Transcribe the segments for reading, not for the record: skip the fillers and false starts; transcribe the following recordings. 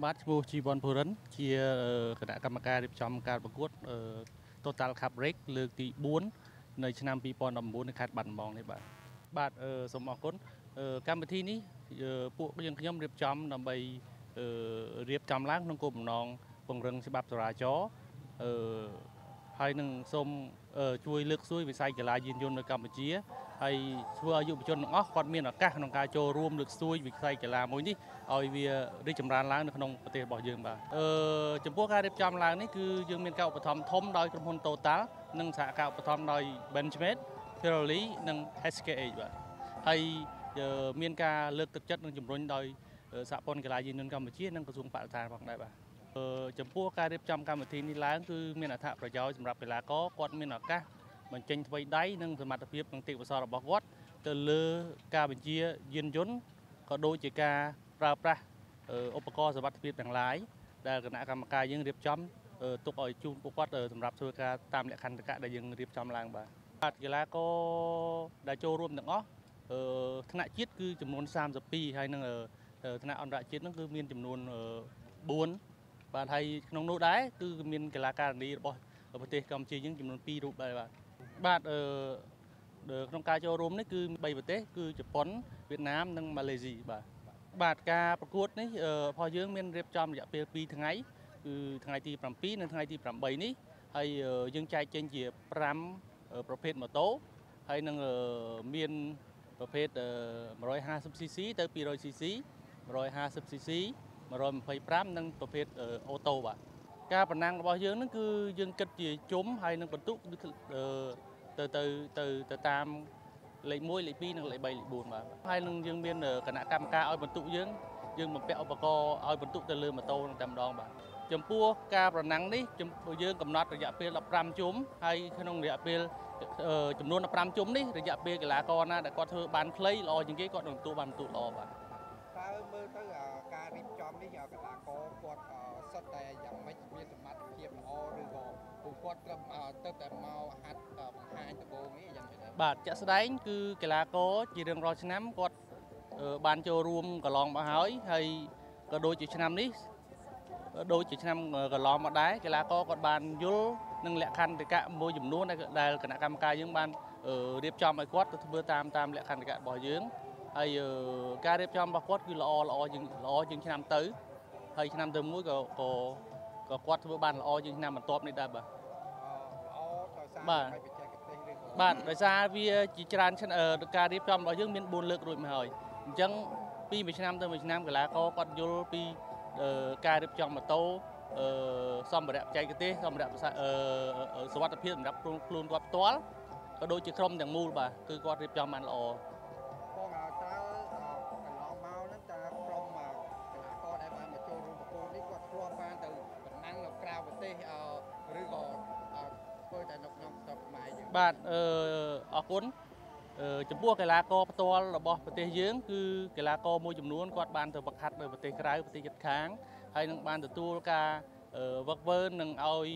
បាទឈ្មោះជីវ័នភុរិនជាគណៈកម្មការរៀបចំការប្រកួតTotal Cup Break លើកទី4នៅឆ្នាំ2019នៅខេត្តបាត់ដំបងនេះបាទសូមអរគុណកម្មវិធីនេះពួកយើងខ្ញុំរៀបចំដើម្បីរៀបចំឡើងក្នុងគោលបំណងពង្រឹងច្បាប់ចរាចរណ៍ហើយនឹងសូមជួយលើកស្ទួយវិស័យកីឡាយានយន្តនៅកម្ពុជាហើយធ្វើឲ្យយុវជនទាំងអស់គាត់មានឱកាសក្នុងការចូលរួមលើកស្ទួយវិស័យកីឡាមួយនេះឲ្យវារីកចម្រើនឡើងនៅក្នុងប្រទេសរបស់យើងបាទចំពោះការរៀបចំឡើងនេះគឺយើងមានការឧបត្ថម្ភធំដោយក្រុមហ៊ុន Total និងសហការឧបត្ថម្ភដោយ Benchmade, Pirelli និង SKH បាទហើយមានការលើកទឹកចិត្តនិងជំរុញដោយសហព័ន្ធកីឡាយានយន្តកម្ពុជានិងក្រសួងបរិស្ថានផងដែរបាទចំពោះការរៀបចំកម្មវិធីនេះឡើងគឺមានអត្ថប្រយោជន៍សម្រាប់កីឡាករគាត់មានឱកាសបញ្ចេញថ្វីដៃនិងសមត្ថភាពនិងទេពកោសល្យរបស់គាត់ទៅលើការបញ្ជាយានយន្តក៏ដូចជាការប្រើប្រាស់ឧបករណ៍សុវត្ថិភាពទាំងឡាយដែលគណៈកម្មការយើងរៀបចំទុកឲ្យជូនពួកគាត់សម្រាប់ធ្វើការតាមលក្ខន្តិកៈដែលយើងរៀបចំឡើងបាទកីឡាករដែលចូលរួមទាំងអស់ថ្នាក់ជាតិគឺចំនួន32ហើយនឹងថ្នាក់អន្តរជាតិហ្នឹងគឺមានចំនួន4បាទហើយក្នុងនោះដែរគឺមានកីឡាការិនីរបស់ប្រទេសកម្ពុជាយើងចំនួន2រូបដែរបាទក្នុងការចូលរួមនេះគឺ3ប្រទេសគឺជប៉ុនវៀតណាមនិងម៉ាឡេស៊ីបាទការប្រកួតនេះរបស់យើងមានរៀបចំរយៈពេល2ថ្ងៃគឺថ្ងៃទី7និងថ្ងៃទី8នេះហើយយើងចែកចេញជា5ប្រភេទម៉ូតូហើយនឹងមានប្រភេទ 150cc ទៅ 200cc 150cc 125និងប្រភេទអូតូបាទការប្រណាំងរបស់យើងហ្នឹងគឺយើងគិតជាជុំហើយនឹងបន្ទុកទៅតាមលេខ1លេខ2និងលេខ3លេខ4បាទហើយនឹងយើងមានគណៈកម្មការឲ្យបន្ទុកយើងបំពាក់ឧបករណ៍ឲ្យបន្ទុកទៅលើម៉ូតូនឹងតែម្ដងបាទចំពោះការប្រណាំងនេះយើងកំណត់រយៈពេល15ជុំហើយក្នុងរយៈពេលចំនួន15ជុំនេះរយៈពេលកីឡាករណាដែលគាត់ធ្វើបានខ្លីល្អជាងគេគាត់នឹងទទួលបានបន្ទុកល្អបាទតើមើលទៅការរៀបចំនេះកីឡាករគាត់សុទ្ធតែយ៉ាងម៉េចមានសមត្ថភាពល្អឬក៏ពួកគាត់ត្រឹមទៅតែមកហាត់បង្ហាញដំបូងនេះយ៉ាងម៉េចបាទជាក់ស្ដែងគឺកីឡាករជារៀងរាល់ឆ្នាំគាត់បានចូលរួមកន្លងមកហើយក៏ដូចជាឆ្នាំនេះដូចជាឆ្នាំកន្លងមកដែរកីឡាករគាត់បានយល់នឹងលក្ខន្តិកៈមួយចំនួនដែលគណៈកម្មការយើងបានរៀបចំឲ្យគាត់ទៅធ្វើតាមលក្ខន្តិកៈរបស់យើងហើយការរៀបចំរបស់គាត់គឺល្អជាងឆ្នាំទៅហើយឆ្នាំទៅមួយក៏គាត់ធ្វើបានល្អជាងឆ្នាំបន្ទាប់នេះដែរបាទបាទដោយសារវាជាច្រើនការរៀបចំរបស់យើងមាន4លើករួចមកហើយអញ្ចឹងពីមួយឆ្នាំទៅមួយឆ្នាំកីឡាករគាត់យល់ពីការរៀបចំម៉ូតូសម្ភារៈបច្ចេកទេសសម្ភារៈសុវត្ថិភាពសម្រាប់ខ្លួនគាត់ផ្ទាល់ក៏ដូចជាក្រុមទាំងមូលបាទគឺគាត់រៀបចំបានល្អបងតើកន្លងមកហ្នឹងតើក្រុមកីឡាករដែលបានមកចូលរួមប្រកួតនេះគាត់ធ្លាប់បានទៅប្រណាំងនៅក្រៅប្រទេសឬក៏ធ្វើតែនៅក្នុងស្រុកខ្មែរយើងបាទអរគុណចំពោះកីឡាករផ្ទាល់របស់ប្រទេសយើងគឺកីឡាករមួយចំនួនគាត់បានទៅវឹកហាត់នៅប្រទេសក្រៅប្រទេសជិតខាងហើយនឹងបានទទួលការវឹកវើនឹងឲ្យ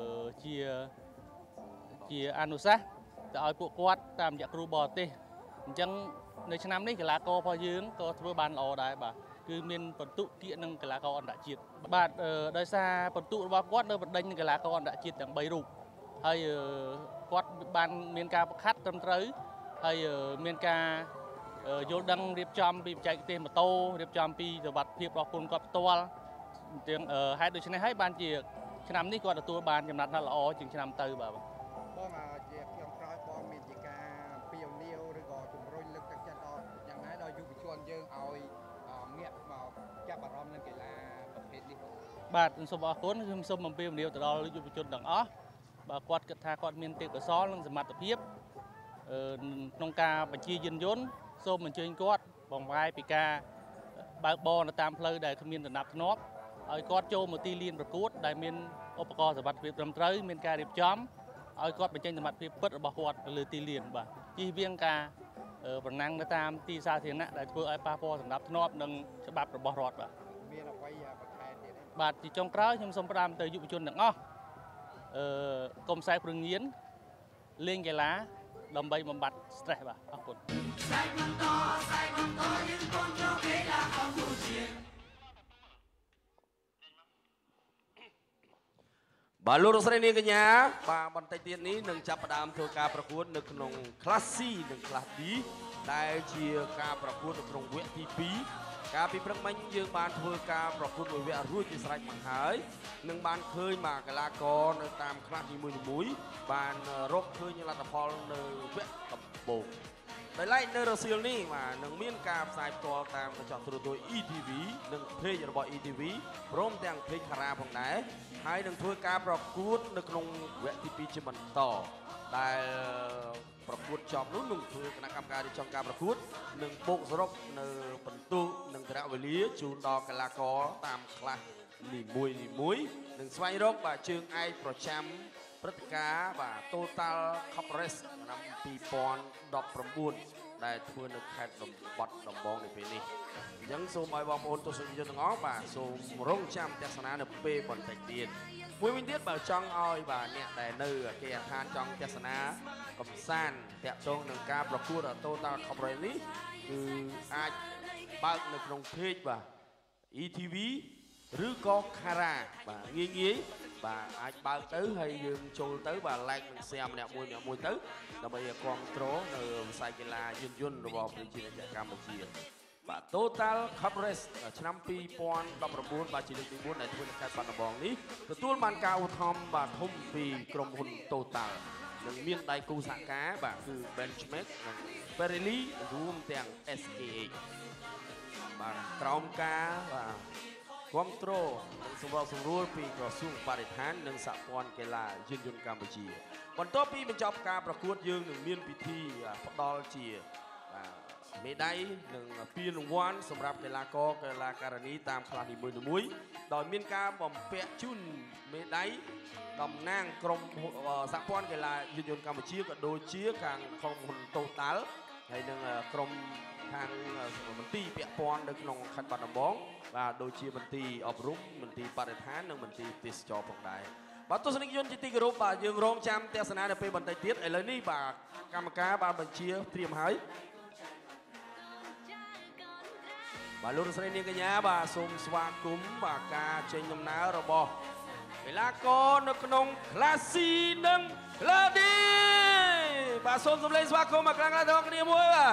ជាអនុសាសន៍ទៅឲ្យពួកគាត់តាមរយៈគ្រូបរទេសអញ្ចឹងនៅឆ្នាំនេះកីឡាកររបស់យើងក៏ធ្វើបានល្អដែរបាទគឺមានបន្ទុកគៀកនឹងកីឡាករអន្តរជាតិបាទដោយសារបន្ទុករបស់គាត់នៅបណ្ដេញនឹងកីឡាករអន្តរជាតិទាំង3រូបហើយគាត់បានមានការបង្ហាត់ត្រឹមត្រូវហើយមានការយល់ដឹងរៀបចំពីបច្ចេកទេសម៉ូតូរៀបចំពីសុវត្ថិភាពរបស់ខ្លួនគាត់ផ្ទាល់ទាំងហេតុដូច្នេះហើយបានជាឆ្នាំនេះគាត់ទទួលបានចំណាត់ថ្នាក់ល្អជាងឆ្នាំទៅបាទបងជាខ្ញុំក្រោយបងមានជាការពីវនីវឬក៏ជំរុញលើកទឹកចិត្តដល់យ៉ាងណាដល់យុវជនយើងឲ្យងាកមកចាប់អារម្មណ៍នឹងកីឡាប្រភេទនេះបាទសូមអរគុណខ្ញុំសូមអំពាវនាវទៅដល់យុវជនទាំងអស់បើគាត់គិតថាគាត់មានទេពកោសល្យនិងសមត្ថភាពក្នុងការបញ្ជាយានយន្តសូមអញ្ជើញគាត់បង្វែរពីការបើកបរនៅតាមផ្លូវដែលគ្មានដំណាប់ធ្នាប់ឲ្យគាត់ចូលមកទីលានប្រកួតដែលមានឧបករណ៍សុវត្ថិភាពត្រឹមត្រូវមានការរៀបចំឲ្យគាត់បញ្ចេញសមត្ថភាពពិតរបស់គាត់ទៅលើទីលានបាទជៀសវាងការប្រណាំងនៅតាមទីសាធារណៈដែលធ្វើឲ្យប៉ះពាល់សម្រាប់ធ្នាប់និងច្បាប់របស់រដ្ឋបាទមានអ្វីបន្ថែមទៀតទេបាទជាចុងក្រោយខ្ញុំសូមផ្ដាំទៅយុវជនទាំងអស់កុំខ្សែព្រឹងញៀនលេងកីឡាដើម្បីបំបត្តិ stress បាទអរគុណបាទលោករស្រីនាងកញ្ញាបាទបន្តិចទៀតនេះនឹងចាប់ផ្ដើមធ្វើការប្រកួតនៅក្នុង Class C និង Class D ដែលជាការប្រកួតនៅក្នុងវគ្គទី2កាលពីព្រឹកមិញយើងបានធ្វើការប្រកួតមួយវគ្គរួចជាស្រេចមកហើយនឹងបានឃើញមកកីឡាករនៅតាម Class នីមួយៗបានរកឃើញលទ្ធផលនៅវគ្គដំបូងដោយឡែកនៅរសៀលនេះបាទនឹងមានការផ្សាយផ្ទាល់តាមកញ្ចក់ទូរទស្សន៍ ETV និង page របស់ ETV ព្រមទាំង page ខារ៉ាផងដែរហើយនឹងធ្វើការប្រកួតនៅក្នុងវគ្គទី2ជាបន្តដែលប្រកួតចប់នោះនឹងធ្វើគណៈកម្មការរៀបចំការប្រកួតនឹងបូកសរុបនៅបន្ទុកនិងតរវេលាជូនដល់កីឡាករតាមខ្លះនីមួយនឹងស្វែងរកបាទជើងឯកប្រចាំព្រឹត្តិការណ៍បាទ Total Cup Race ឆ្នាំ2019ដែលធ្វើនៅខេត្តបាត់ដំបងនៅពេលនេះអញ្ចឹងសូមឲ្យបងប្អូនទស្សនិកជនទាំងអស់បាទសូមរងចាំទស្សនានៅពេលបន្តិចទៀតមួយវិញទៀតបើចង់ឲ្យបាទអ្នកដែលនៅគេអាឋានចង់ទស្សនាកំសាន្តតាក់ទងនឹងការប្រកួត Total Cup Race នេះគឺអាចបើកនៅក្នុង page បាទ ETV ឬក៏ Kara បាទងាយបាទអាចបើកទៅហើយយើងចូលទៅបាទ like និង share ម្នាក់មួយទៅដើម្បីឲ្យគ្រប់គ្រងនៅវិស័យកីឡាយានយន្តរបស់ប្រជាជនកម្ពុជាបាទ Total Cup Race ឆ្នាំ2019បាទជាលើកទី4ដែលធ្វើនៅខេត្តបាត់ដំបងនេះទទួលបានការឧទ្ធម្ភបាទធំពីក្រុមហ៊ុន Total និងមានដៃគូសហការបាទគឺ Benchmark និង Pirelli រួមទាំង SKH បាទក្រោមការបាទគ្រប់គ្រងនិងសម្របសម្រួលពីក្រសួងបរិស្ថាននិងសហព័ន្ធកីឡាយានយន្តកម្ពុជាបន្ទាប់ពីបញ្ចប់ការប្រកួតយើងនឹងមានពិធីផ្ដល់ជាមេដាយនិងពានរង្វាន់សម្រាប់កីឡាករកីឡាការិនីតាមខ្លះនីមួយៗដោយមានការបំពាក់ជូនមេដាយតំណាងក្រុមសហព័ន្ធកីឡាយានយន្តកម្ពុជាក៏ដូចជាខាងក្រុមហ៊ុន Total ហើយនឹងក្រុមខាងមន្ទីរពាក់ព័ន្ធនៅក្នុងខេត្តបាត់ដំបងបាទដូចជាមន្ទីរអប់រំមន្ទីរបរិស្ថាននិងមន្ទីរទេសចរផងដែរបាទទស្សនិកជនជាទីគោរពបាទយើងរងចាំទស្សនានៅពេលបន្តិចទៀតឥឡូវនេះបាទកម្មការបានបញ្ជាត្រៀមហើយបាទលោកស្រីនាងកញ្ញាបាទសូមស្វាគមន៍បាទការចេញដំណើររបស់កីឡាករនៅក្នុង Class C និង Class D បាទសូមសម្លេងស្វាគមន៍មកខ្លាំងៗទាំងគ្នាមួយបាទ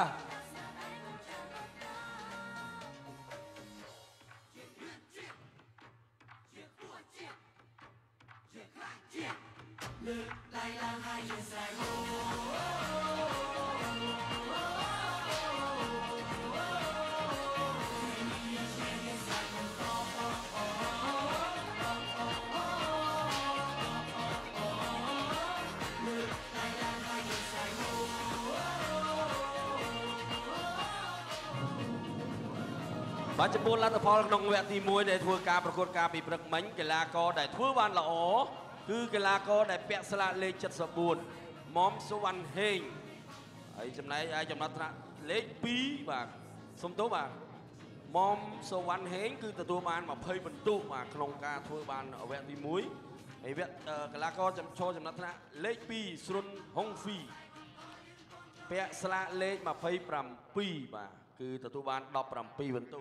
បាទចំពោះលទ្ធផលក្នុងវគ្គទី1ដែលធ្វើការប្រកួតការពីព្រឹកមិញកីឡាករដែលធ្វើបានល្អគឺកីឡាករដែលពាក់ស្លាកលេខ74មុំសុវណ្ណហេងហើយចំណែកឯចំណាត់ថ្នាក់លេខ2បាទសុំទោសបាទមុំសុវណ្ណហេងគឺទទួលបាន20ពិន្ទុបាទក្នុងការធ្វើបានវគ្គទី1ហើយវគ្គកីឡាករចំណាត់ថ្នាក់លេខ2ស្រុនហុងហ្វីពាក់ស្លាកលេខ27បាទគឺទទួលបាន17ពិន្ទុ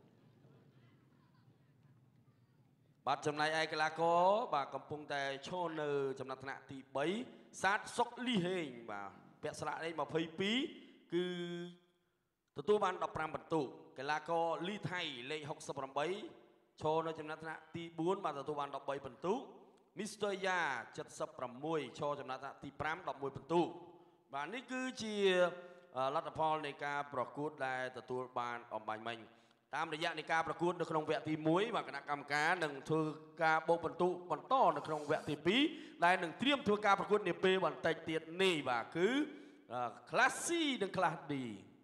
បាទចំណែកឯកីឡាករបាទកំពុងតែឈរនៅចំណាត់ថ្នាក់ទី3សាទសុកលីហេងបាទពាក់ស្លាកលេខ22គឺទទួលបាន15ពិន្ទុកីឡាករលីថៃលេខ68ឈរនៅចំណាត់ថ្នាក់ទី4បាទទទួលបាន13ពិន្ទុមីស្ទ័រយ៉ា76ឈរចំណាត់ថ្នាក់ទី5 11ពិន្ទុបាទនេះគឺជាលទ្ធផលនៃការប្រកួតដែលទទួលបានអំបញ្ញមិញតាមរយៈនៃការប្រកួតនៅក្នុងវគ្គទី1បាទគណៈកម្មការនឹងធ្វើការបូកពិន្ទុបន្តនៅក្នុងវគ្គទី2ដែលនឹងត្រៀមធ្វើការប្រកួតនាពេលបន្តិចទៀតនេះបាទគឺ Class C និង Class D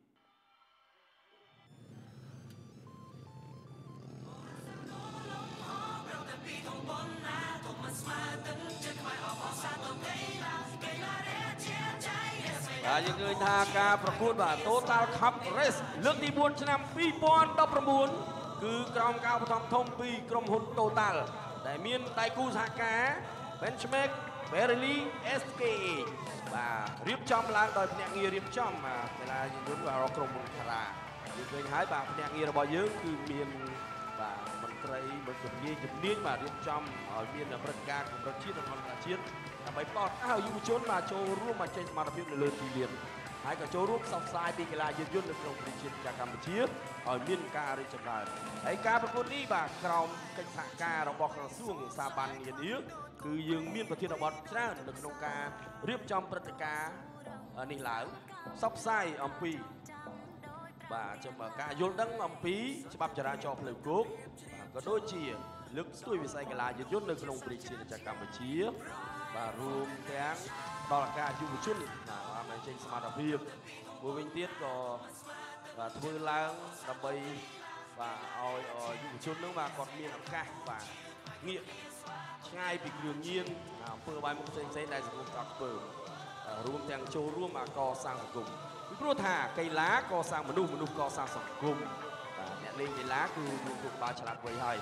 យើងឃើញថាការប្រកួតបាទ Total Cup Race លើកទី4ឆ្នាំ2019គឺក្រោមការឧបត្ថម្ភធំពីក្រុមហ៊ុន Total ដែលមានដៃគូសហការ Benchmark Pirelli SKH បាទរៀបចំឡើងដោយភ្នាក់ងាររៀបចំកីឡាយានយន្តរបស់ក្រុមហ៊ុន Kara យើងឃើញហើយបាទភ្នាក់ងាររបស់យើងគឺមានបាទមន្ត្រីមកជំនាញបាទរៀបចំឲ្យមានព្រឹត្តិការណ៍កម្រិតជាតិនិងអន្តរជាតិដើម្បីផ្ដល់ឲ្យយុវជនបាទចូលរួមមកចេញសមត្ថភាពនៅលើទីលានហើយក៏ចូលរួមផ្សព្វផ្សាយពីកីឡាយានយន្តនៅក្នុងប្រទេសជាតិកម្ពុជាឲ្យមានការរីកចម្រើនហើយការប្រកួតនេះបាទក្រោមកិច្ចសហការរបស់ក្រសួងសាបាននានាគឺយើងមានប្រធានបទច្រើននៅក្នុងការរៀបចំព្រឹត្តិការណ៍នេះឡើងផ្សព្វផ្សាយអំពីបាទចំការយល់ដឹងអំពីច្បាប់ចរាចរណ៍ផ្លូវគោកក៏ដូចជាលើកស្ទួយវិស័យកីឡាយានយន្តនៅក្នុងប្រទេសជាតិកម្ពុជាបាទរួមទាំងដល់ការយុវជនបាទបានចេញសមត្ថភាពមួយវិញទៀតក៏បាទធ្វើឡើងដើម្បីបាទឲ្យយុវជននឹងបាទគាត់មានឱកាសបាទងាកឆ្ងាយពីគ្រឿងញៀនអំពើបាយមុខផ្សេងៗដែលសង្គមស្អប់ធ្វើរួមទាំងចូលរួមកសាងសង្គមពីព្រោះថាកីឡាកសាងមនុស្សកសាងសង្គមបាទអ្នកលេងកីឡាគឺមានគុណបាលឆ្លាតវៃហើយ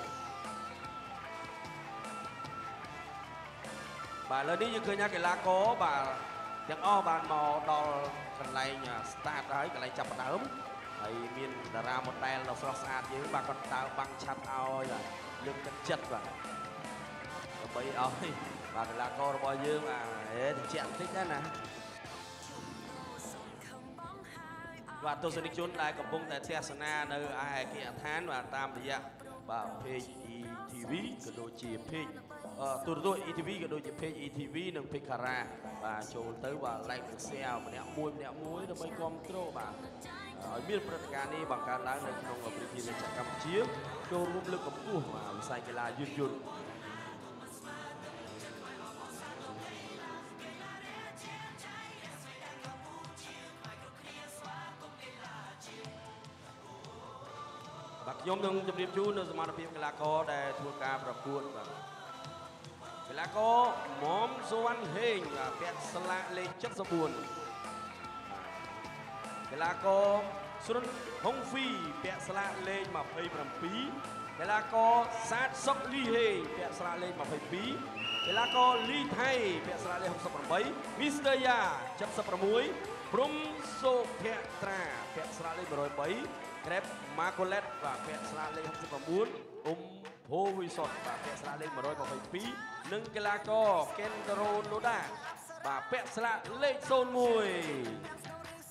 បាទឥឡូវនេះយើងឃើញថាកីឡាករបាទទាំងអស់បានមកដល់កន្លែង start ហើយកន្លែងចាប់ផ្ដើមហើយមានតារា model ដ៏ស្រស់ស្អាតយើងបាទគាត់ដើរបាំងឆាត់ឲ្យលើកទឹកចិត្តបាទដើម្បីឲ្យបាទកីឡាកររបស់យើងតិចបន្តិចណាបាទទស្សនិកជនដែលកំពុងតែទស្សនានៅឯគេដ្ឋានបាទតាមរយៈបាទ page ETV ក៏ដូចជា page ទូរទស្សន៍ ETV ក៏ដូចជា page ETV និង page Kara បាទចូលទៅបាទ like និង share ម្នាក់មួយដើម្បីគ្រប់គ្រងបាទឲ្យមានព្រឹត្តិការណ៍នេះបង្កើតឡើងនៅក្នុងប្រទេសកម្ពុជាចូលរួមលើកកម្ពស់វិស័យកីឡាយានយន្តបាទខ្ញុំនឹងជម្រាបជូននៅសមត្ថភាពកីឡាករដែលធ្វើការប្រកួតបាទកីឡាករមុំសុវណ្ណហេងពាក់ស្លាកលេខ74កីឡាករស្រុនហុងហ្វីពាក់ស្លាកលេខ27កីឡាករសាទសុកលីហេងពាក់ស្លាកលេខ22កីឡាករលីថៃពាក់ស្លាកលេខ68មីស្ទ័រយ៉ា76ព្រំសូភៈត្រាពាក់ស្លាកលេខ103ក្រេបម៉ាកូឡេតបាទពាក់ស្លាកលេខ69អ៊ុំភូវិសុតបាទពាក់ស្លាកលេខ122និងកីឡាករកេនដរ៉ូណូដាបាទពាក់ស្លាកលេខ01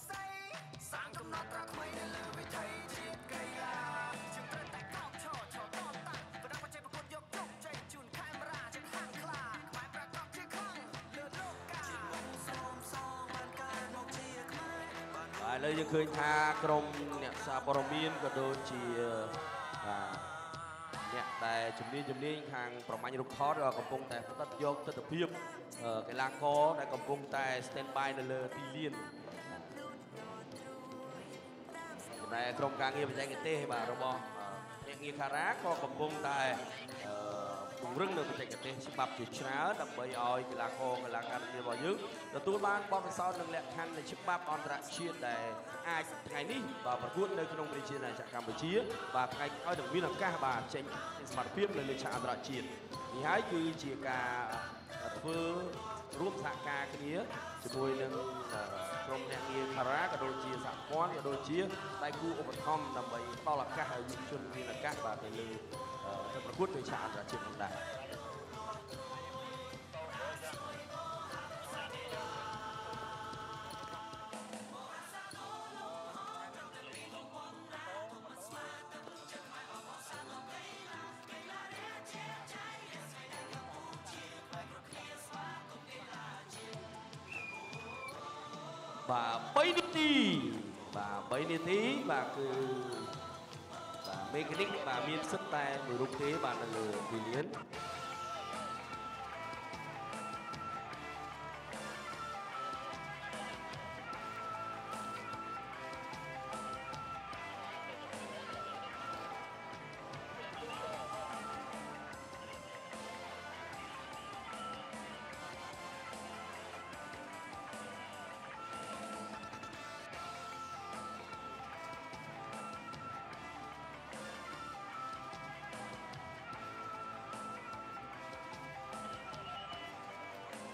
ឥឡូវយើងឃើញថាក្រុមអ្នកសារព័ត៌មានក៏ដូចជាអ្នកដែលជំនាញខាងប្រមាញ់រូបថតកំពុងតែផ្ដិតយកទស្សនវិជ្ជាកីឡាករដែលកំពុងតែ stand by នៅលើទីលានដែលក្រុមការងារបច្ចេកទេសបាទរបស់ភ្នាក់ងារខារ៉ាក៏កំពុងតែពង្រឹងនៅបច្ចេកទេសច្បាប់ជាច្រើនដើម្បីឲ្យកីឡាករកីឡាការិនីរបស់យើងទទួលបានបទពិសោធន៍និងលក្ខខណ្ឌនៃច្បាប់អន្តរជាតិដែលអាចថ្ងៃនេះបាទប្រកួតនៅក្នុងប្រទេសកម្ពុជាបាទថ្ងៃក្រោយនឹងមានឱកាសបាទចេញសមត្ថភាពនៅលើឆាកអន្តរជាតិនេះហើយគឺជាការធ្វើរួមសហការគ្នាជាមួយនឹងក្រុមអ្នកងារខារ៉ាក៏ដូចជាសហព័ន្ធក៏ដូចជាដៃគូឧបត្ថម្ភដើម្បីផ្ដល់ឱកាសឲ្យយុវជនមានឱកាសបាទទៅលើទៅប្រកួតនៅឆាកអន្តរជាតិផងដែរបាទ3នាទីបាទ3នាទីបាទគឺបាទមេកានិកបាទមានសិទ្ធតែមួយរូបទេបាទនៅលើទីលាន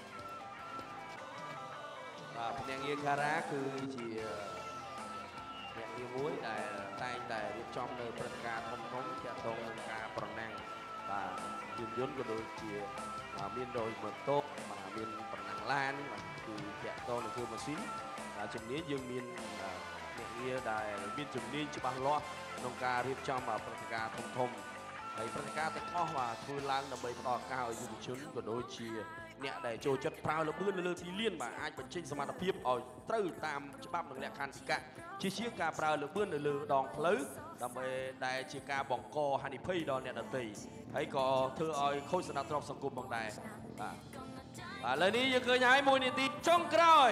ភ្នាក់ងារខារ៉ាគឺជាអ្នកនាងមួយដែលតែងតែរៀបចំនៅព្រឹត្តិការណ៍ធំៗទាក់ទងនឹងការប្រណាំងបាទយានយន្តក៏ដូចជាមានរយម៉ូតូបាទមានប្រណាំងឡានគឺទាក់ទងនឹងគ្រឿងម៉ាស៊ីនជំនាញយើងមានអ្នកងារដែលមានជំនាញច្បាស់លាស់ក្នុងការរៀបចំព្រឹត្តិការណ៍ធំៗហើយព្រឹត្តិការណ៍ទាំងអស់បាទធ្វើឡើងដើម្បីផ្ដល់ឱកាសឲ្យយុវជនក៏ដូចជាអ្នកដែលចូលចិត្តប្រើល្បឿននៅលើទីលានបាទអាចបញ្ចេញសមត្ថភាពឲ្យត្រូវតាមច្បាប់និងលក្ខខណ្ឌសិក្ខាជាជាងការប្រើល្បឿននៅលើដងផ្លូវដើម្បីដែលជាការបង្កហានិភ័យដល់អ្នកដទៃហើយក៏ធ្វើឲ្យខូចសណ្ដាប់ធ្នាប់សង្គមផងដែរបាទឥឡូវនេះយើងឃើញហើយ1នាទីចុងក្រោយ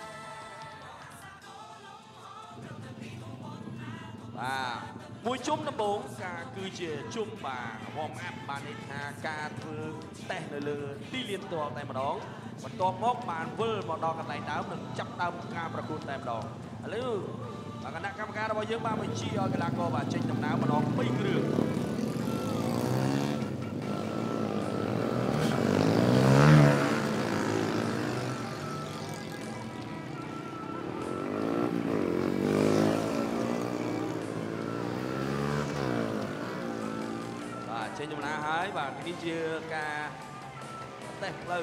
បាទមួយជុំដំបូងការគឺជាជុំបាទ warm up បានន័យថាការធ្វើតេស្តនៅលើទីលានផ្ទាល់តែម្ដងបន្ទាប់មកបានវិលមកដល់កន្លែងដើមនិងចាប់ដើមការប្រកួតតែម្ដងឥឡូវគណៈកម្មការរបស់យើងបានបញ្ជាឲ្យកីឡាករបាទចេញដំណើរម្ដង2គ្រឿងចេញដំណើរហើយបាទនេះជាការតេស្តផ្លូវ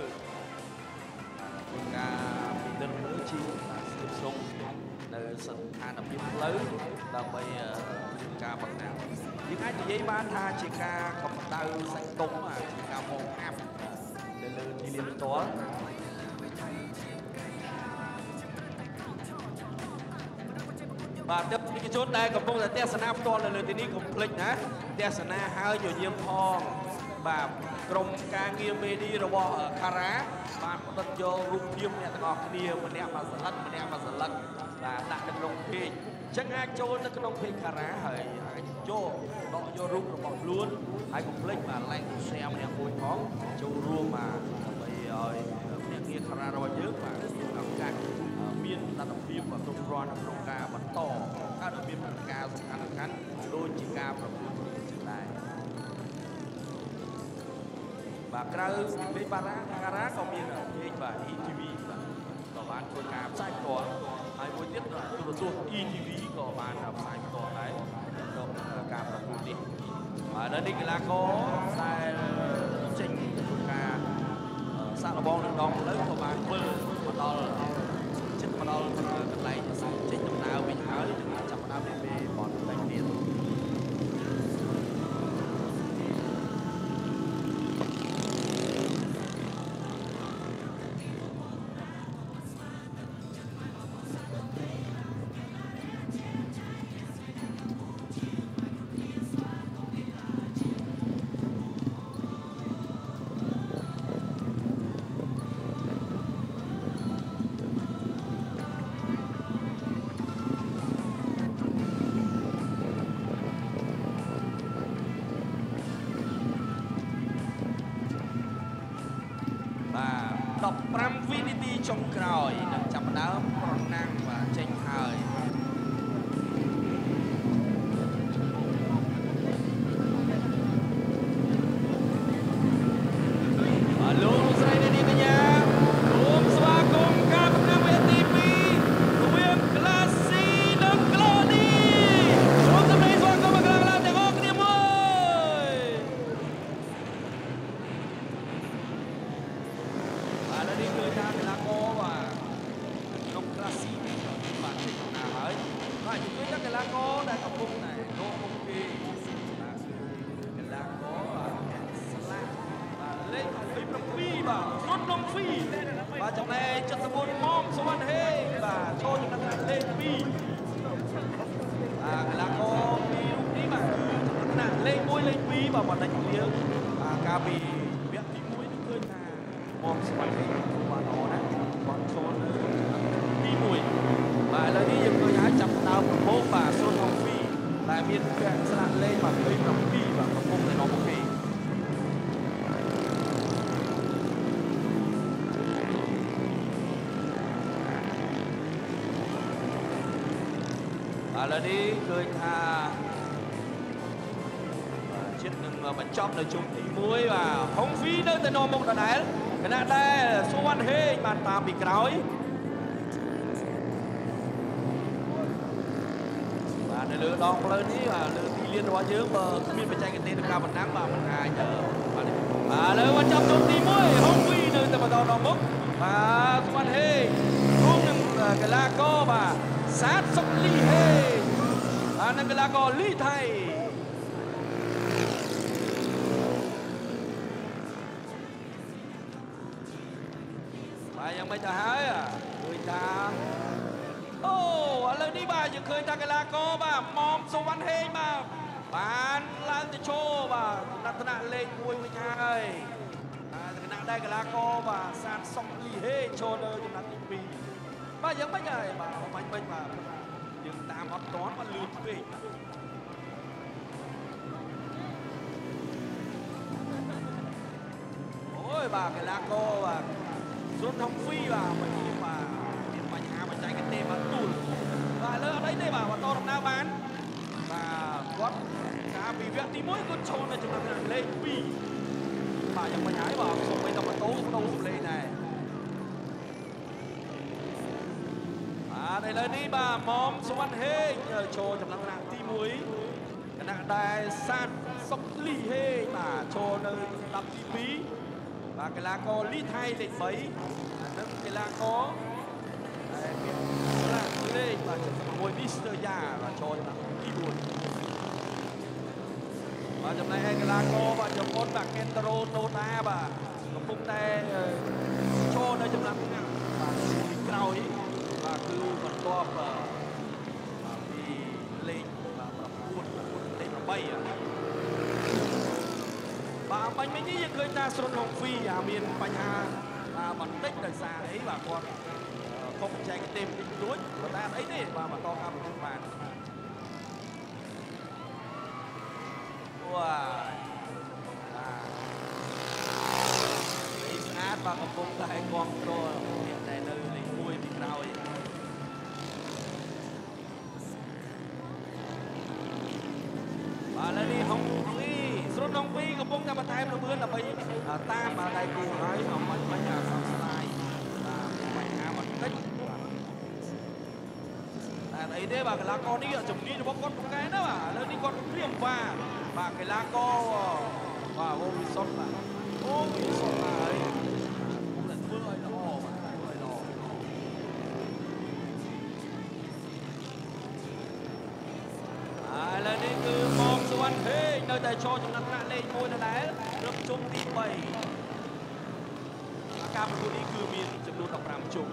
ការពិនិត្យមើលជាស្ទាបស្ទង់នៅស្ថានភាពផ្លូវដើម្បីការបង្ហាញយើងអាចនិយាយបានថាជាការកម្ដៅសាច់តុងជាការវងអាប់នៅលើទីលានផ្ទាល់បាទទស្សនិកជនដែលកំពុងតែទស្សនាផ្ទាល់នៅលើទីនេះកុំភ្លេចណាទស្សនាហើយញញឹមផងបាទក្រុមការងារមេឌីរបស់ខារ៉ាបានផ្ដិតយករូបភាពអ្នកទាំងអស់គ្នាម្នាក់មួយសន្លឹកម្នាក់មួយសន្លឹកបាទដាក់នៅក្នុងเพจអញ្ចឹងអាចចូលទៅក្នុងเพจខារ៉ាហើយអាចចូលដកយករូបរបស់ខ្លួនហើយកុំភ្លេចបាទ like share ម្នាក់មួយផងចូលរួមបាទដើម្បីឲ្យអ្នកងារខារ៉ារបស់យើងបាទឱកាសមានលទ្ធភាពគ្រប់គ្រាន់ក្នុងការបន្តកើតឲ្យមានព្រឹត្តិការណ៍សំខាន់ៗដូចជាការប្រកួតជាដែរបាទក្រៅពីបារ៉ាការ៉ាក៏មានពេកបាទ ETV បាទក៏បានធ្វើការផ្សាយផ្ទាល់ហើយមួយទៀតទូរទស្សន៍ ETV ក៏បានផ្សាយផ្ទាល់ដែរក្នុងការប្រកួតនេះហើយនៅនេះកីឡាករដែលចេញធ្វើការសាកល្បងនឹងដងផ្លូវក៏បានវិលមកដល់ចិត្តមកដល់កន្លែងចេញដំណើរវិញហើយចាប់ផ្ដើមពីពេលបនតែទៀត15វិនាទីចុងក្រោយនឹងចាប់ផ្ដើមប្រណាំងបាទចេញហើយលោកស្រីនាងកញ្ញាសូមស្វាគមន៍ការប្រណាំងវគ្គទី2រវាងក្លាស៊ីនិងក្លូឌីសូមសម្ដែងស្វាគមន៍មកក្លាទាំងអស់គ្នាមួយបាទនេះគឺថាកីឡាករបាទក្នុងក្លាស៊ីបាទចេញដំណើរហើយបាទជំនួយដល់កីឡាករដែលកំពុងតែរកមុខគេបាទគឺកីឡាករបាទស្លាក់បាទលេខ27បាទសុនឡុងហ្វីបាទចំណែក74ម៉ោងសវណ្ណហេបាទចូលចំណាត់លេខ2បាទកីឡាករពីរូបនេះបាទគឺចំណាត់លេខ1លេខ2បាទបណ្ដាច់គ្នាបាទកាលពីវគ្គទី1នេះឃើញថាម៉ោងសវណ្ណហេបាទល្អណាស់គាត់ចូលនៅទី1បាទឥឡូវនេះយើងឃើញហើយចាប់ផ្ដើមប្រមូលបាទសុនឡុងហ្វីដែលមានពាក់ស្លាកលេខ27បាទកំពុងតែនាំមុខគេឥឡូវនេះឃើញថាចិត្តនឹងបញ្ចប់នៅជុំទី1បាទហុងហ្វីនៅតែនាំមុខដដែលខណៈដែលសុវណ្ណហេងបានតាមពីក្រោយ để lựa đòn plơ ní và lựa đi liên hóa dưỡng bờ miền bạch trai cái tên được cao bằng nắng vào một ngày giờ lựa quan trọng trong tí mũi không quy nơi tầm đòn đòn mốc và quan hệ luôn cái la co và sát sốc ly hê năng cái la co ly thầy vàยังไม่จะหายngười taเลยนี่บ่ายังเคยทางกีฬาก็บ่ามอมสวรรค์เฮงมาบานล้างจะโชว์บ่านัทนาเล่งมวยไม่ใช่คณะได้กีฬาก็บ่าสารส่งลีเฮโชว์เลยจนนักปีบ่ายังไม่ใช่บ่ามันไม่บ่ายังตามอัพต้อนมันลืมไปโอ้ยบ่ากีฬาก็บ่าสุดท้องฟีบ่าไม่ใช่บ่าปัญหามันใจกันเต็มมาตุ่นvà lỡ đấy đây bảo to đồng nào bán và quát cả vì việc tí mỗi con tròn này chúng ta lên vì màยังไม่ย้ายบอกส่งไปตะวันตกตะวันเลยnày đây là đi bà mom số ăn hê nhờ cho trong lăng tí muối cái nạn đài san sóc ly hê mà cho nơi tập tí phí và cái lá co lít hai lệ mấy nâng cái lá có lên và ngồi Mister Ya và cho đi buồn và trong này cái lá co và trong con bạc Kentaro Nota và công tay cho nơi trong lắm và cao ấy và cứ còn to và đi lên và buồn lên và bay và bánh mấy như người ta xuân hồng phi miền bánh hà và bắn tích đời xa ấy bà con không chạy cái tìm cái đối của ta ấy đi và mà to cao một chút bàn wow át và một công tay con to hiện tại nơi lính mui bị đau ấy và lên đi không đi số đông phi của công ta mà thay nó bữa là bị ta mà đây cùng hỏi mà mấy nhà xong slide ấy thế bà cái lá con đi ở chồng đi cho bóc con cái đó mà lớn đi con riêng và cái lá co và ôm sót là ấy lần mưa ấy nó hò mà ấy nó lên đi từ mong số ăn thế nơi tại cho chúng ta lên môi là đá lớp chung đi bầy cam của đi cứ miền chấm đốt đọc làm chung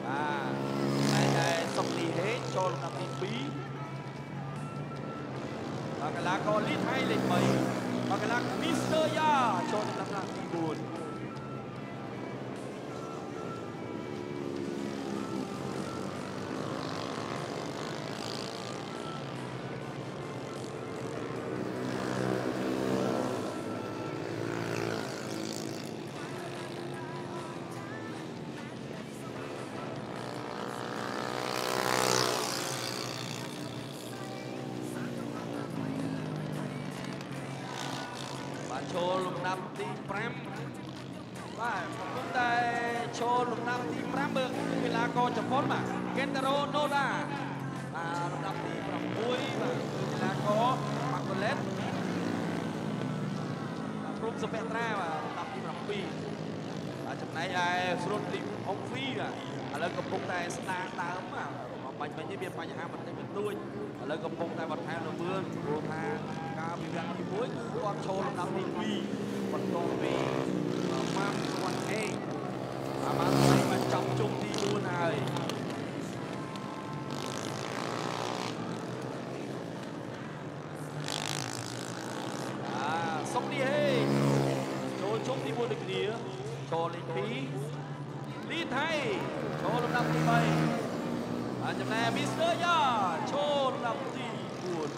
đây xong đi hết cho làm đi phí và cái lá co lít hay lên mấy và cái lá Mister Ya cho làm đi buồn cho lục năm tí prem và chúng ta cho lục năm tí prem bực vì là con chấm phốt mà Kentaro Noda lục năm tí prem muối và vì là có Makolet Prum Spectra và lục năm tí prem phi và trong này Srut tí ông phi và lên cầm bông tay star ấm mà mình như biệt mình hai mình tay mình đuôi lên cầm bông tay bật hai nó vươn vô tha cao bị gắn đi muối con trâu làm đi quy còn con về mang con e mang tay mà trong chung đi luôn này sốc đi hê trâu chung đi buôn được đĩa cho lên phí đi thay cho làm đi bay trong này Mister Ya cho làm đi buồn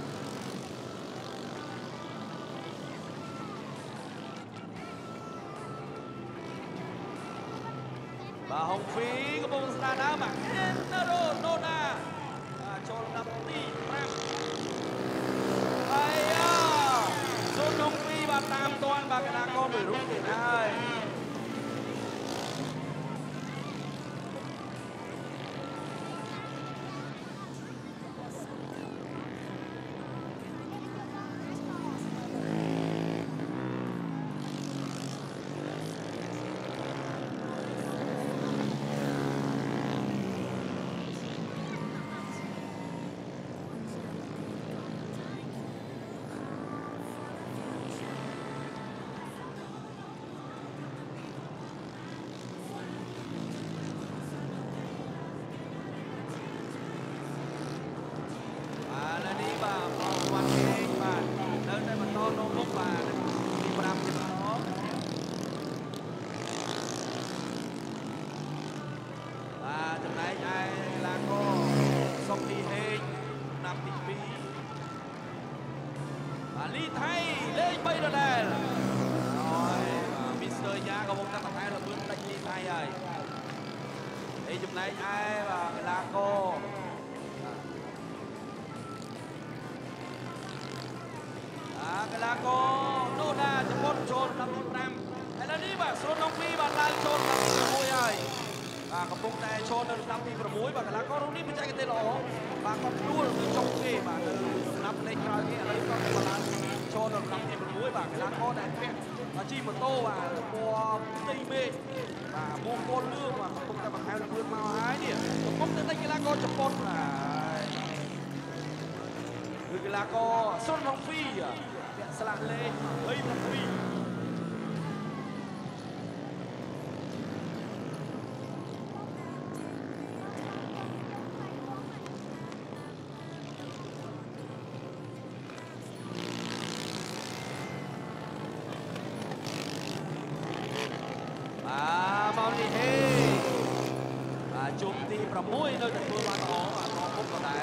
và Hồng Phi có bông star đá mà Kentaro Noda cho làm đi prem ai Xuân Hồng Phi và tam toàn và cái đá con bị rút tiền hai ឯចំណែកឯបាទកីឡាករ កីឡាករណូដាជប៉ុនចូលលំដាប់ទី5ឥឡូវនេះបាទស្រុននងពីបាទឡើងចូលលំដាប់ទី6ហើយបាទកំពុងតែចូលនៅលំដាប់ទី6បាទកីឡាកររូបនេះបច្ចេកទេសល្អបាទគាត់ដួលទៅចុងគេបាទនៅលំដាប់លេខក្រោយគេឥឡូវគាត់ឡើងចូលនៅលំដាប់ទី6បាទកីឡាករដែលពាក់ជិះម៉ូតូបាទពណ៌ផ្ទៃមេឃបាទមុខពណ៌លឿងបាទកំពុងតែបង្ហាញលឿនមកហើយនេះកំពុងតែកីឡាករជប៉ុនបាទគឺកីឡាករស្រុននងពីស្លាកលេខ27មកនេះហេជុំទី6នៅតែធ្វើបានល្អបាទមកពុកដដែល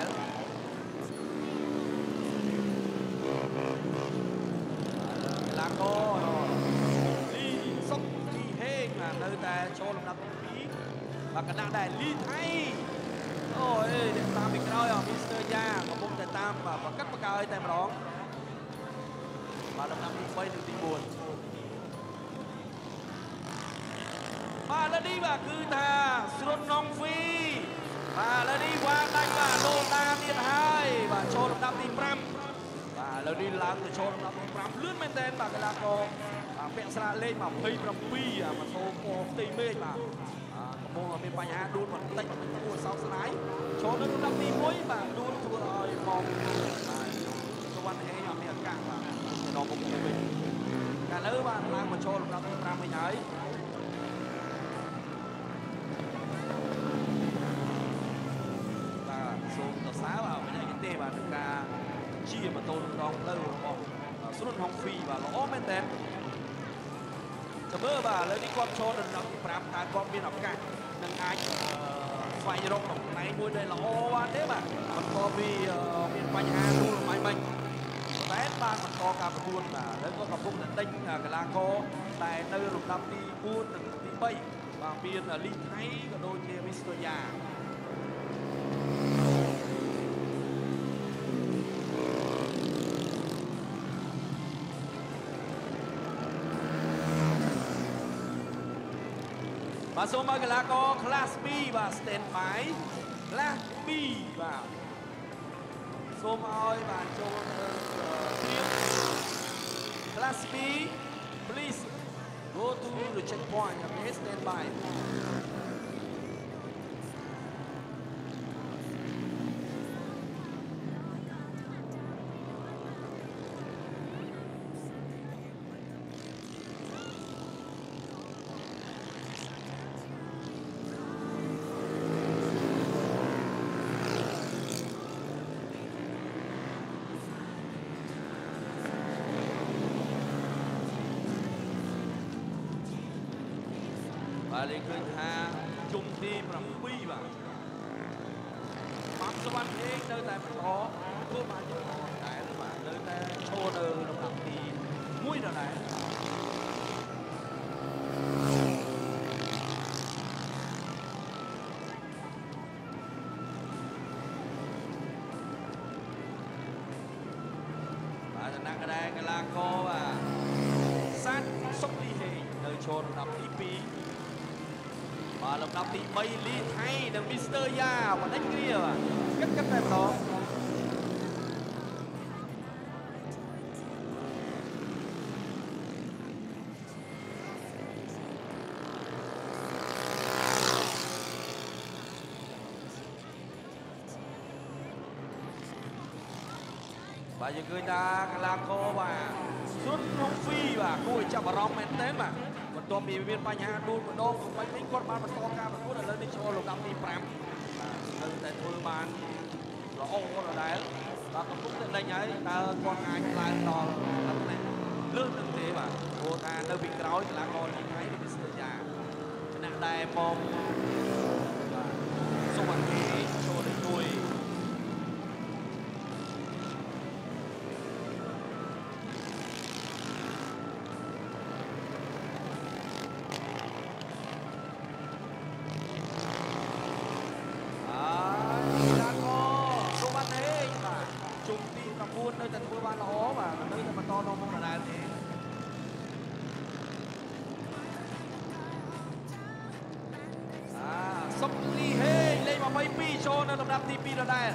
កីឡាករលីសុកទីហេងនៅតែចូលលំដាប់ទី2បាទកណ្ដាលដែរលីថៃអូយតាមពីក្រោយមីស្ទ័រយ៉ាកំពុងតែតាមប្រកាត់ប្រកើយតែម្ដងបាទលំដាប់ទី3និងទី4បាទឥឡូវនេះបាទគឺថាស្រុននងហ្វីបាទឥឡូវនេះវ៉ាដាច់បាទដូនតាទៀតហើយបាទចូលលំដាប់ទី5បាទឥឡូវនេះឡើងទៅចូលលំដាប់ទី5លឿនមែនទែនបាទកីឡាករពាក់ស្លាកលេខ27ម៉ូតូពណ៌ផ្ទៃមេឃបាទកំពុងមានបញ្ហាដួលបន្តិចគួរសោកស្ដាយចូលនៅលំដាប់ទី1បាទដួលធ្វើឲ្យមកបាទសុវណ្ណហេងអត់មានឱកាសបាទដល់មុខទៅវិញកាលលើបាទឡើងមកចូលលំដាប់ទី5វិញហើយសូមទៅសើបាទបច្ចេកទេសបាទក្នុងការជិះម៉ូតូលើដងផ្លូវរបស់ស្រុនហុងហ្វីបាទល្អមែនតើមើលបាទឥឡូវនេះគាត់ចូលដល់លំដាប់ទី5តើគាត់មានឱកាសនឹងអាចស្វែងរកតំណែងមួយដែលល្អបានទេបាទបន្ទាប់ពីមានបញ្ហាទូលមិនបាញ់តែបានបន្តការប្រកួតបាទឥឡូវក៏កំពុងតែដេញកីឡាករតែនៅលំដាប់ទី4និងទី3បាទមានលីថៃក៏ដូចជាមីស្ទ័រយ៉ាបាទសូមឲ្យកីឡាករ class B បាទ stand by class B បាទសូមឲ្យបាទចូលទៅព្រៀង class B please go to the checkpoint okay stand by បាទលេខឃើញថាជុំទី7បាទបាំសវណ្ណហេងនៅតែបន្តធ្វើបានល្អដែរបាទនៅតែឈរនៅលំដាប់ទី1ដដែលបាទដំណាក់ដែរកីឡាករបាទសាច់សុកទីហេងនៅឈរលំដាប់ទី2បាទលំដាប់ទី3លីថៃនិងមីស្ទ័រយ៉ាបណ្ឌិតគ្រាបាទគិតតែម្ដងបាទយើងឃើញថាកីឡាករបាទស្រុនហុងហ្វីបាទគួរឲ្យចាប់អារម្មណ៍មែនទែនបាទបន្ទាប់ពីមានបញ្ហាដួលម្ដងទៅវិញគាត់បានបន្តការប្រកួតឥឡូវនេះចូលលំដាប់ទី5បាទនៅតែធ្វើបានល្អដដែលបាទកំពុងតែដេញហើយតើគាត់អាចឡើងដល់តំណែងលើសនឹងទេបាទព្រោះថានៅពីក្រោយកីឡាករលីថៃនិងមីស្ទ័រយ៉ាអ្នកដែលមកបាទសុវណ្ណហេងចូលលេខ1 សុកលីហេលេខ22ចូលនៅលំដាប់ទី2ដដែល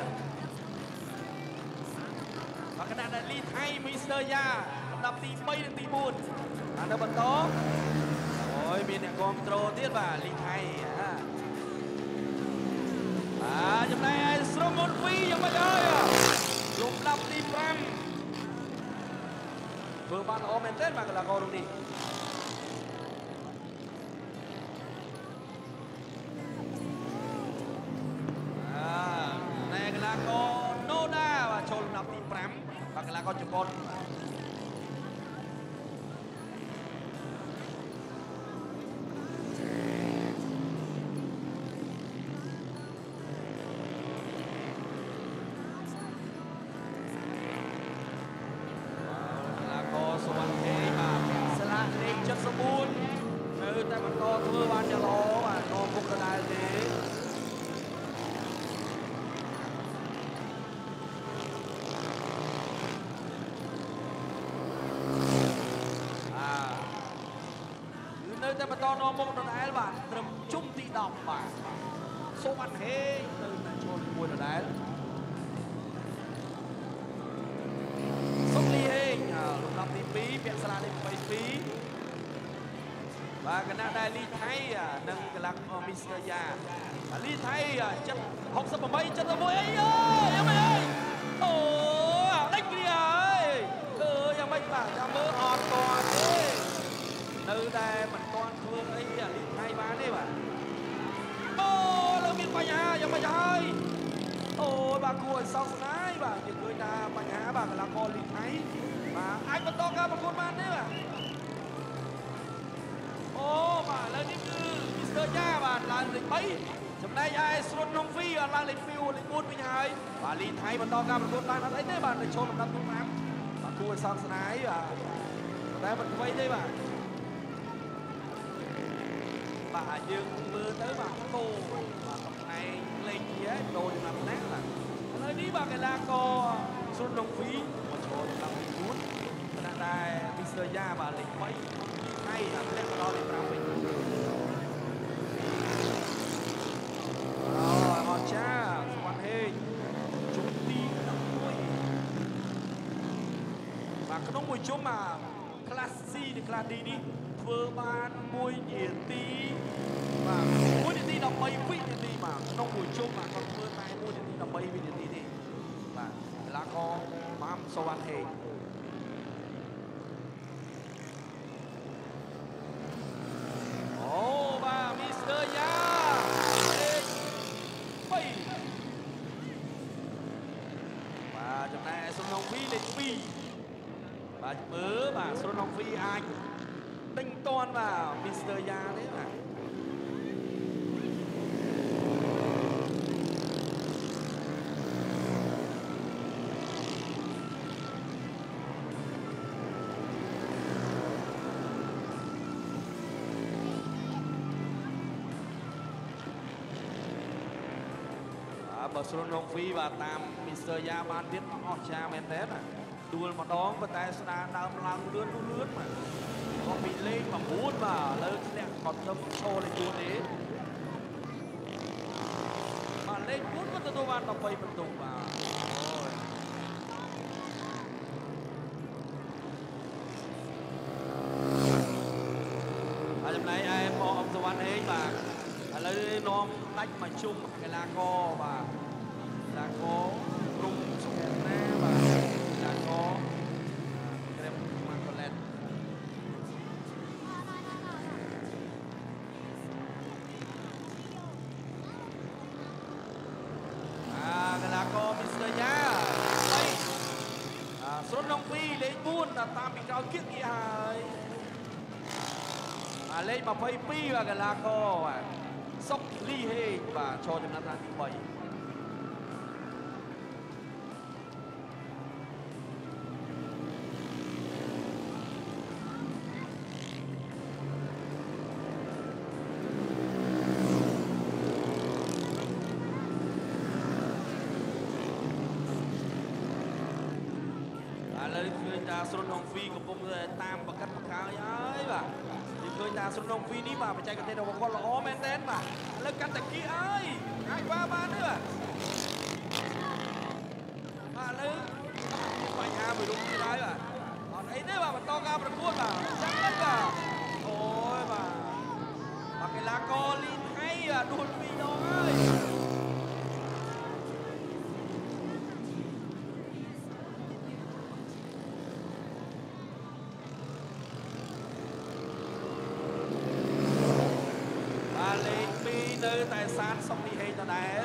ខណៈដែលលីថៃមីស្ទ័រយ៉ាលំដាប់ទី3និងទី4នៅបន្តអូយមានអ្នកគ្រប់គ្រងទៀតបាទលីថៃចំណែកឯស្រមុនពីយ៉ាងម៉េចហើយលំដាប់ទី5ធ្វើបានល្អមែនទែនបាទកីឡាកររូបនេះកីឡាករណូដាបាទចូលលំដាប់ទី5បាទកីឡាករជប៉ុននៅតែបន្តធ្វើបានយ៉ាងល្អបាទនាំមុខដដែលទេនៅតែបន្តនាំមុខដដែលបាទត្រឹមជុំទី10បាទសូវ៉ាន់ហេនៅតែចូលមួយដដែលសុកលីហេងលំដាប់ទី2ពាក់ស្លាលេខ22បាទគណៈដែលលីថៃនិងកីឡាករមីស្ទ័រយ៉ាលីថៃចិត្ត68 71អីយ៉ាងម៉េចអើយអូដាច់គ្រាហើយយ៉ាងម៉េចបាទចាំមើលអត់តទេនៅតែមិនទាន់ធ្វើអីលីថៃបានទេបាទអូលើមានបញ្ហាយ៉ាងម៉េចហើយអូបាទគួរឲ្យសោកស្ដាយបាទនិយាយឃើញថាបញ្ហាបាទកីឡាករលីថៃបាទអាចបន្តការប្រកួតបានទេបាទអូបាទឥឡូវនេះគឺមីស្ទ័រយ៉ាបាទឡើងលេខ3ចំណែកឯស្រុននងហ្វីឡើងលេខ4លេខ4វិញហើយបាទលីថៃបន្តការប្រកួតបានអត់អីទេបាទនៅចូលលំដាប់ទី5បាទគួរឲ្យសោកស្ដាយបាទតែមិនអ្វីទេបាទយើងមើលទៅបាទគោបាទកំណែងលេខនេះដូរចំណាំណាស់បាទឥឡូវនេះបាទកីឡាករស្រុននងហ្វីមកចូលលំដាប់ទី4ខណៈដែលមីស្ទ័រយ៉ាបាទលេខ3ហើយធ្លាក់ដល់លេខ5វិញអរចាសវណ្ណហេងជុំទី11បាទក្នុងមួយជុំក្លាស C និងក្លាស D នេះធ្វើបាន1នាទីបាទ1នាទី13វិនាទីបាទក្នុងមួយជុំបាទគាត់ធ្វើតែ1នាទី13វិនាទីទេបាទកីឡាករបាំសវណ្ណហេងចំណែកស្រុននងហ្វីលេខ2បាទមើលបាទស្រុននងហ្វីអាចដេញតាន់បាទមីស្ទ័រយ៉ាទេបាទបើស្រុននងហ្វីបាទតាមមីស្ទ័រយ៉ាបានទៀតអស្ចារ្យមែនទេណាដួលម្ដងប៉ុន្តែស្ដារដើមឡើងលឿនបាទក៏ពីលេខ9បាទលើធ្លាក់ក៏ទៅចូលលេខ4ទេបាទលេខ4ក៏ទទួលបាន13បន្ទុកបាទហើយចំណែកឯបងអមសវណ្ណហេងបាទឥឡូវនាំដាច់មកជុំកីឡាករបាទកីឡាករក្រុមសុខណាបាទកីឡាករក្រែមម៉ាកូឡេតកីឡាករមីស្ទ័រយ៉ាស្រុននងហ្វីលេខ4តាមពីក្រោយគៀកនេះហើយលេខ22បាទកីឡាករបាទសុកលីហេងបាទចូលចំណាត់ទី3ឥឡូវឃើញថាស្រុននងហ្វីកំពុងតាមបកាត់បកាយហើយបាទឃើញថាសំណុំ2នេះបាទបច្ចេកទេសរបស់គាត់ល្អមែនទែនបាទឥឡូវកាន់តែគីអើយអាចបានទេបាទឥឡូវបញ្ហាមួយរូបទៀតហើយបាទអត់អីទេបាទបន្តការប្រកួតបាទចាំមិនបាទអូយបាទកីឡាករលីនហៃដួល2ដងហើយនៅតែសានសុកនេះហេងដដែល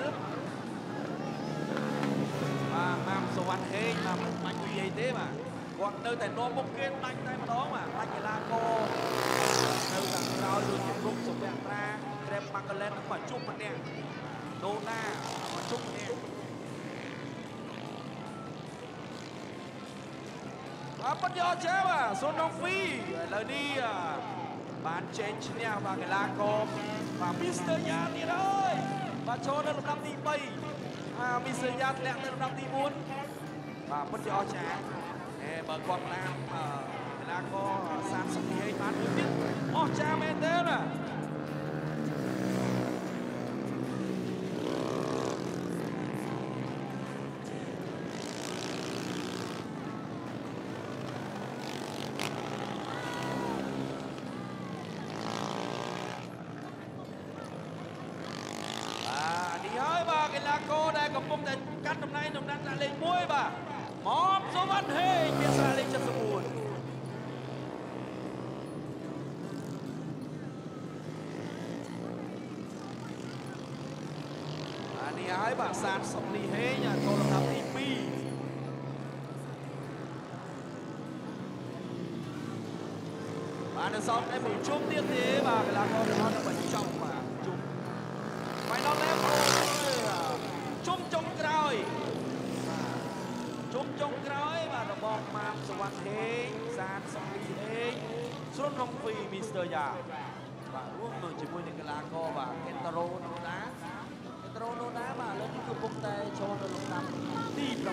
បាទម៉ាំសវណ្ណហេងបាទមិនបាច់និយាយទេបាទគាត់នៅតែនាំមុខគេដាច់តែម្ដងបាទដាច់កីឡាករនៅខាងក្រោយដូចជារុកសុភ័ត្រាក្រែមម៉ាក់កលែនមកជុំម្នាក់ដូណាមកជុំម្នាក់បាទបាត់យកចេះបាទសុននងវីឥឡូវនេះបានចេញឈ្នះបាទកីឡាករបាទមីស្ទ័រយ៉ាទៀតហើយបាទចូលនៅលំដាប់ទី3មីស្ទ័រយ៉ាធ្លាក់នៅលំដាប់ទី4បាទពិតជាអស្ចារ្យបើគាត់តាមកីឡាករ30ហេបានទៀតអស្ចារ្យមែនទេណាកីឡាករដែលកំពុងតែកាន់តំណែងដាក់លេខ1បាទម៉មសុវណ្ណហេងមានសារលេខ74នេះហើយបាទសានសុកលីហេងចូលលំដាប់ទី2បាទនៅសល់តែមួយជុំទៀតទេបាទកីឡាករទាំងអស់នឹងបញ្ចប់បាទជុំ Final lap ជុំចុងក្រោយជុំចុងក្រោយបាទរបស់ម៉ាមសវណ្ណហេងសានសុកលីហេងស្រុនរងពីមីស្ទ័រយ៉ាបាទរួមនឹងជាមួយនឹងកីឡាករបាទកេនតារ៉ូណូណាបាទឥឡូវនេះកំពុងតែចូលនៅលំដាប់ទី6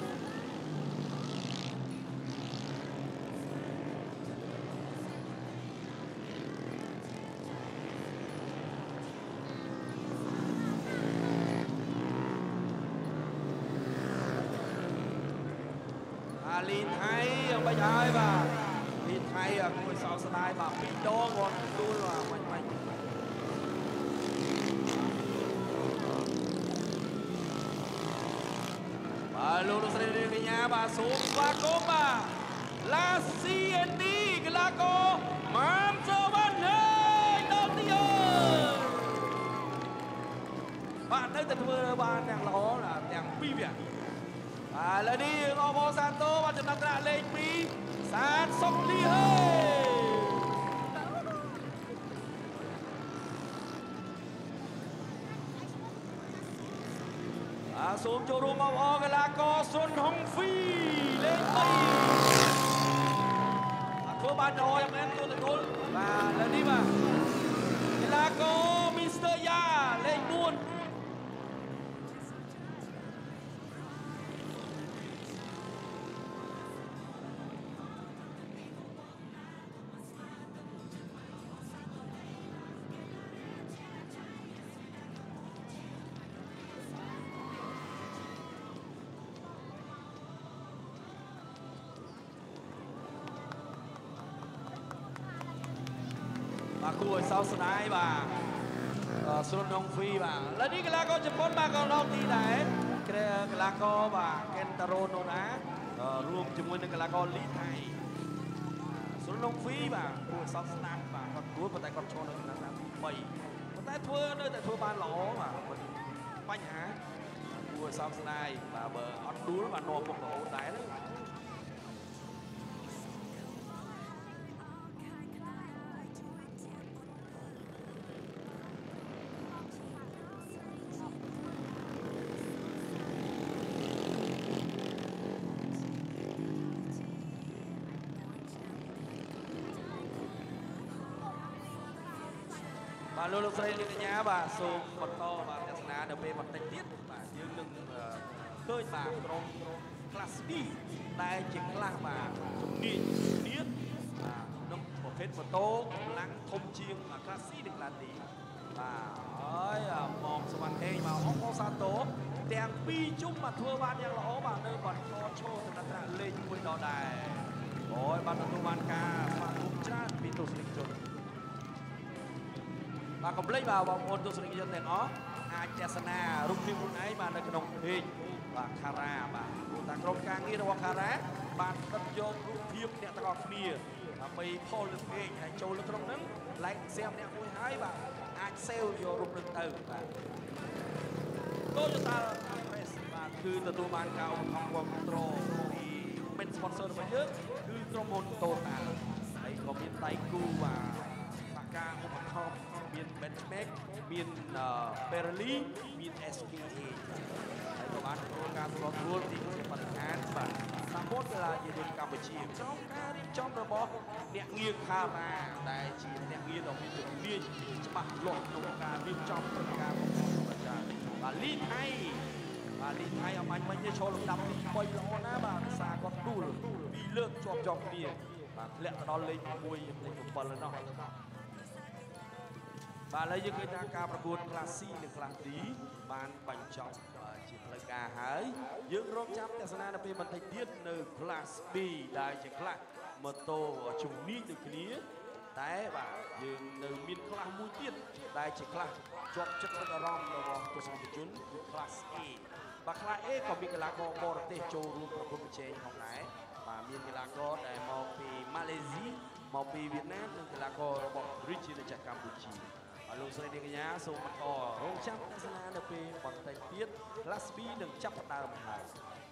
លីនថៃបាច់ហើយបាទលីនថៃគួរសោកស្ដាយបាទ2ដងគាត់ទួលបាទមិនបាទលោកស្រីនាងកញ្ញាបាទសូមស្វាគមន៍បាទឡាស៊ីអេនឌីកីឡាករម៉ាំសវណ្ណហេងដល់ទីបាទនៅតែធ្វើបានទាំងល្អទាំង2វគ្គឥឡូវនេះអបអរសាទរបាទចំណាត់ថ្នាក់លេខ2សានសុកលីហេសូមចូលរួមអបអរកីឡាករស៊ុនហុងហ្វីលេខ3ធ្វើបានល្អយ៉ាងមែនទទួលបាទឥឡូវនេះបាទកីឡាករមីស្ទ័រយ៉ាលេខ4គួរឲ្យសោកស្ដាយបាទស្រុននងហ្វីបាទឥឡូវនេះកីឡាករជប៉ុនបាទក៏ដល់ទីដែរកីឡាករបាទកេនតារ៉ូណូណារួមជាមួយនឹងកីឡាករលីថៃស្រុននងហ្វីបាទគួរឲ្យសោកស្ដាយបាទគាត់គួរប៉ុន្តែគាត់ឈរនៅចំណាត់ទី3ប៉ុន្តែនៅតែធ្វើបានល្អបាទបញ្ហាគួរឲ្យសោកស្ដាយបាទបើអត់ដួលបាទនាំពុករហូតដែរបាទលោកស្រីនាងកញ្ញាបាទសូមបន្តបាទទស្សនានៅពេលបន្តិចទៀតបាទយើងនឹងឃើញបាទក្រុម Class D ដែលជាខ្លះបាទជំនាញបាទនឹងប្រភេទម៉ូតូកម្លាំងធំជាងក្លាស C និងក្លាស D បាទហើយមកសវណ្ណហេងមកអងសាតូទាំងពីរជុំមកធ្វើបានយ៉ាងល្អបាទនៅបន្តឈរចំណាត់ថ្នាក់លេខ1ដដែលអូយបានទទួលបានការស្វាគមន៍ច្រើនពីទស្សនិកជនបាទកុំភ្លេចបាទបងប្អូនទស្សនិកជនទាំងអស់អាចទស្សនារូបភាពខ្លួនឯងបាទនៅក្នុងเพจបាទខារ៉ាបាទព្រោះតែក្រុមការងាររបស់ខារ៉ាបានដិតយករូបភាពអ្នកទាំងអស់គ្នាដើម្បីផលលើเพจហើយចូលលើក្នុងហ្នឹង like share ម្នាក់មួយហើយបាទអាច save យករូបនឹងទៅបាទ Toyota Race បាទគឺទទួលបានការឧបត្ថម្ភគ្រប់គ្រងពីមិន sponsor របស់យើងគឺក្រុមហ៊ុន Toyota ហើយក៏មានដៃគូបាទការឧបត្ថម្ភមាន Benchmark មាន Pirelli មាន SKA ហើយក៏បានទទួលការសម្របសម្រួលពីជាបរិស្ថានបាទសហព័ន្ធកីឡាយានយន្តកម្ពុជាក្នុងការរៀបចំរបស់អ្នកងារខារ៉ាដែលជាអ្នកងារដ៏មានជំនាញច្បាស់លាស់ក្នុងការរៀបចំព្រឹត្តិការណ៍របស់ចា៎បាទលីថៃអមាញ់មិញឈរលំដាប់ទី3ល្អណាស់បាទភាសាគាត់ដួលពីរលើកជាប់គ្នាបាទធ្លាក់ទៅដល់លេខ6 7ហើយណោះបាទឥឡូវយើងឃើញថាការប្រកួតក្លាស C និងក្លាស D បានបញ្ចប់ជាផ្លូវការហើយយើងរងចាំទស្សនានៅពេលបន្តិចទៀតនៅក្លាស B ដែលជាក្លាសម៉ូតូជំនាញដូចគ្នាតែបាទយើងនៅមានក្លាសមួយទៀតដែលជាក្លាសជាប់ចិត្តអារម្មណ៍របស់ទស្សនិកជនគឺក្លាស A បាទក្លាស A ក៏មានកីឡាករបរទេសចូលរួមប្រកួតប្រជែងផងដែរបាទមានកីឡាករដែលមកពីម៉ាឡេស៊ីមកពីវៀតណាមនិងកីឡាកររបស់រាជាណាចក្រកម្ពុជាលោកស្រីនាងកញ្ញាសូមបន្តរងចាំទស្សនានៅពេលបន្តិចទៀតក្លាស B នឹងចាប់ផ្ដើមហើយ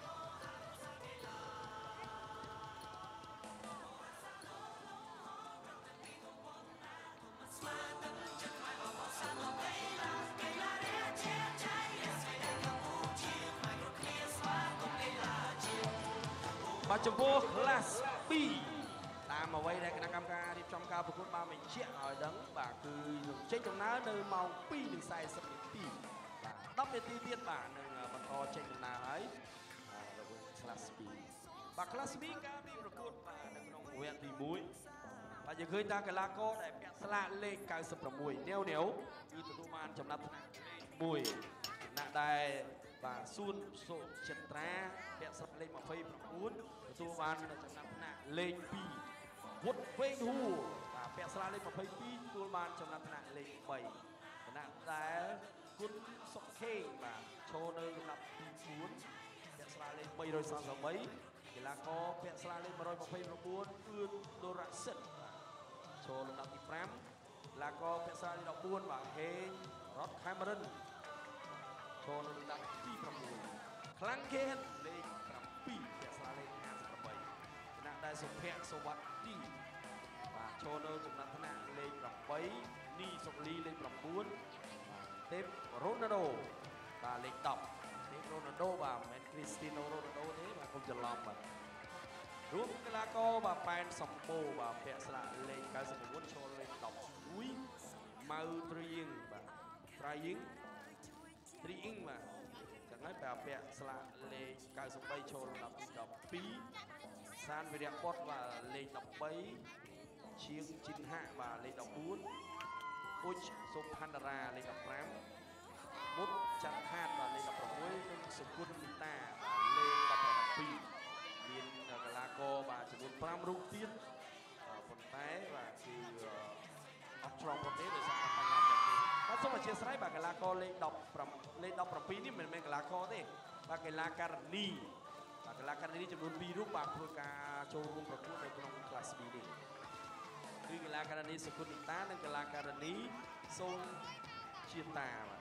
បាទចំពោះក្លាស B តាមអ្វីដែលគណៈកម្មការរៀបចំការប្រកួតបានបញ្ជាក់ឲ្យដឹងបាទគឺនឹងចេញដំណើរនៅម៉ោង 2:40 នាទីបាទ10នាទីទៀតបាទនឹងបន្តចេញដំណើរហើយរវាងក្លាស B បាទក្លាស B ការរៀបប្រកួតបាទនៅក្នុងវគ្គទី1បាទយើងឃើញថាកីឡាករដែលពាក់ស្លាកលេខ96នាវគឺទទួលបានចំណាត់ថ្នាក់លេខ1ខណៈដែលបាទសួនសុចិត្រាពាក់ស្លាកលេខ29ទទួលបានចំណាត់ថ្នាក់លេខ2វុតវែងហួរបាទពាក់ស្លាកលេខ22ទទួលបានចំណាត់ថ្នាក់លេខ3ខណៈដែលគុណសុខខេងបាទឈរនៅលំដាប់ទី4ពាក់ស្លាកលេខ333កីឡាករពាក់ស្លាកលេខ129អឿនដូរ៉ាសិតឈរលំដាប់ទី5កីឡាករពាក់ស្លាកលេខ14បាទហេងរ៉តខាមរិនឈរនៅលំដាប់ទី6ខ្លាំងខេនលេខ7ពាក់ស្លាកលេខ58ខណៈដែលសុភ័ក្រសវត្ថទីបាទឈរនៅចំណាត់ថ្នាក់លេខ8នីសុកលីលេខ9ទេពរ៉ូណាល់ដូបាទលេខ10ទេពរ៉ូណាល់ដូបាទមិនមែនគ្រីស្ទីណូរ៉ូណាល់ដូទេបាទកុំច្រឡំបាទរួមកីឡាករបាទប៉ែនសំបូរបាទពាក់ស្លាកលេខ99ឈរលេខ11ម៉ៅត្រៀងបាទត្រៃយិងបាទចឹងហើយពាក់ស្លាកលេខ93ឈរលំដាប់ទី12សានវិរៈបុតបាទលេខ13ជាងជីនហាបាទលេខ14អ៊ុចសុផាន់តារាលេខ15មុតចាត់ខាតបាទលេខ16និងសុគន្ធនីតាបាទលេខ17មានកីឡាករបាទចំនួន5រូបទៀតប៉ុន្តែបាទគឺអត់ឆ្លងប្រទេសដោយសារបញ្ហាប្រទេសបាទសូមអធិស្ឋានបាទកីឡាករលេខ17នេះមិនមែនកីឡាករទេបាទកីឡាករនីបាទកីឡាករនីចំនួន2រូបបាទធ្វើការចូលរួមប្រកួតនៅក្នុងក្លាស B នេះគឺកីឡាករនីសុគន្ធនីតានិងកីឡាករនីសូនជាតាបាទ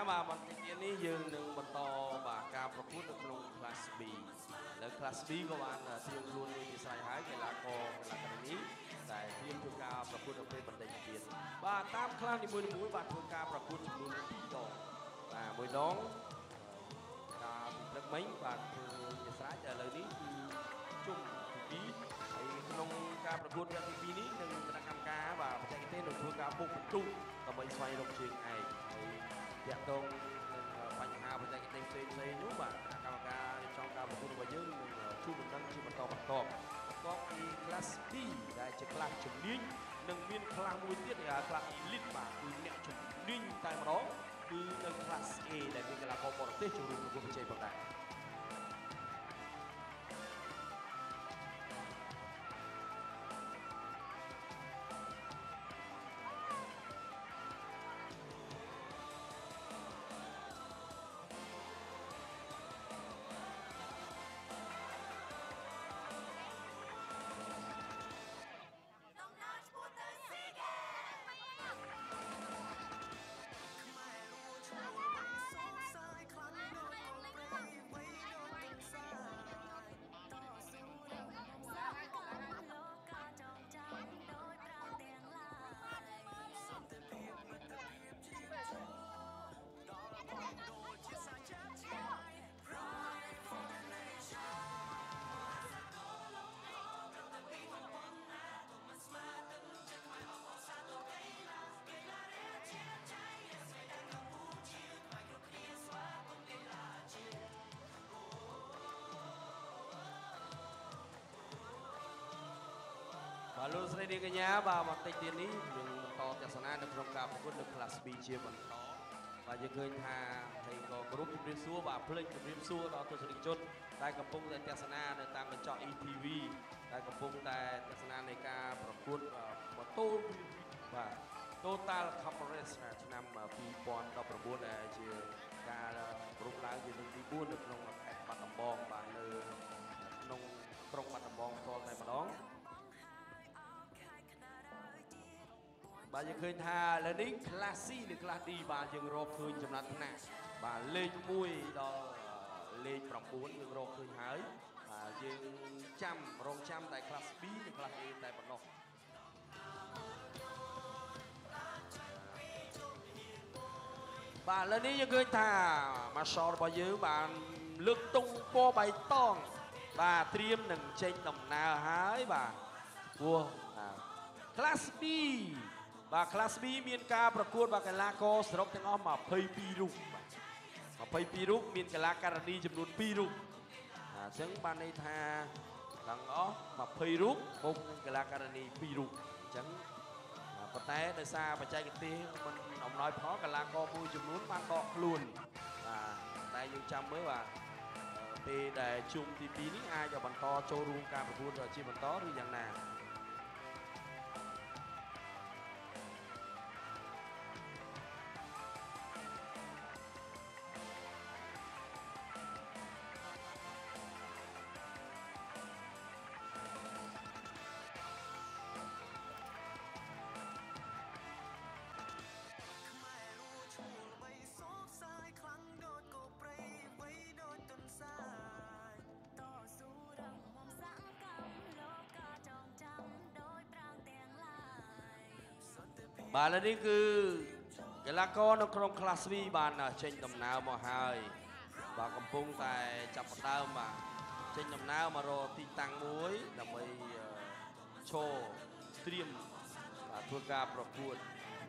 បាទបន្តិចទៀតនេះយើងនឹងបន្តបាទការប្រកួតនៅក្នុង Class B នៅ Class B ក៏បានត្រៀមខ្លួនមួយជាស្រេចហើយកីឡាករកីឡាការិនីតែត្រៀមធ្វើការប្រកួតនៅពេលបន្តិចទៀតបាទតាម Class នីមួយៗបាទធ្វើការប្រកួតចំនួន2ដងបាទមួយដងកាលពីព្រឹកមិញបាទធ្វើជាស្រេចឥឡូវនេះគឺជុំទី2ហើយក្នុងការប្រកួតវគ្គទី2នេះនឹងគណៈកម្មការបាទបច្ចេកទេសនឹងធ្វើការបុកបន្ទុកដើម្បីស្វែងរកជើងឯកហើយតាក់ទងនឹងបញ្ហាបច្ចេកទេសផ្សេងៗនោះបាទគណៈកម្មការរៀបចំការប្រកួតរបស់យើងនឹងជួបដំណឹងជាបន្តបន្ទាប់ពី Class B ដែលជា Class ជំនាញនិងមាន Class មួយទៀតដែល Class Elite បាទគឺអ្នកជំនាញតែម្ដងគឺនៅ Class A ដែលមានកីឡាករបរទេសចូលរួមប្រកួតប្រជែងផងដែរបាទលោកស្រីនាងកញ្ញាបាទបន្តិចទៀតនេះយើងបន្តទស្សនានៅក្នុងការប្រកួតនៅ Class B ជាបន្តបាទយើងឃើញថាហើយក៏ក្រុមជម្រាបសួរបាទភ្លេចជម្រាបសួរដល់ទស្សនិកជនដែលកំពុងតែទស្សនានៅតាមកញ្ចក់ ETV ដែលកំពុងតែទស្សនានៃការប្រកួតម៉ូតូបាទ Total Cup Race ឆ្នាំ2019ដែលជាការប្រកួតឡើងជាលើកទី4នៅក្នុងខេត្តបាត់ដំបងបាទនៅក្នុងក្រុងបាត់ដំបងផ្ទាល់តែម្ដងបាទយើងឃើញថាឥឡូវនេះ Class C និង Class D បាទយើងរកឃើញចំណាត់ថ្នាក់បាទលេខ1ដល់លេខ9យើងរកឃើញហើយបាទយើងរងចាំតែ Class B និង Class A តែប៉ុណ្ណោះបាទឥឡូវនេះយើងឃើញថា Marshall របស់យើងបានលើកទង់ពណ៌បៃតងបាទត្រៀមនឹងចេញដំណើរហើយបាទព្រោះ Class B បាទ Class B មានការប្រកួតបាទកីឡាករសរុបទាំងអស់22រូបបាទ22រូបមានកីឡាការិនីចំនួន2រូបអញ្ចឹងបានន័យថាទាំងអស់20រូបមុខនឹងកីឡាការិនី2រូបអញ្ចឹងប៉ុន្តែដោយសារបច្ចេកទេសមិនអំណោយផលកីឡាករមួយចំនួនបានដកខ្លួនបាទតែយើងចាំមើលបាទពេលដែលជុំទី2នេះអាចបន្តចូលរួមការប្រកួតជាបន្តឬយ៉ាងណាបាទឥឡូវនេះគឺកីឡាករនៅក្នុង Class B បានចេញដំណើរមកហើយបាទកំពុងតែចាប់ផ្ដើមបាទចេញដំណើរមករកទីតាំងមួយដើម្បីឈរត្រៀមបាទធ្វើការប្រកួត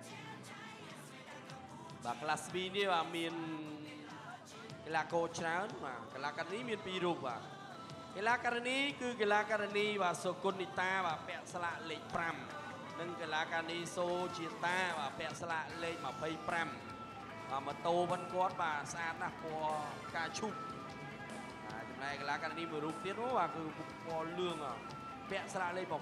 បាទ Class B នេះបាទមានកីឡាករច្រើនបាទកីឡាការិនីមាន2រូបបាទកីឡាការិនីគឺកីឡាការិនីបាទសុគន្ធនីតាបាទពាក់ស្លាកលេខ5និងកីឡាការិនីសូជាតាបាទពាក់ស្លាកលេខ25បាទម៉ូតូវិញគាត់បាទស្អាតណាស់ពណ៌ផ្កាឈូកបាទចំណែកកីឡាការិនីមួយរូបទៀតនោះបាទគឺពណ៌លឿងពាក់ស្លាកលេខ25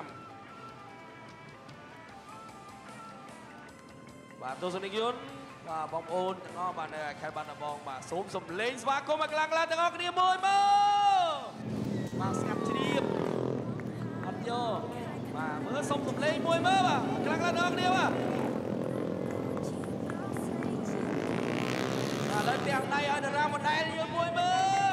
បាទទស្សនិកជនបាទបងប្អូនទាំងអស់បាទនៅខេត្តបាត់ដំបងបាទសូមសំលេងស្វាគមន៍ឲ្យខ្លាំងៗទាំងអស់គ្នាមួយមើលបាទស្ងាត់ជ្រាបអត់យកបាទមើលសុំសំលេងមួយមើលបាទខ្លាំងៗទាំងអស់គ្នាបាទ một đây như môi mơ.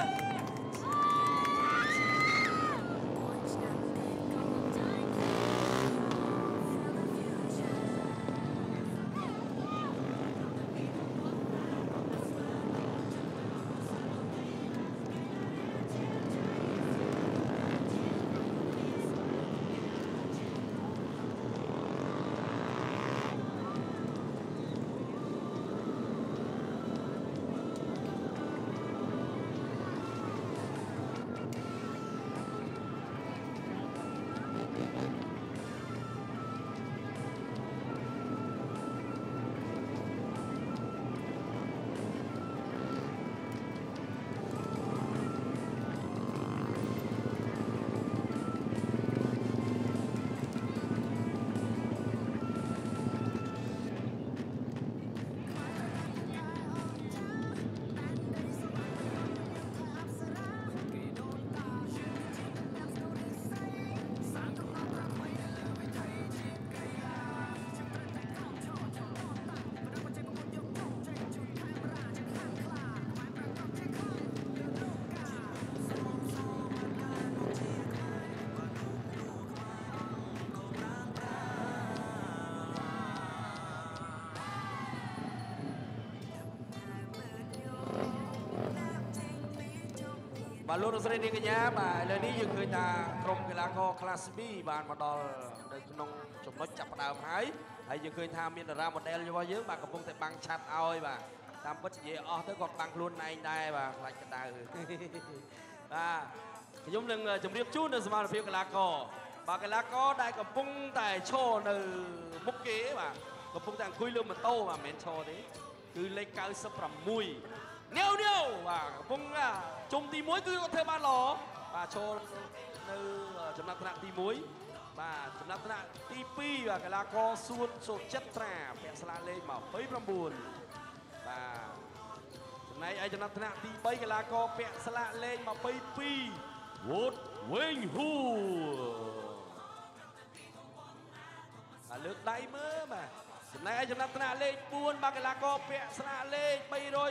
បាទលោកស្រីនាងកញ្ញាបាទឥឡូវនេះយើងឃើញថាក្រុមកីឡាករ Class B បានមកដល់នៅក្នុងចំណុចចាប់ផ្ដើមហើយយើងឃើញថាមានតារា model របស់យើងបាទកំពុងតែបាំងឆាត់ឲ្យបាទតាមពិតនិយាយអស់ទៅគាត់បាំងខ្លួនឯងដែរបាទខ្លាចក្តៅបាទខ្ញុំនឹងជម្រាបជូននៅសមត្ថភាពកីឡាករបាទកីឡាករដែលកំពុងតែឈរនៅមុខគេបាទកំពុងតែអង្គុយលើម៉ូតូបាទមិនមែនឈរទេគឺលេខ96នាវបាទកំពុងជុំទី1គឺគាត់ធ្វើបានល្អបាទចូលនៅចំណាត់ថ្នាក់ទី1បាទចំណាត់ថ្នាក់ទី2បាទកីឡាករសួនសុចិត្រាពាក់ស្លាកលេខ29បាទចំណែកឯចំណាត់ថ្នាក់ទី3កីឡាករពាក់ស្លាកលេខ22វូតវិញហ៊ូលើកដៃមើលបាទចំណែកឯចំណាត់ថ្នាក់លេខ4បាទកីឡាករពាក់ស្លាកលេខ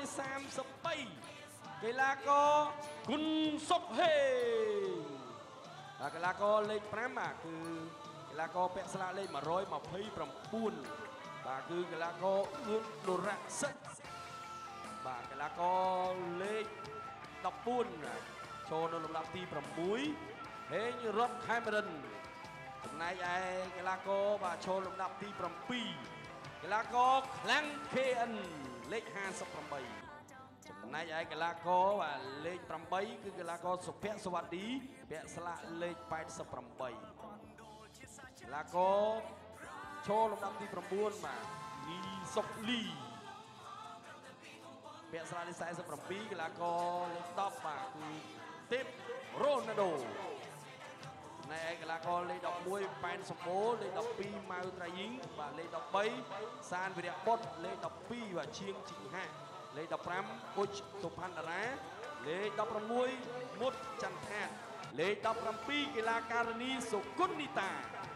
333កីឡាករគុណសុកហេបាទកីឡាករលេខ5បាទគឺកីឡាករពាក់ស្លាកលេខ129បាទគឺកីឡាករអឿនដរៈសិទ្ធបាទកីឡាករលេខ14ចូលនៅលំដាប់ទី6ហេងរតខេមរិនចំណែកឯកីឡាករបាទចូលលំដាប់ទី7កីឡាករខ្លាំង KN លេខ58ចំណែកឯកីឡាករបាទលេខ8គឺកីឡាករសុភ័ក្រសវណ្ឌីពាក់ស្លាកលេខ88កីឡាករចូលលំដាប់ទី9បាទលីសុកលីពាក់ស្លាកលេខ47កីឡាករលេខ10បាទគឺទេពរ៉ូណាល់ដូណែឯកីឡាករលេខ11ប៉ែនសម្បូរលេខ12ម៉ៅត្រាយីងបាទលេខ13សានវិរៈបុតលេខ12បាទឈៀងជីងហាលេខ15អ៊ុចសុផាន់តារាលេខ16មុតចន្ទថាលេខ17កីឡាការិនីសុគន្ធនីតា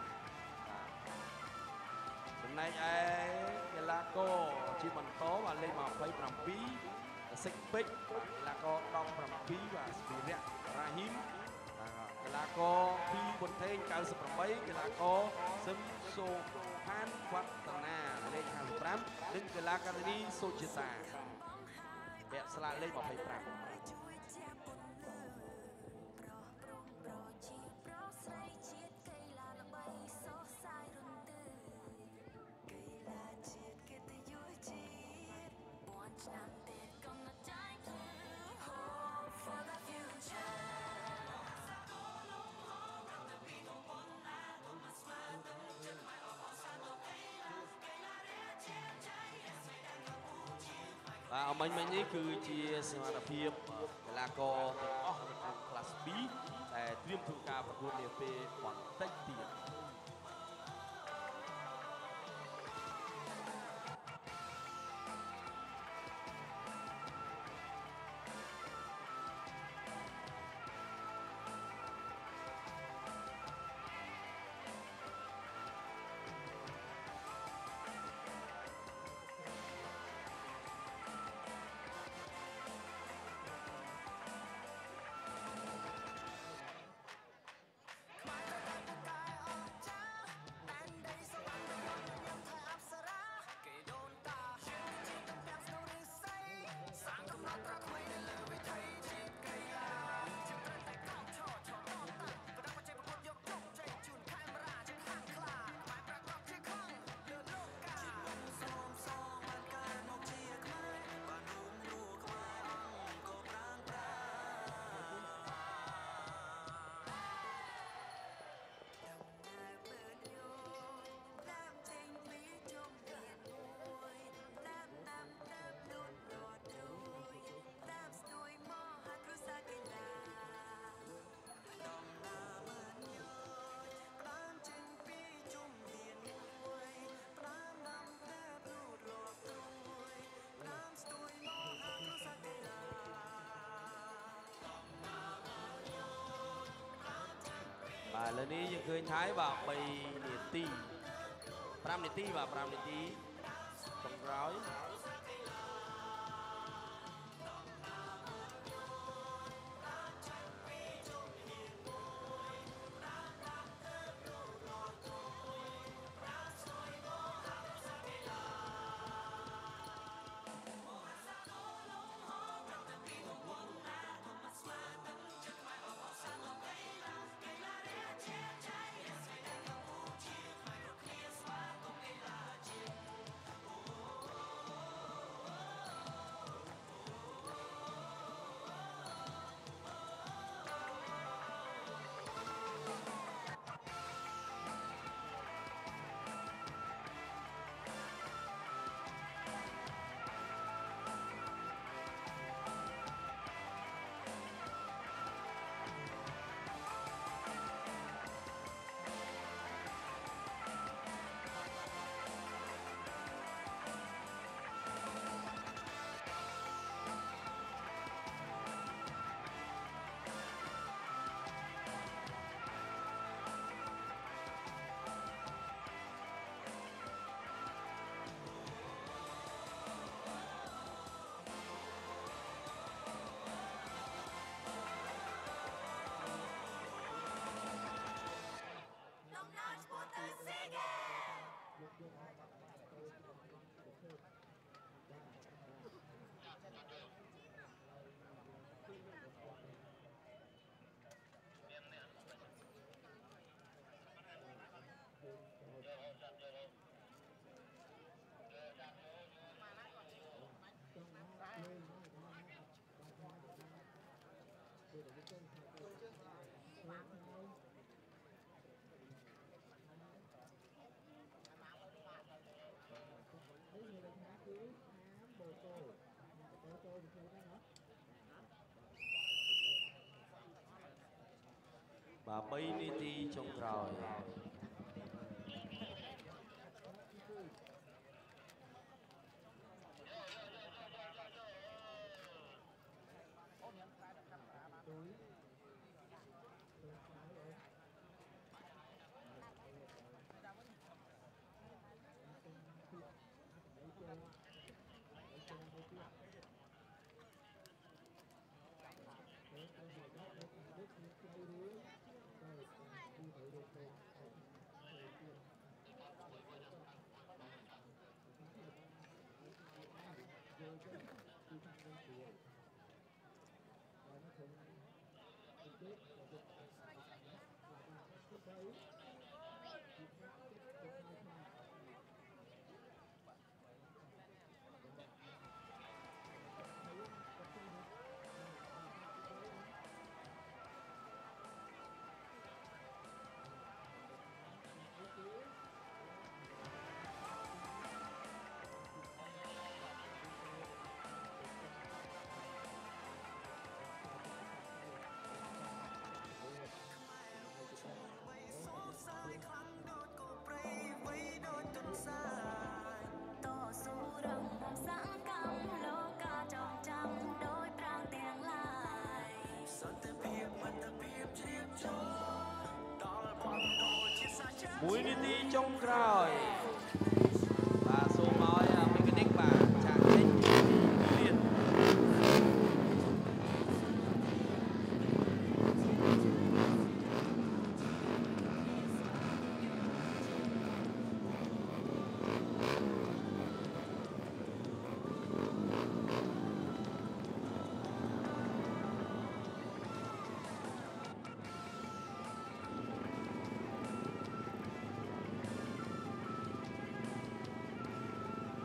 ចំណែកឯកីឡាករជាបន្តបាទលេខ27សិចពេជ្រកីឡាករ17បាទស្វីរៈរ៉ាហ៊ីមកីឡាករពីបុនថេង98កីឡាករសឹមសូផានវឌ្ឍនាលេខ55និងកីឡាការិនីសុជាតាពាក់ស្លាកលេខ25បាទអមិញនេះគឺជាសមត្ថភាពកីឡាករទាំងអស់នៅក្នុង Class B ដែលត្រៀមធ្វើការប្រកួតនាពេលបន្តិចទៀត bà lầnนี้ยังเคยthái vào 3 នាទី 5 នាទី បាទ 5 នាទីចុងក្រោយ và 3 នាទីចុងក្រោយ 1 នាទីចុងក្រោយ បាទសូមឲ្យ mechanic បាទចាក់ចេញទៀត Hãy subscribe cho kênh Ghiền Mì Gõ để không bỏ lỡ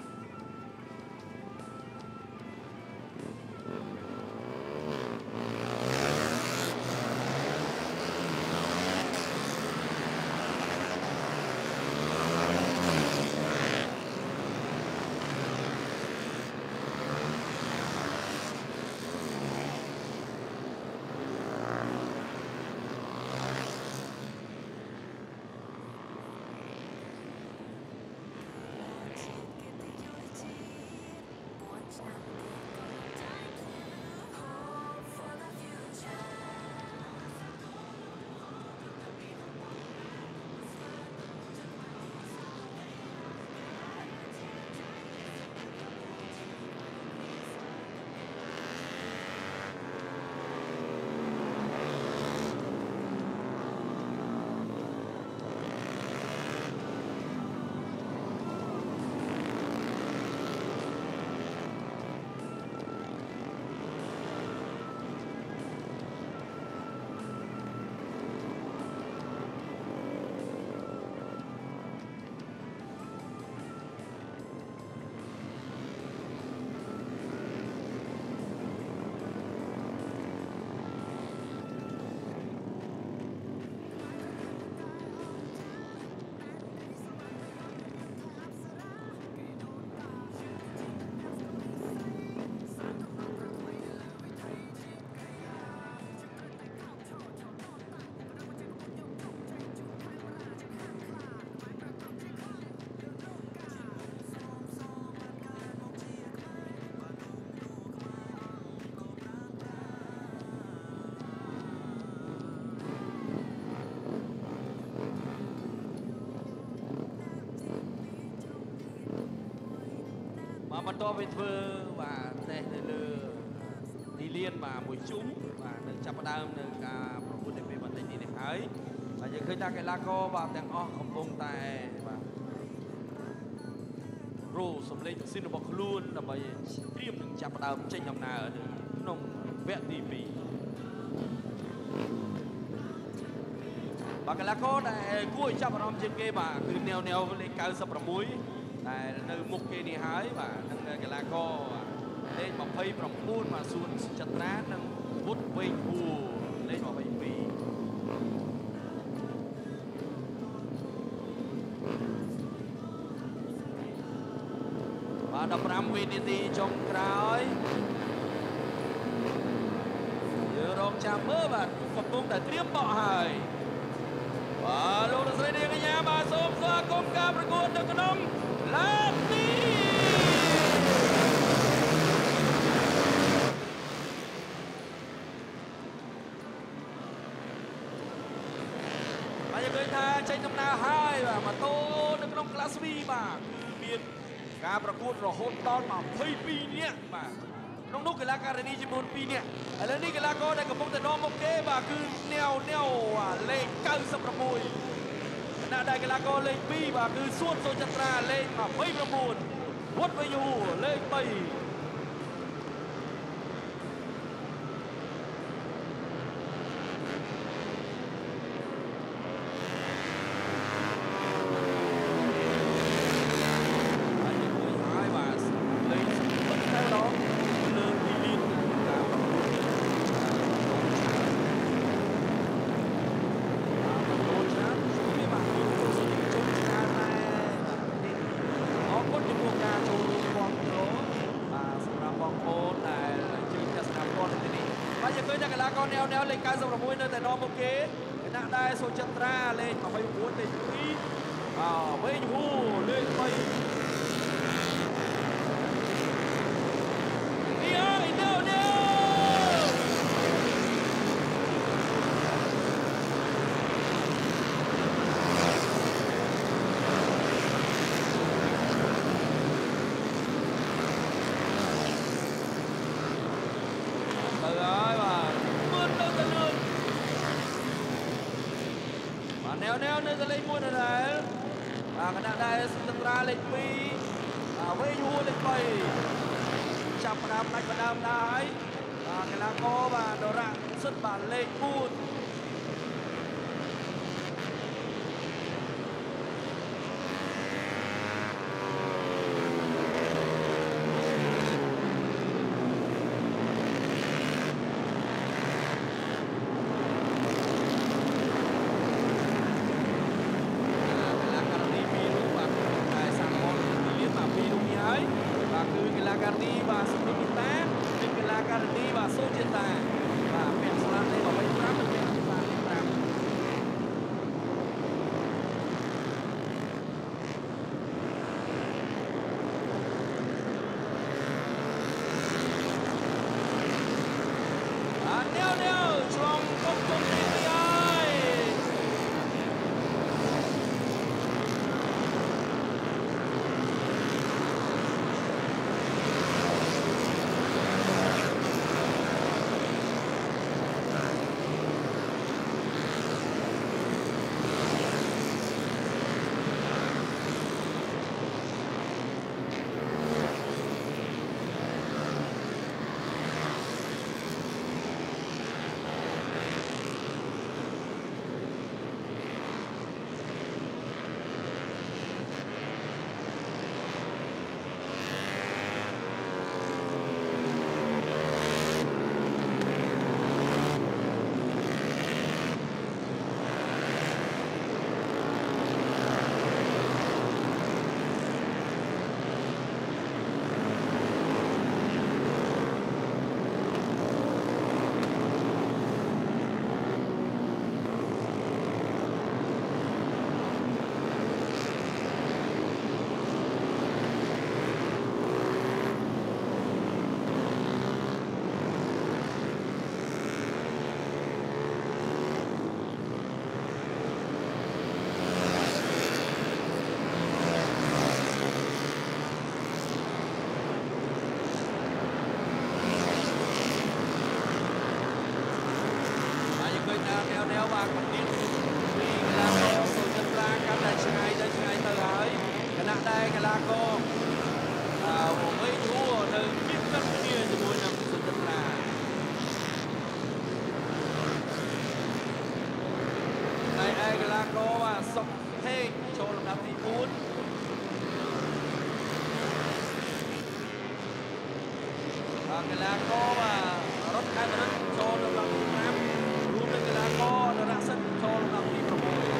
បន្ទាប់ពីធ្វើបាទតេស្តនៅលើទីលានបាទមួយជុំបាទនឹងចាប់ផ្ដើមនៅការប្រកួតនៅពេលបន្តិចនេះហើយហើយយើងឃើញថាកីឡាករបាទទាំងអស់កំពុងតែបាទរੂសំឡេងម៉ាស៊ីនរបស់ខ្លួនដើម្បីត្រៀមនឹងចាប់ផ្ដើមចេញដំណើរនៅក្នុងវគ្គទី2បាទកីឡាករដែលគួរចាប់អារម្មណ៍ជាងគេបាទគឺណែវលេខ96ដែលនៅមុខគេនេះហើយបាទនឹងកីឡាករលេខ29បាទសួនសុចិត្រានិងវុតវែងហួរលេខ22បាទ15វិនាទីចុងក្រោយយើងរងចាំមើលបាទកំពុងតែត្រៀមបក់ហើយបាទលោកស្រីនាងកញ្ញាបាទសូមស្វាគមន៍ការប្រកួតនៅក្នុងឡានទីបាទយើងឃើញថាចេញដំណើរហើយបាទម៉ូតូនៅក្នុង Class V បាទគឺមានការប្រកួតរហូតដល់22នាក់បាទក្នុងនោះកីឡាការិនីចំនួន2នាក់ឥឡូវនេះកីឡាករដែលកំពុងតែនាំមុខគេបាទគឺណែវលេខ96ខណៈដែលកីឡាករលេខ2បាទគឺសួនសុចិត្រាលេខ29វុតវែងហួរលេខ3ណែវលេខ96នៅតែនាំមុខគេខណៈដែលសុចិត្រាលេខ29លេខ2វែងហួរលេខ3នេះហើយណែវនៅតែលេខ1ដដែលខណៈដែលសុចិត្រាលេខ2វែងហួរលេខ3ចាប់ផ្ដើមដាច់ផ្ដើមដែរហើយកីឡាករបាទដរ៉ាសិតបាទលេខ4គឺកីឡាការិនីបាទសុភីតានិងកីឡាការិនីបាទសូចិតាបាទពាក់ស្លាប់លេខ25និងពាក់ក៏វិញហួរនៅមានទឹកគ្នាជាមួយនឹងសុចិត្រាហើយកីឡាករបាទសុកហេងចូលលំដាប់ទី4កីឡាករបាទរត់ខេត្តរិទ្ធចូលលំដាប់ទី5រួមនឹងកីឡាករនរសិទ្ធចូលលំដាប់ទី6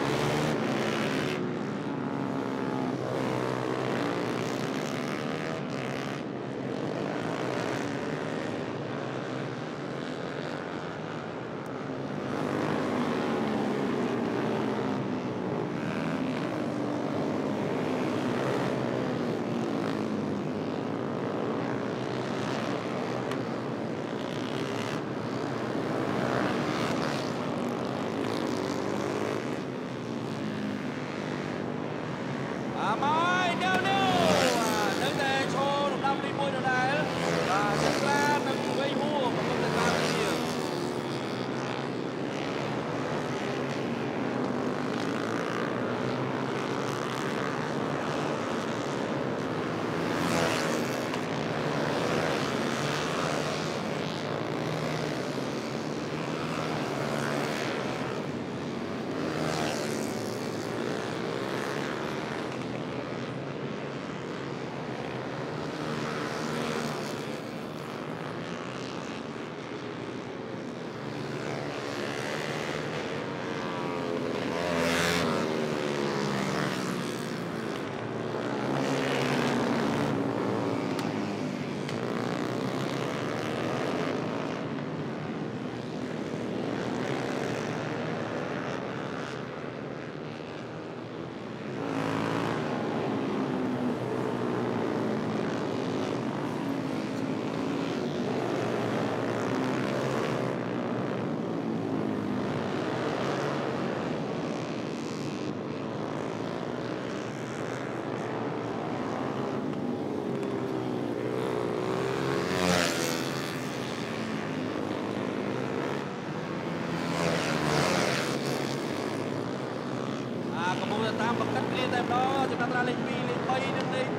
តាមបង្កាត់គ្នាតែម្ដងចំណាត់ត្រាលេខ2លេខ3និងលេខ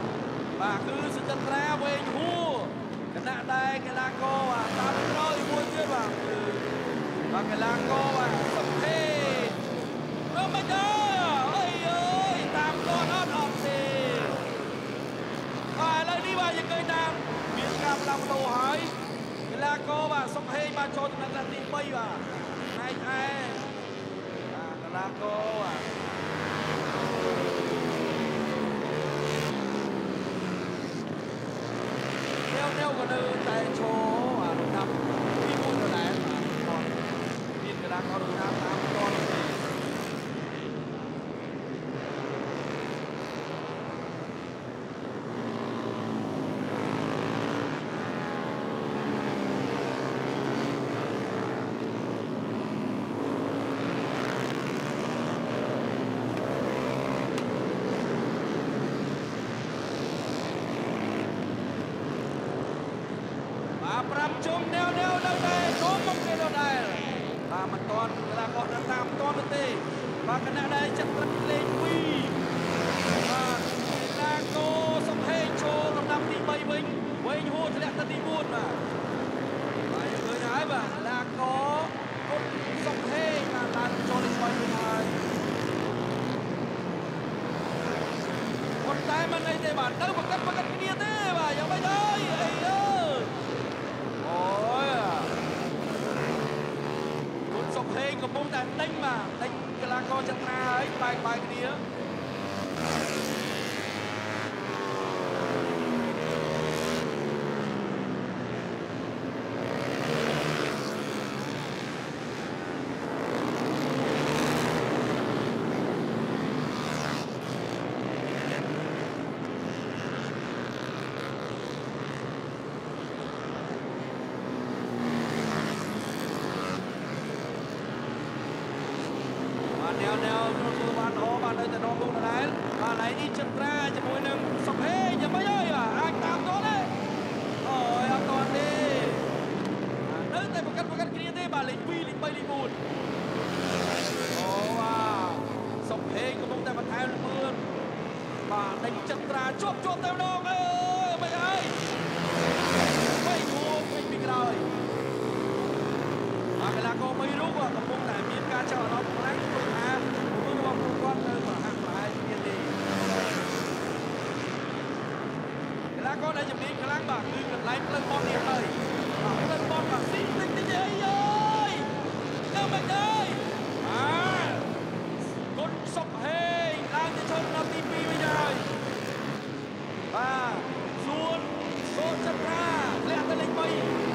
4បាទគឺសុចិត្រាវែងហួរគណៈដែរកីឡាករតាមក្រោយមួយទៀតបាទកីឡាករសុខេរំមិនអើយតាមគាត់អត់ទេបាទឥឡូវនេះបាទយើងឃើញថាមានការផ្លាស់ប្ដូរហើយកីឡាករសុខេបានចូលចំណាត់ត្រាទី3បាទឯកីឡាករនៅក៏នៅតែឈរលំដាប់ទី1ដដែលបាទមានកីឡាកររណាតាមគាត់ទេ5ជុំនៅតែចូលមកគេដែរបាទមិនទាន់កីឡាករនៅតាមទាន់ទេបាទគណៈដែរចិត្តព្រឹកលេខ2បាទកីឡាករសុខេងចូលលំដាប់ទី3វិញវែងហួរធ្លាក់ទៅទី4បាទឃើញហើយបាទកីឡាករគុណសុខេងបានឡើងចូលលេខ3វិញហើយប៉ុន្តែមិនអីទេបាទនៅបង្កាត់គ្នាទេបាទយ៉ាងម៉េចហើយសុខហេងកំពុងតែដេញកីឡាករចត្រាហើយបែកគ្នាបានអូបាននៅតែដងលោកដដែលបាទឡៃនេះចត្រាជាមួយនឹងសុខេងយ៉ាងម៉េចហើយបាទអាចតាមទាន់ទេអូយអត់ទាន់ទេនៅតែបង្កាត់គ្នាទេបាទលេខ2លេខ3លេខ4អូបាទសុខេងកំពុងតែបន្ថែមលឿនបាទ đánh chặt ra chốt tay đó mày ơi mày thua mày bị rồi mà cái là có mấy lúc à có mong tại miền ca chợ nó cũng lắm cũng à cũng mong không quan nơi mà hàng lại miền đi cái là có đây chụp đi cái láng bạc như cần lấy lên bom điện ơi lên bom bạc xí tinh gì ơi đâu mày ơi con sọc hê đang đi trong năm TV bây giờ và xuống số chân ra lẹ tới lên bay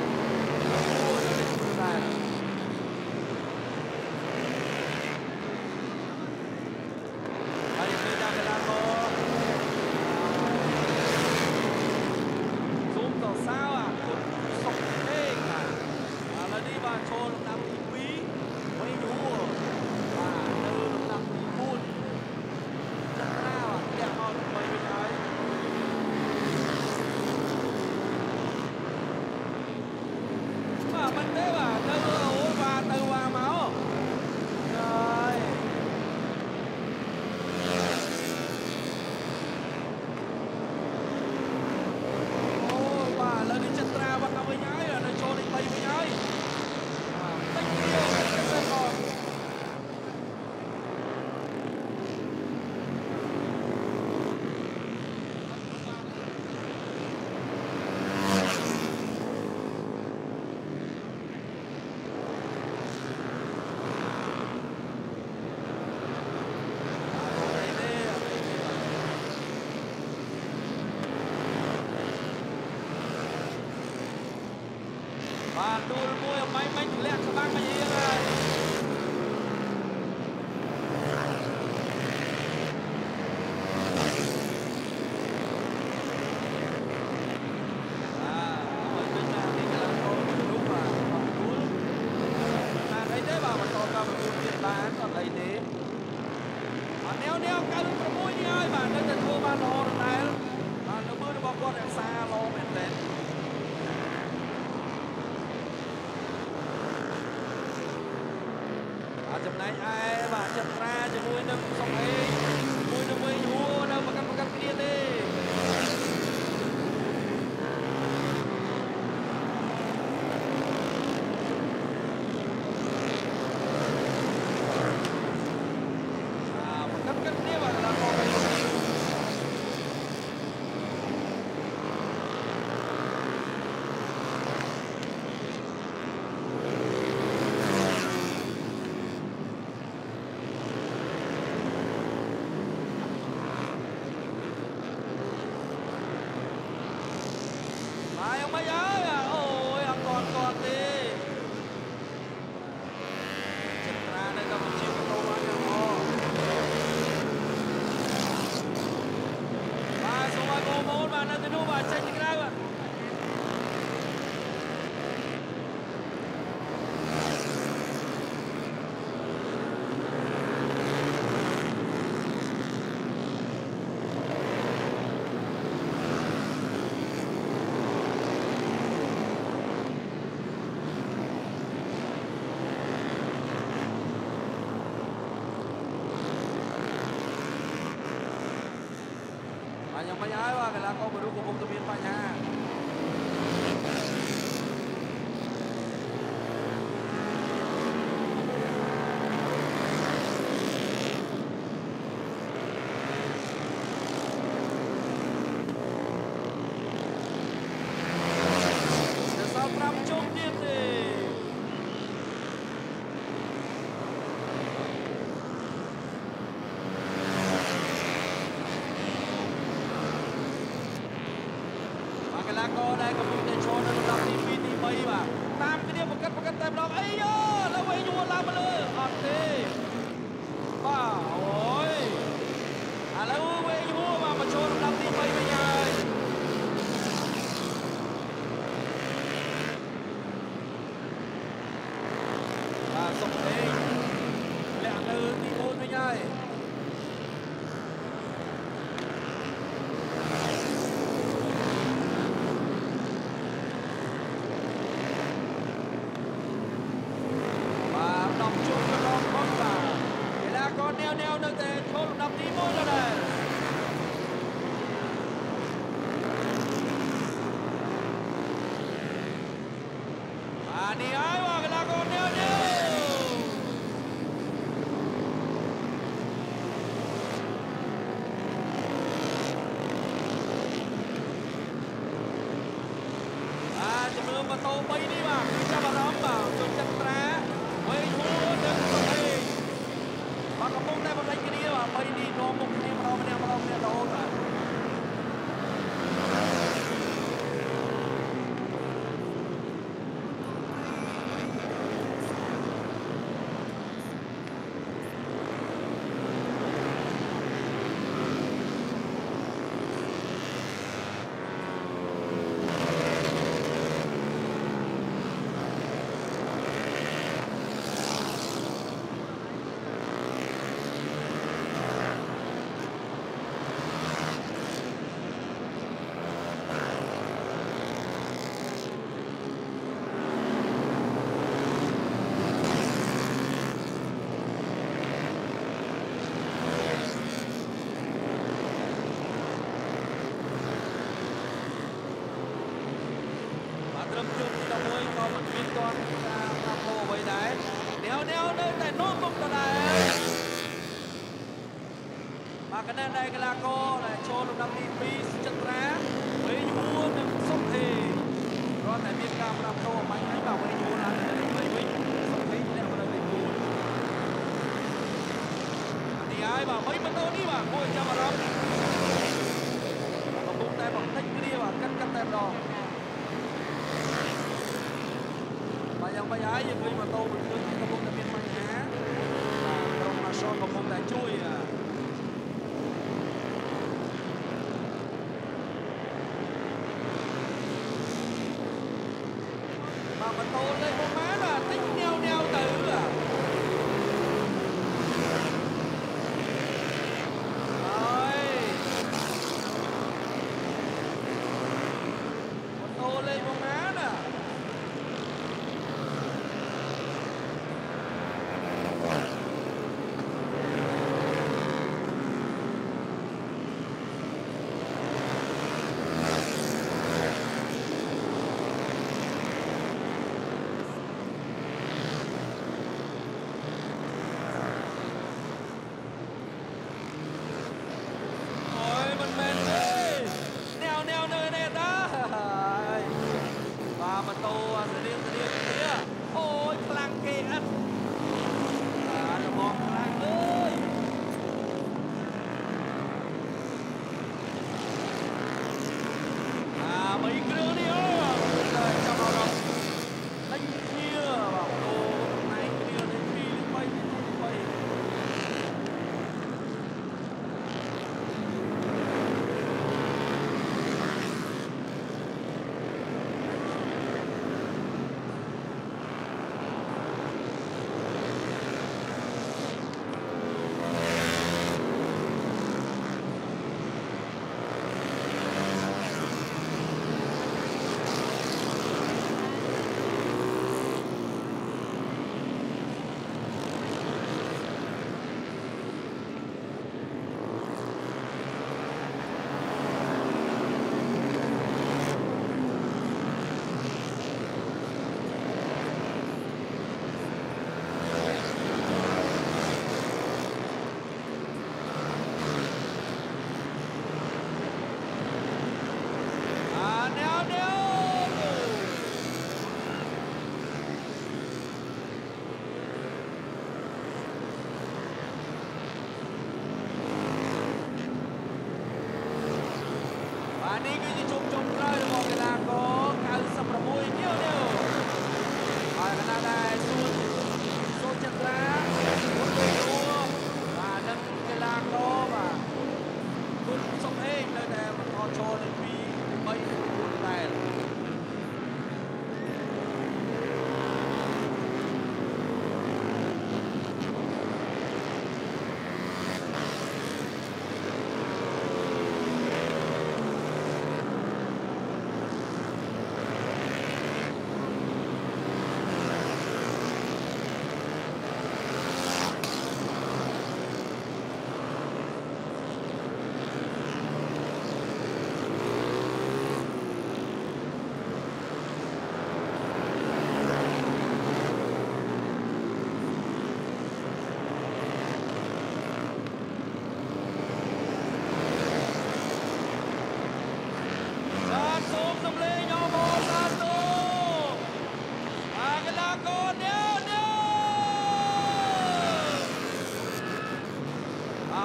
yang banyak awak kalau kau berdukung untuk mimpanya. Dasar pramcung dia tu. Là cô đây có một cái show nó làm đi phi đi bay mà tam cái điểm một cắt tam lòng ấy yo là quay vua làm lên ọt đi ba ôi là quay vua mà show nó làm đi bay bây giờ sụp đi lẹ từ đi môn với nhau con neo neo nâng tê តូ3នេះបាទគឺចាប់អារម្មណ៍បាទជន់ចត្រាវែងហួរនិងសុខេបាទកំពុងតែបលែងគ្នាបាទ3នេះនាំមុខគ្នាម្ដងម្នាក់រហូតបាទត្រឹមជួបទី11ក៏មិនមានទាន់ការផ្លាស់ប្ដូរអ្វីដែរណែវនៅតែនាំមុខដដែលបាទកណ្ដាលដែលកីឡាករដែលចូលលំដាប់ទី2ចត្រាវែងហួរនិងសុខេគ្រាន់តែមានការផ្លាស់ប្ដូរបាញ់ហើយបាទវែងហួរឡើងទៅ3វិញសុខេធ្លាក់មកដល់លេខ4នេះហើយបាទ3ម៉ូតូនេះបាទគួរចាប់អារម្មណ៍កំពុងតែបន្តិចគ្នាបាទកាត់តែម្ដងបាទយ៉ាងម៉េចហើយយើងឃើញម៉ូតូមួយគ្រឿងកំពុងតែមានបញ្ហាក្រុម Marshall កំពុងតែជួយបាទម៉ូតូលេខប្រមាណបាទតិចញ៉ាវទៅហើយម៉ូតូលេខប្រមាណ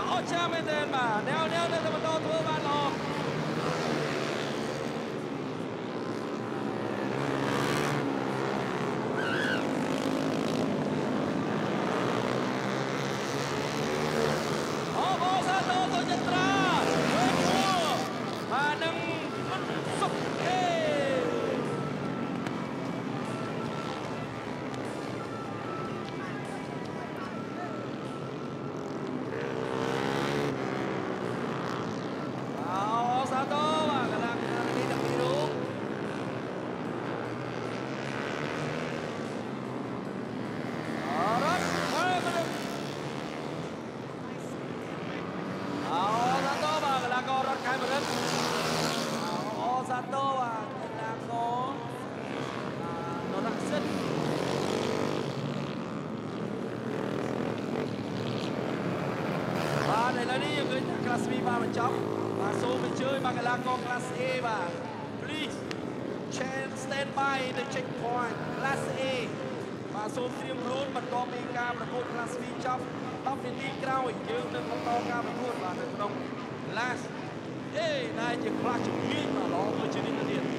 អស្ចារ្យមែនទែនបាទណែវនៅតែបន្តធ្វើបានល្អPlease stand by the checkpoint Class A បាទសូមត្រៀមខ្លួនបន្តពីការប្រកួត Class B ចប់10នាទីក្រោយយើងនឹងបន្តការប្រកួតបាទនៅក្នុង Class A ដែលជា Class ជំនាញបាទល្អដូចជានេះទៅទៀត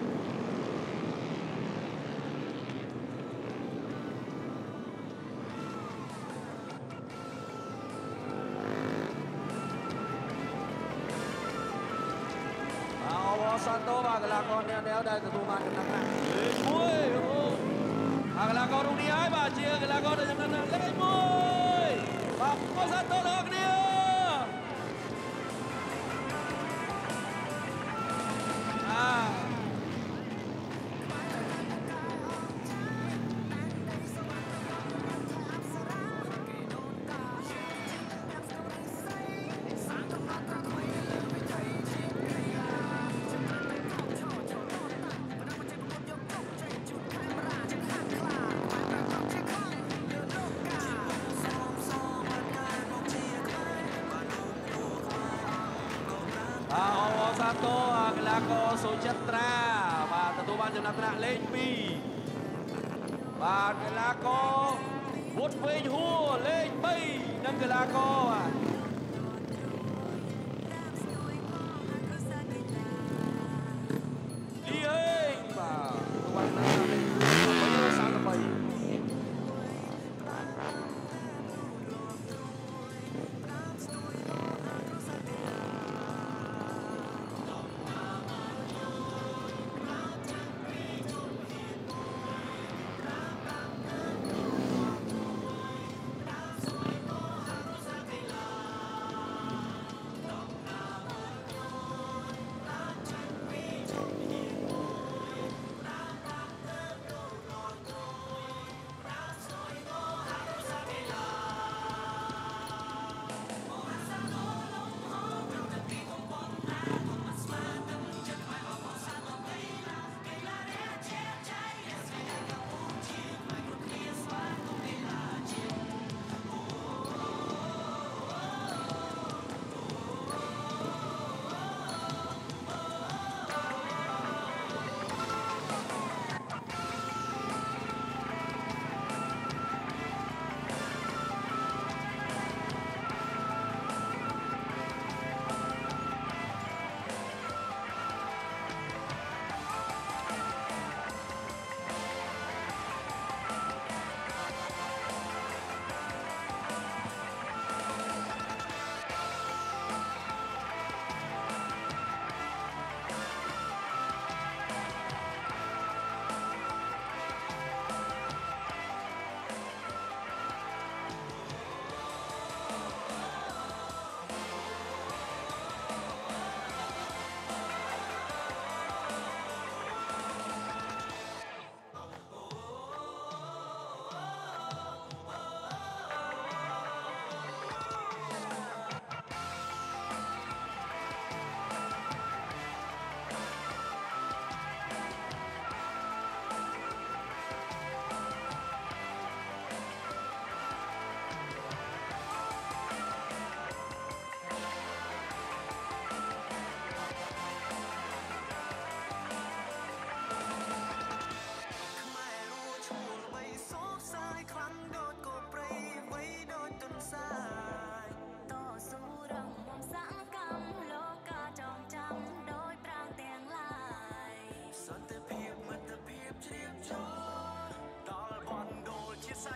សាន់តូបាទកីឡាករអ្នកដែលទទួលបានចំណាត់ថ្នាក់លេខ1អូកីឡាកររូបនេះហើយបាទជាកីឡាករដែលចំណាត់ថ្នាក់លេខ1បាទអូសាន់តូលោកគ្នាសាតូកីឡាករសុចិត្រាបាទទទួលបានចំណាត់ថ្នាក់លេខ2បាទកីឡាករវុតវែងហួរលេខ3និងកីឡាករបាទលីហេងបាទទទួលបានចំណាត់ថ្នាក់លេខ33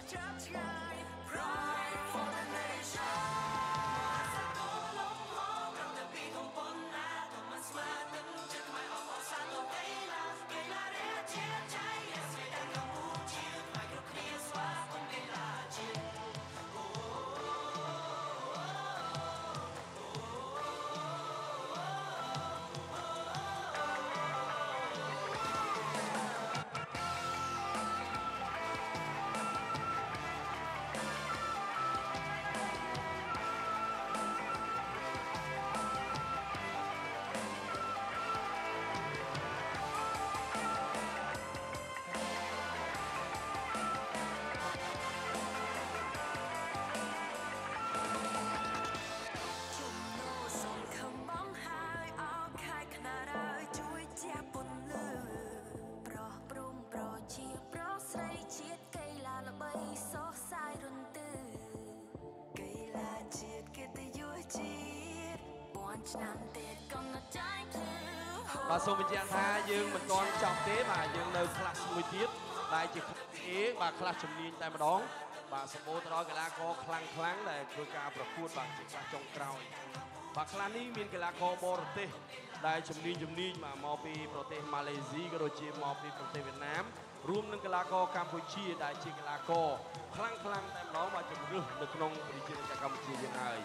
បាទសូមបញ្ជាក់ថាយើងមិនទាន់ចប់ទេបាទយើងនៅ class មួយទៀតដែលជា class A បាទ class ជំនាញតែម្ដងបាទសម្បូរទៅដោយកីឡាករខ្លាំងដែលធ្វើការប្រកួតបាទជា class ចុងក្រោយបាទ class នេះមានកីឡាករបរទេសដែលជំនាញបាទមកពីប្រទេសម៉ាឡេស៊ីក៏ដូចជាមកពីប្រទេសវៀតណាមរួមនឹងកីឡាករកម្ពុជាដែលជាកីឡាករខ្លាំងតែម្ដងបាទជំរឿសនៅក្នុងប្រជាជាតិកម្ពុជាយើងហើយ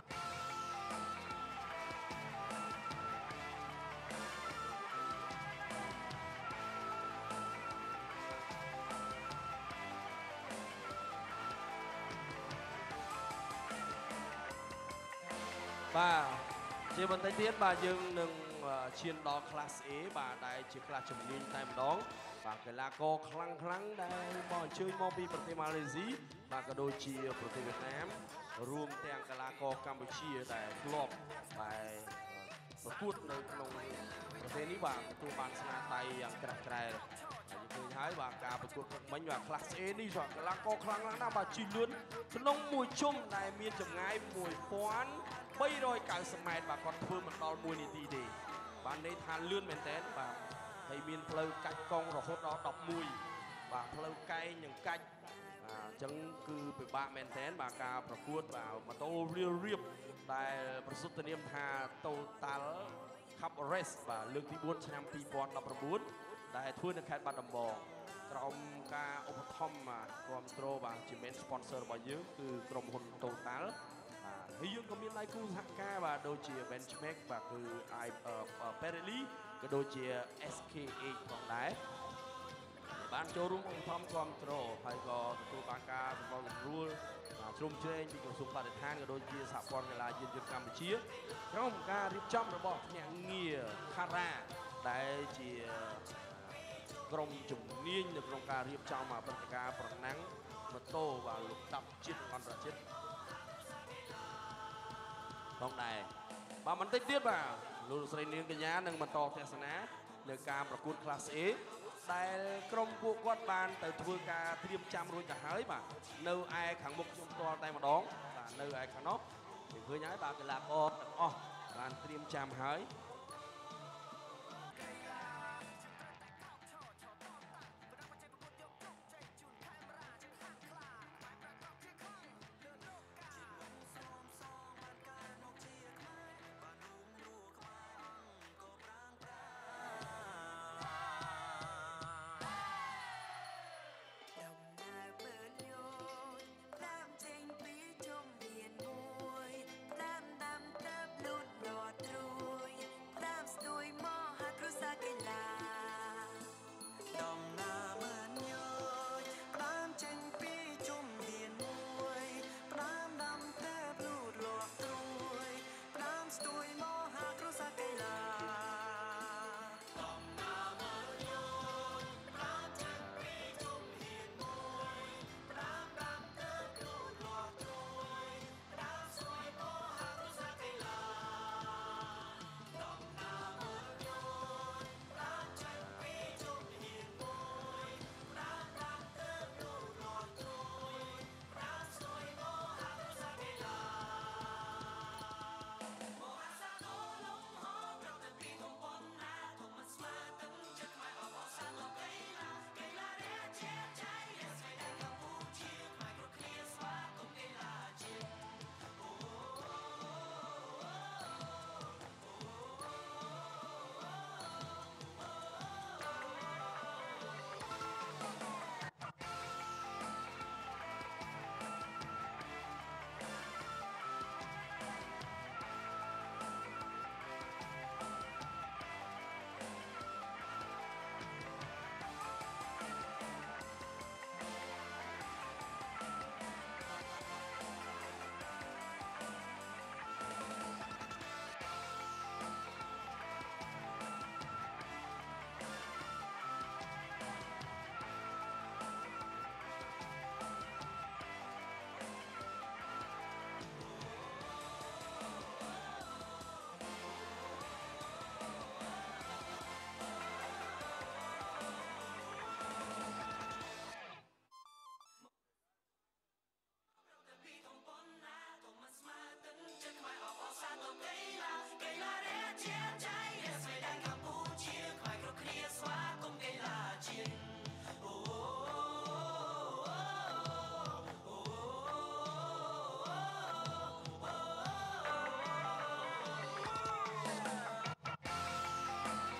បាទជាបន្តិចទៀតបាទយើងនឹងឈានដល់ class A បាទដែលជា class ជំនាញតែម្ដងបាទកីឡាករខ្លាំងដែលមកអញ្ជើញមកពីប្រទេសម៉ាឡេស៊ីបាទក៏ដូចជាប្រទេសវៀតណាមរួមទាំងកីឡាករកម្ពុជាដែលធ្លាប់តែប្រកួតនៅក្នុងប្រទេសនេះបាទទទួលបានស្នាដៃយ៉ាងក្រាស់ក្រែលយើងឃើញហើយបាទការប្រកួតមិញបាទ class A នេះបាទកីឡាករខ្លាំងណាស់បាទជិះលឿនក្នុងមួយជុំដែលមានចម្ងាយ1390 ម៉ែត្របាទគាត់ធ្វើមិនដល់1នាទីទេបាទន័យថាលឿនមែនតើបាទហើយមានផ្លូវកាច់កង់រហូតដល់11បាទផ្លូវកែងនិងកាច់អញ្ចឹងគឺពិបាកមែនតើបាទការប្រកួតបាទម៉ូតូរៀបដែលប្រសិទ្ធនាមថា Total Cup Race បាទលើកទី4ឆ្នាំ2019ដែលធ្វើនៅខេត្តបាត់ដំបងក្រោមការឧបត្ថម្ភគ្រប់គ្រងបាទជា main sponsor របស់យើងគឺក្រុមហ៊ុន Total ហើយយើងក៏មានដៃគូសហការបាទដូចជា Benchmark បាទគឺ Pirelli ក៏ដូចជា SKH ផងដែរបានចូលរួមឧបត្ថម្ភគ្រប់គ្រងហើយក៏ទទួលបានការសម្របសម្រួលជ្រោមជ្រែងពីក្រសួងបរិស្ថានក៏ដូចជាសហព័ន្ធកីឡាយានយន្តកម្ពុជាក្រុមការរៀបចំរបស់ភ្នាក់ងារ Khara ដែលជាក្រុមជំនាញនៅក្នុងការរៀបចំព្រឹត្តិការណ៍ប្រណាំងម៉ូតូបាទលំដាប់ជាតិអន្តរជាតិផងដែរបាទបន្តិចទៀតបាទលោកស្រីនាងកញ្ញានឹងបន្តទស្សនានៅការប្រកួត Class A ដែលក្រុមពួកគាត់បានទៅធ្វើការត្រៀមចាំរួចទៅហើយបាទនៅឯខាងមុខខ្ញុំផ្ទាល់តែម្ដងបាទនៅឯខាងនោះឃើញហើយបាទកីឡាករទាំងអស់បានត្រៀមចាំហើយ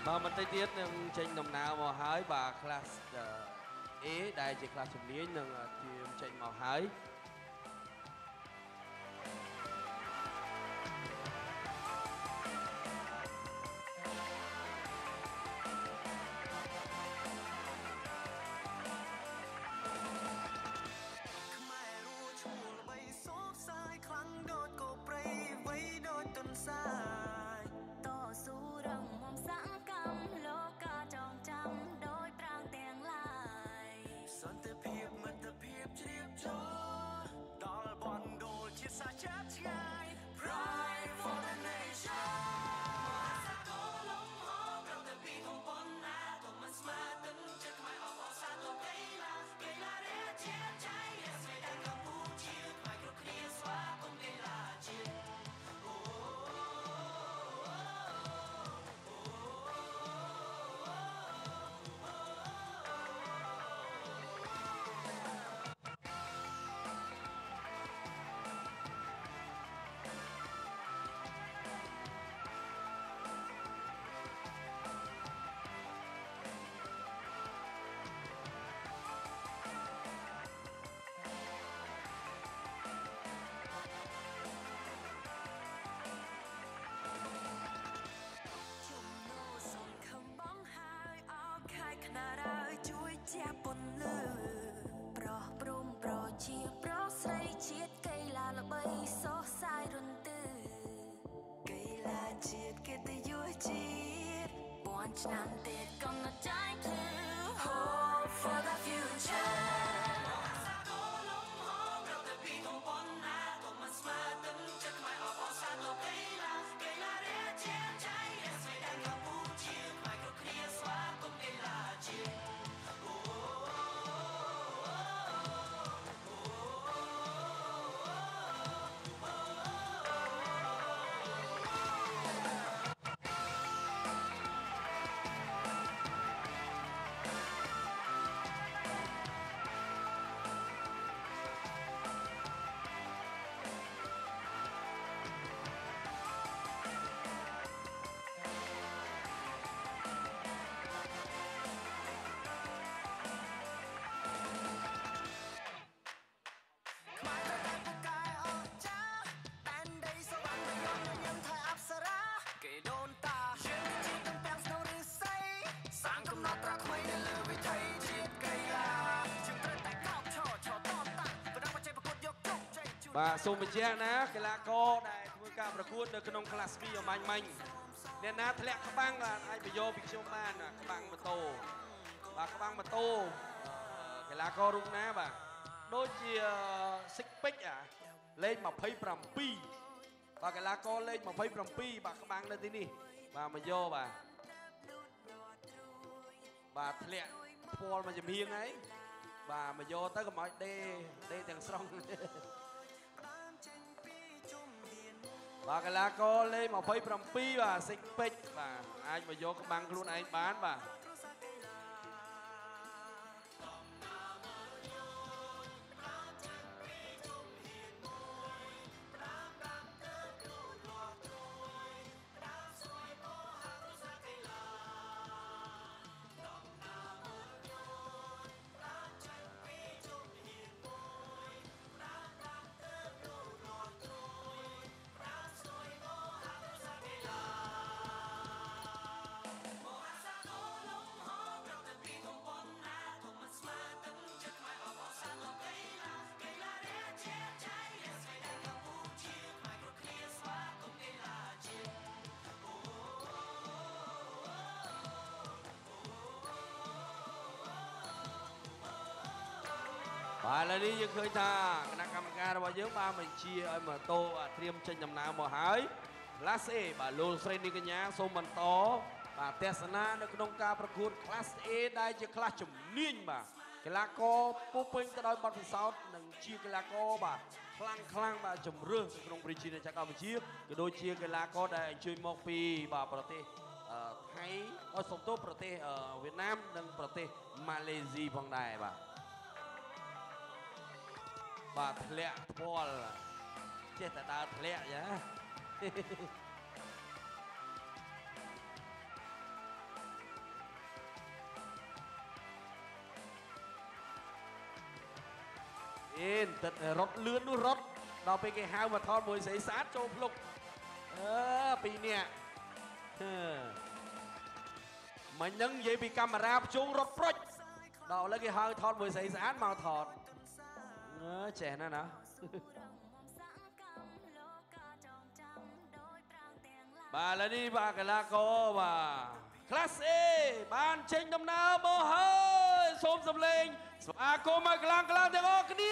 Mà mình tới tiết nhưng tranh đồng nào mà hái và class A đây chỉ class chủng lý nhưng team tranh màu hái vàសូមបញ្ជាក់ណាកីឡាករដែលធ្វើការប្រកួតនៅក្នុង class B អមាញ់មិញអ្នកណាធ្លាក់ក្បាំងបាទអាចបញ្យកពីខ្ញុំបានក្បាំងម៉ូតូបាទក្បាំងម៉ូតូកីឡាកររូបណាបាទដូចជា Six Pick លេខ27បាទកីឡាករលេខ27បាទក្បាំងនៅទីនេះបាទមកយកបាទធ្លាក់ផ្ពាល់មកចំហៀងហើយបាទមកយកទៅកុំឲ្យដេទាំងស្រុងបាទកីឡាករលេខ27បាទ Six Pick បាទអាចមកយកក្បាំងខ្លួនឯងបានបាទបាទឥឡូវនេះយើងឃើញថាគណៈកម្មការរបស់យើងបានបញ្ជាឲ្យម៉ូតូត្រៀមចេញដំណើរមកហើយ Class A បាទលោកស្រីនាងកញ្ញាសូមបន្តបាទទស្សនានៅក្នុងការប្រកួត Class A ដែលជា class ជំនាញបាទកីឡាករពុះពេញទៅដោយបទពិសោធន៍និងជាកីឡាករបាទខ្លាំងបាទជំរឿសក្នុងប្រជាជាតិកម្ពុជាក៏ដូចជាកីឡាករដែលអញ្ជើញមកពីបាទប្រទេសថៃសំទោសប្រទេសវៀតណាមនិងប្រទេសម៉ាឡេស៊ីផងដែរបាទធ្លាក់ផ្ពាល់ចេះតែដើរធ្លាក់យ៉ានទឹករត់លឿននោះរត់ដល់ពេលគេហៅមកថតមួយស្រីស្អាតចូលភ្លុកពីរនាក់មិញហ្នឹងនិយាយពីកាមេរ៉ាភ្ជុងរត់ប្រុចដល់ឥឡូវគេហៅថតមួយស្រីស្អាតមកថតចេះណាស់ណាបាទឥឡូវនេះបាទកីឡាករបាទ Class A បានចេញដំណើរមកហើយសូមសំឡេងស្វាគមន៍ឲ្យខ្លាំងៗទាំងអស់គ្នា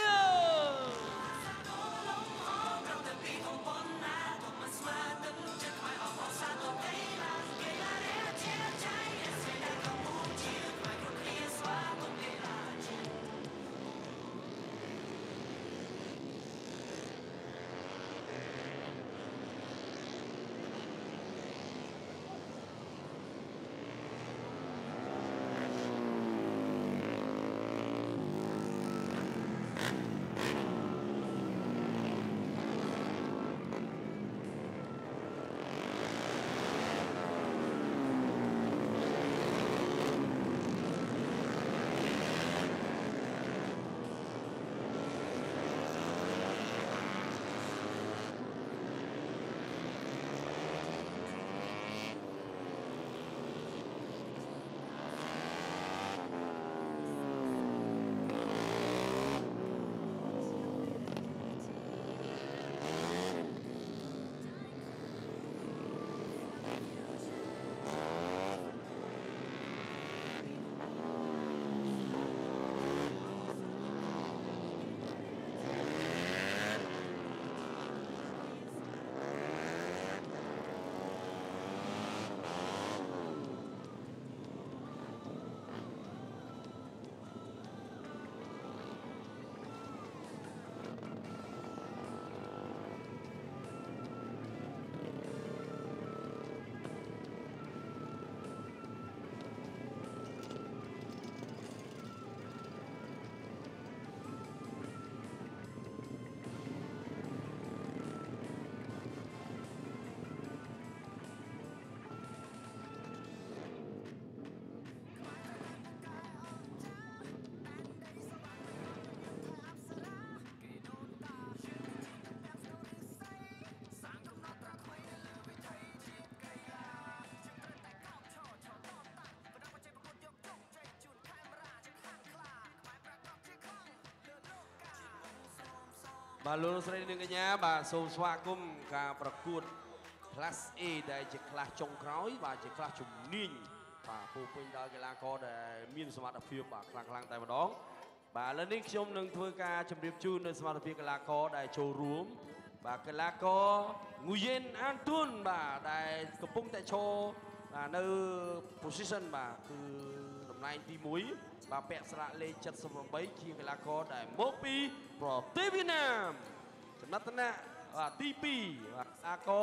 បាទលោកស្រីនិងកញ្ញាបាទសូមស្វាគមន៍ការប្រកួត Class A ដែលជាក្លាសចុងក្រោយបាទជាក្លាសជំនាញបាទពោពេញដោយកីឡាករដែលមានសមត្ថភាពបាទខ្លាំងតែម្ដងបាទឥឡូវនេះខ្ញុំនឹងធ្វើការជម្រាបជូននៅសមត្ថភាពកីឡាករដែលចូលរួមបាទកីឡាករ Nguyen Antun បាទដែលកំពុងតែឈរនៅ position បាទគឺតំណែងទី1បាទពាក់ស្លាកលេខ78ជាកីឡាករដែលមកពីប្រទេសវៀតណាមចំណាត់ថ្នាក់ទី2បាទកីឡាករ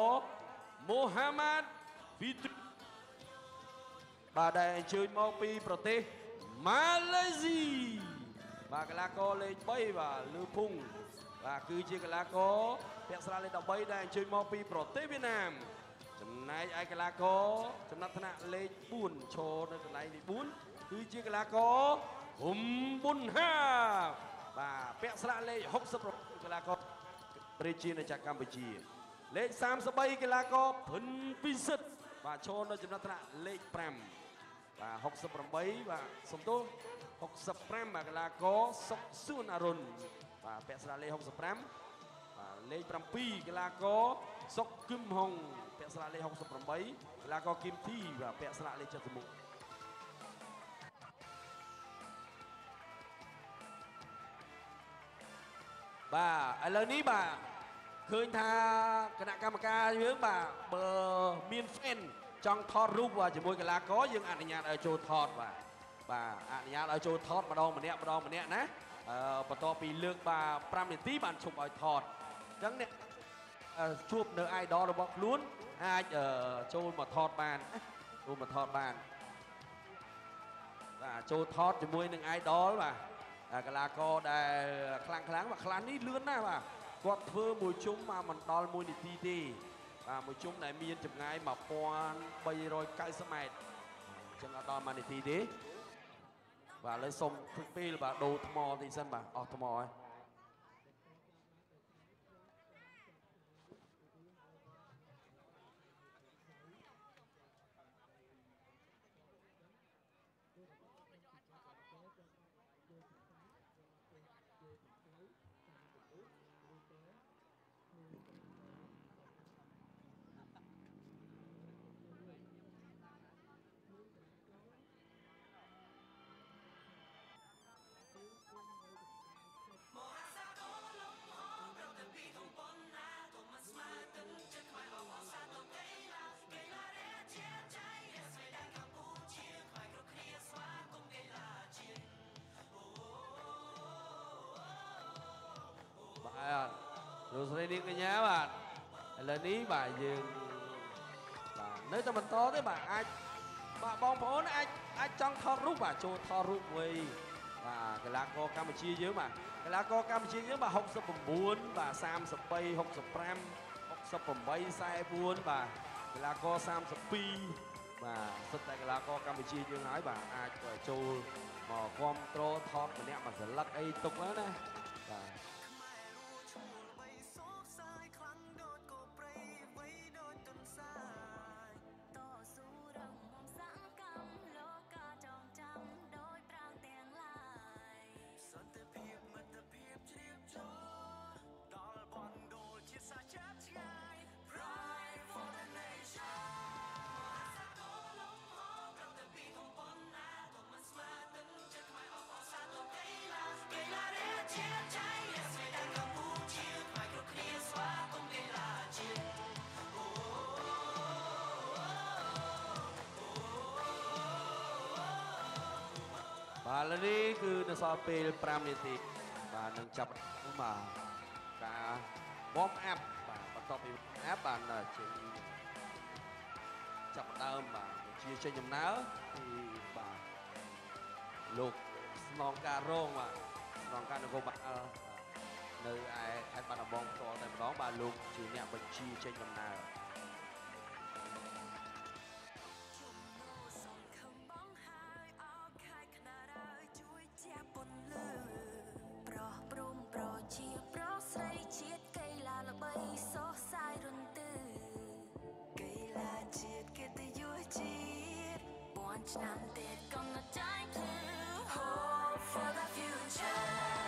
Mohammad Fitri បាទដែលអញ្ជើញមកពីប្រទេសម៉ាឡេស៊ីបាទកីឡាករលេខ3បាទលឺភុងបាទគឺជាកីឡាករពាក់ស្លាកលេខ13ដែលអញ្ជើញមកពីប្រទេសវៀតណាមចំណែកឯកីឡាករចំណាត់ថ្នាក់លេខ4ឈរនៅកន្លែងទី4គឺជាកីឡាករហុំប៊ុនហាបាទពាក់ស្លាកលេខ66កីឡាករប្រជាជាតិកម្ពុជាលេខ33កីឡាករភិនពិសិដ្ឋបាទឈរនៅចំណាត់ថ្នាក់លេខ5បាទ68បាទសំទោស65បាទកីឡាករសុកសួនអរុនបាទពាក់ស្លាកលេខ65បាទលេខ7កីឡាករសុកគឹមហុងពាក់ស្លាកលេខ68កីឡាករគឹមធីបាទពាក់ស្លាកលេខ71បាទឥឡូវនេះបាទឃើញថាគណៈកម្មការយើងបាទបើមាន fan ចង់ថតរូបជាមួយកីឡាករយើងអនុញ្ញាតឲ្យចូលថតបាទអនុញ្ញាតឲ្យចូលថតម្ដងម្នាក់ណាបន្ទាប់ពីលើកបាទ5នាទីបានឈប់ឲ្យថតអញ្ចឹងអ្នកជួបនៅ idol របស់ខ្លួនអាចចូលមកថតបានបាទចូលថតជាមួយនឹង idol បាទកីឡាករដែលខ្លាំងបាទខ្លាំងនេះលឿនណាស់បាទគាត់ធ្វើមួយជុំមកមិនដល់1នាទីទេបាទមួយជុំដែលមានចម្ងាយ1390ម៉ែត្រអញ្ចឹងអត់ដល់1នាទីទេបាទឥឡូវសុំទឹកពេលបាទដូរថ្មតិចសិនបាទអស់ថ្មហើយនាងកញ្ញាបាទឥឡូវនេះបាទយើងបាទនៅតែបន្តទេបាទអាចបាទបងប្អូនអាចចង់ថតរូបបាទចូលថតរូបមួយបាទកីឡាករកម្ពុជាយើងបាទកីឡាករកម្ពុជាយើងបាទ69បាទ33 65 68 44បាទកីឡាករ32បាទសុទ្ធតែកីឡាករកម្ពុជាយើងហើយបាទអាចចូលមកគ្រប់គ្រងថតម្នាក់មួយសន្លឹកអីទុកแล้วណាបាទ បាទឥឡូវនេះគឺនៅសល់ពេល5នាទីបាទនឹងចាប់បាទការ warm up បាទបន្ទាប់ពី warm up បានចេញចាប់ដើមបាទជាចេញដំណើរពីបាទលោកស្នងការរងបាទស្នងការនគរបាលនៅឯខេត្តបាត់ដំបងផ្ទាល់តែម្ដងបាទលោកជាអ្នកបញ្ជាចេញដំណើរឆ្នាំទៀតកុំនៅใจភ្លឺ Hope for the future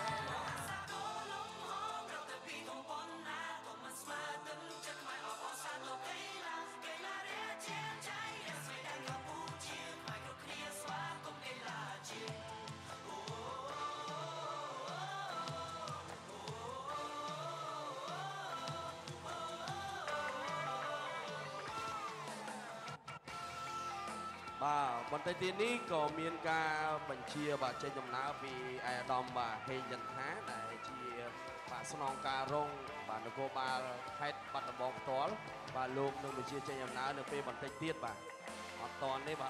បាទបន្តិចទៀតនេះក៏មានការបញ្ជាបាទចេញដំណើរពីអាដាមបាទហេងចន្ទថាដែលជាបាទស្នងការរងបាទនគរបាលខេត្តបាត់ដំបងផ្ទាល់បាទលោកនឹងបញ្ជាចេញដំណើរនៅពេលបន្តិចទៀតបាទអត់តន់ទេបាទ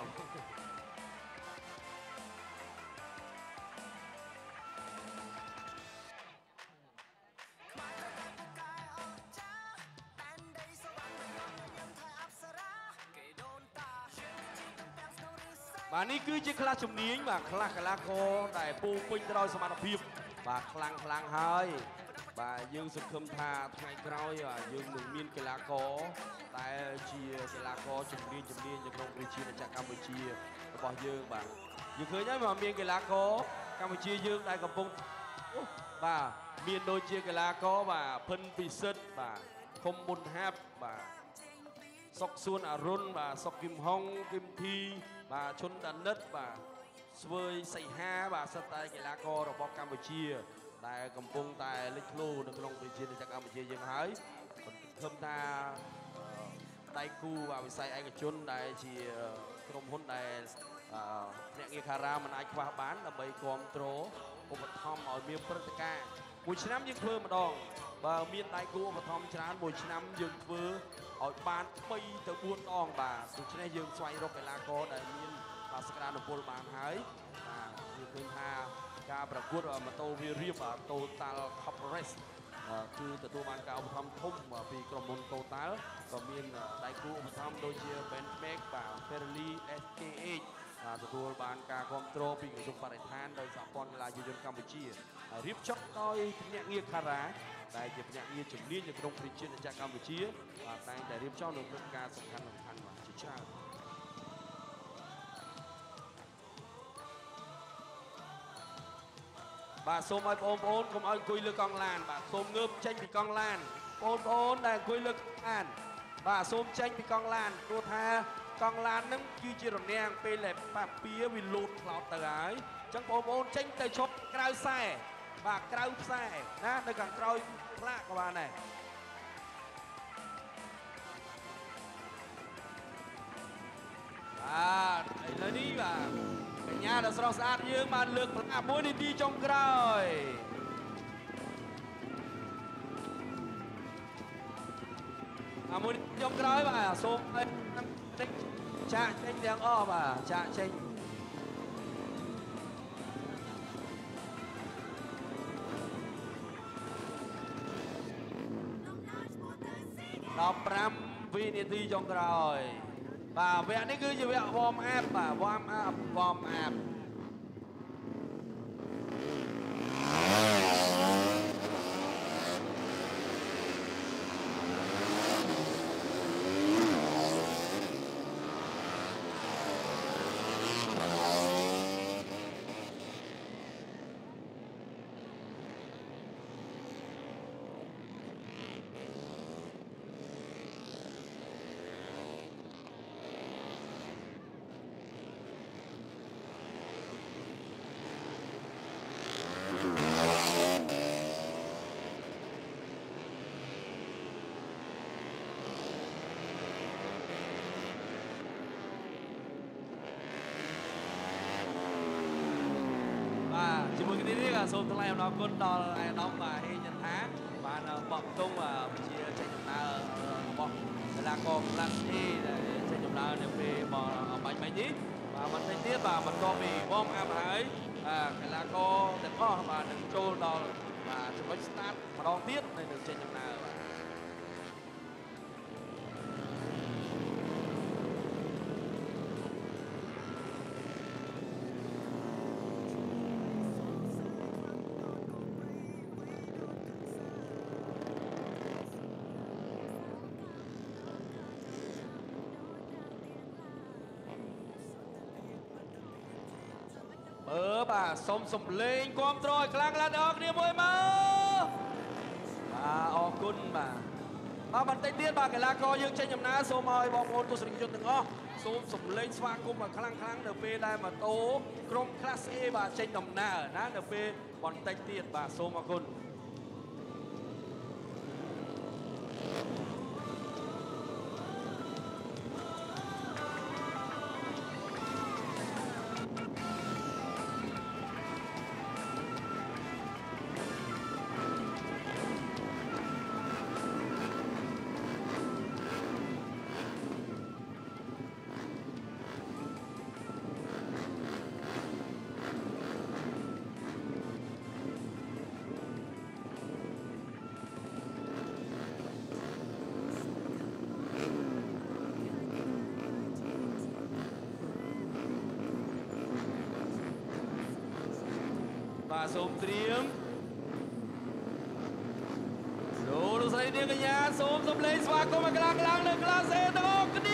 បាទនេះគឺជាខ្លះជំនាញបាទខ្លះកីឡាករដែលពូពេញទៅដោយសមត្ថភាពបាទខ្លាំងហើយបាទយើងសង្ឃឹមថាថ្ងៃក្រោយបាទយើងនឹងមានកីឡាករដែលជាកីឡាករជំនាញនៅក្នុងប្រជាជាតិកម្ពុជារបស់យើងបាទយើងឃើញហើយបាទមានកីឡាករកម្ពុជាយើងដែលកំពុងបាទមានដូចជាកីឡាករបាទភិនពិសិដ្ឋបាទខុំប៊ុនហាប់បាទសុកសួនអរុនបាទសុកគឹមហុងគឹមធីបាទឈុនដានិតបាទស្វើយសីហាបាទសិតតែកីឡាកររបស់កម្ពុជាដែលកំពុងតែលេចធ្លោនៅក្នុងប្រជាជាតិកម្ពុជាយើងហើយខ្ញុំថាដៃគូបាទវិស័យឯកជនដែលជាក្រុមហ៊ុនដែលអ្នកងារខារ៉ាមិនអាចខ្វះបានដើម្បីគ្រប់គ្រងឧបត្ថម្ភឲ្យមានព្រឹត្តិការណ៍មួយឆ្នាំយើងធ្វើម្ដងបើមានដៃគូឧបត្ថម្ភច្រើនមួយឆ្នាំយើងធ្វើឲ្យបាន3ទៅ4ដងបាទដូច្នេះយើងស្វែងរកកីឡាករដែលមានសក្តានុពលបានហើយបាទយើងឃើញថាការប្រកួតម៉ូតូវារៀប Total Cup Race គឺទទួលបានការឧបត្ថម្ភធំពីក្រុមហ៊ុន Total ក៏មានដៃគូឧបត្ថម្ភដូចជា Benchmark បាទ Ferrari SKH ទទួលបានការគ្រប់គ្រងពីក្រសួងបរិស្ថានដោយសហព័ន្ធកីឡាយានយន្តកម្ពុជារៀបចំដោយភ្នាក់ងារខារ៉ាដែលជាភ្នាក់ងារជំនាញនៅក្នុងប្រជាជាតិកម្ពុជាបាទតែងតែរៀបចំនៅព្រឹត្តិការណ៍សំខាន់បាទជាច្រើនបាទសូមឲ្យបងប្អូនកុំឲ្យអង្គុយលើកង់ឡានបាទសូមងើបចេញពីកង់ឡានបងប្អូនដែលអង្គុយលើកឡានបាទសូមចេញពីកង់ឡានព្រោះថាកង់ឡានហ្នឹងគឺជារនាំងពេលដែលប៉ាពៀវាលូតផ្លោតទៅហើយអញ្ចឹងបងប្អូនចេញទៅឈប់ក្រៅខ្សែបាទក្រៅខ្សែណានៅខាងក្រោយផ្លាកក៏បានដែរបាទឥឡូវនេះបាទកញ្ញាដ៏ស្រស់ស្អាតយើងបានលើកផ្លាក1នាទីចុងក្រោយចុងក្រោយបាទសូមឲ្យចាក់ចេញទាំងអស់បាទចាក់ចេញ15វិនាទីចុងក្រោយបាទវគ្គនេះគឺជាវគ្គ warm up បាទ warm up ជាមួយគ្នានេះក៏សូមថ្លែងអំណរគុណដល់អាយដាមបាទហេងចន្ទថាបានបកតុងជាចេញដំណើររបស់កីឡាករកម្លាំងទីដែលចេញដំណើរនៅពេលបាញ់មិញនេះបាទបន្តិចទៀតបាទបន្ទាប់ពី warm up ហើយកីឡាករទាំងអស់បាទនឹងចូលដល់បាទចំណុច start ម្ដងទៀតនៅចេញដំណើរបាទបាទសូមសំលេងគាំទ្រឲ្យខ្លាំងៗដល់គ្នាមួយមកបាទអរគុណបាទបន្តិចទៀតបាទកីឡាករយើងចេញដំណើរសូមឲ្យបងប្អូនទស្សនិកជនទាំងអស់សូមសំលេងស្វាគមន៍ឲ្យខ្លាំងៗនៅពេលដែលម៉ូតូក្រុម Class A បាទចេញដំណើរណានៅពេលបន្តិចទៀតបាទសូមអរគុណបាទសូមត្រៀមលោកស្រីនាងកញ្ញាសូមសំឡេងស្វាគមន៍ឲ្យខ្លាំងៗនៅក្លាសេទាំងអស់គ្នា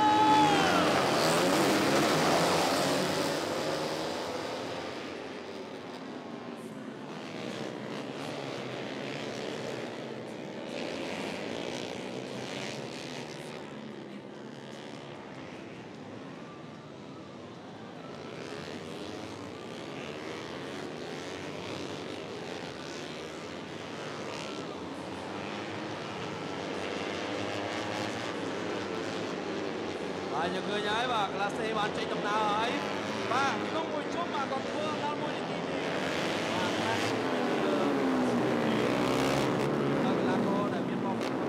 បាទយើងឃើញហើយបាទក្លាសេបានចេញដំណើរហើយបាទក្នុងមួយជុំបាទគាត់ធ្វើដល់1នាទីនេះបាទខ្លាសេដល់កីឡាករដែលមានបោកចូល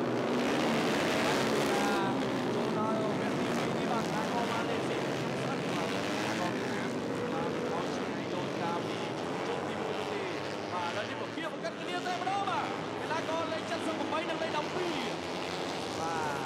ដល់វគ្គទី2បាទកីឡាករបានលេងស៊ីបាទកីឡាករបាទអត់ឆ្ងាយចូលតាមពីជុំទី1នេះបាទដល់នេះក៏គៀបកាត់គ្នាតែម្ដងបាទកីឡាករលេខ78និងលេខ12បាទ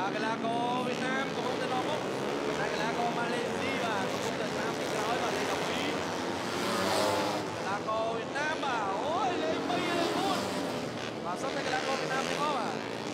và cái lá cô Việt Nam cũng không thể lo bốc cái lá cô Malaysia và cũng không thể Nam bị nói và lên đồng ý lá cô Việt Nam mà ôi lên bay lên luôn và sắp tới cái lá cô Việt Nam thì có à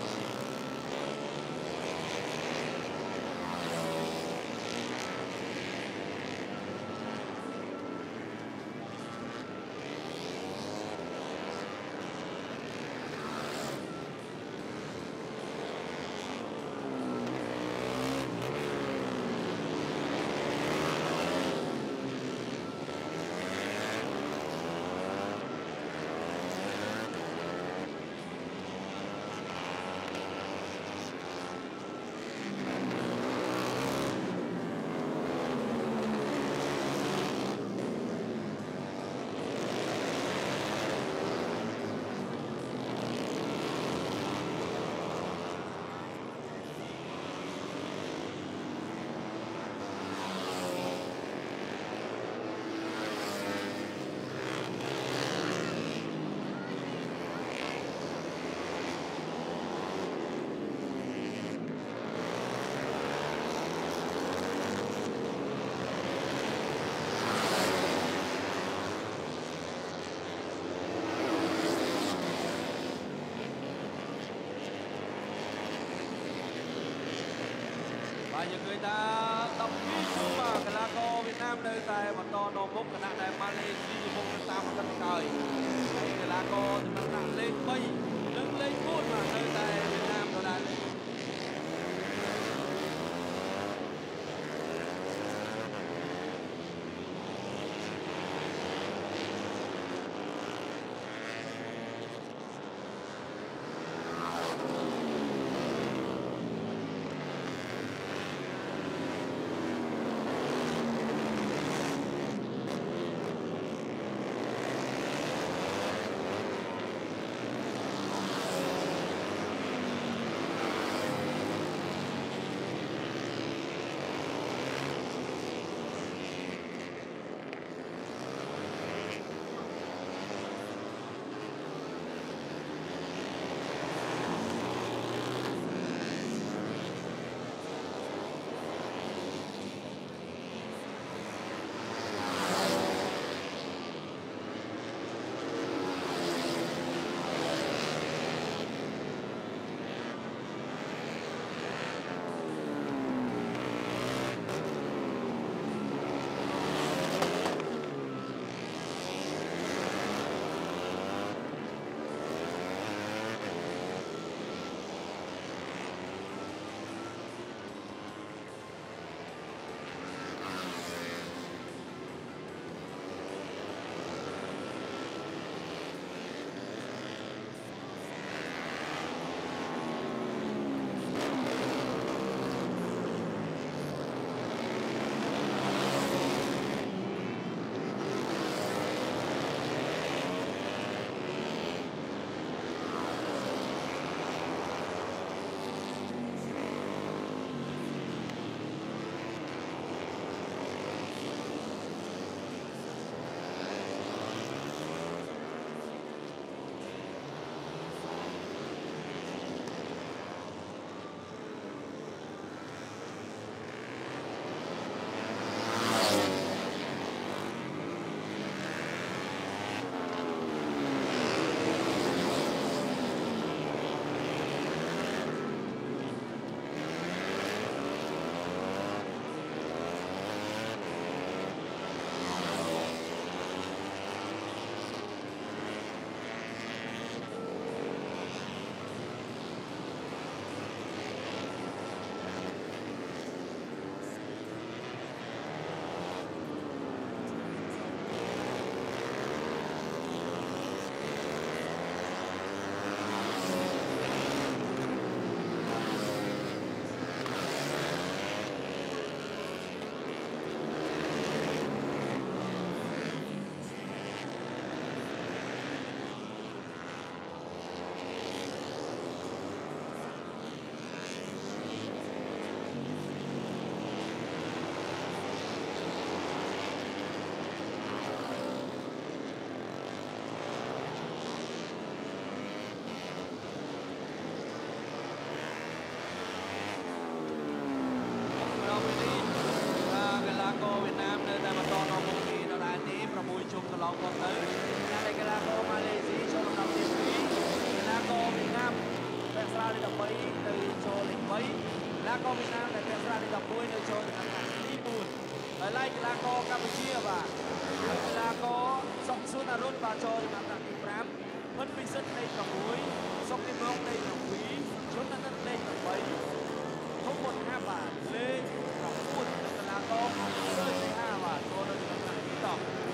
và những người ta đọc ghi chú vào cái lá cô Việt Nam nơi tại và to nổ bốc cái nạn này Malaysia bốc cái tam cân trời cái lá cô thìมันnặng lên bay nâng lên phút mà nơi tại Việt Nam rồi đây ឡងគាត់ទៅណាដែលកីឡាករម៉ាឡេស៊ីចូលលំដាប់ទី2កីឡាករវៀតណាមពាក់ស្រាលេខ13នៅចូលលេខ3កីឡាករវៀតណាមដែលពាក់ស្រាលេខ11នៅចូលចំណាត់ថ្នាក់ទី4ហើយឡែកកីឡាករកម្ពុជាបាទកីឡាករសុកស៊ុនអរុនបាទចូលចំណាត់ថ្នាក់ទី5 ផិនពិសិដ្ឋលេខ6 សុកទីមងលេខ7 ជនណិតលេខ8 ធំមុន5បាទលេខ9កីឡាករលើលេខ5បាទចូលនៅចំណាត់ថ្នាក់ទី10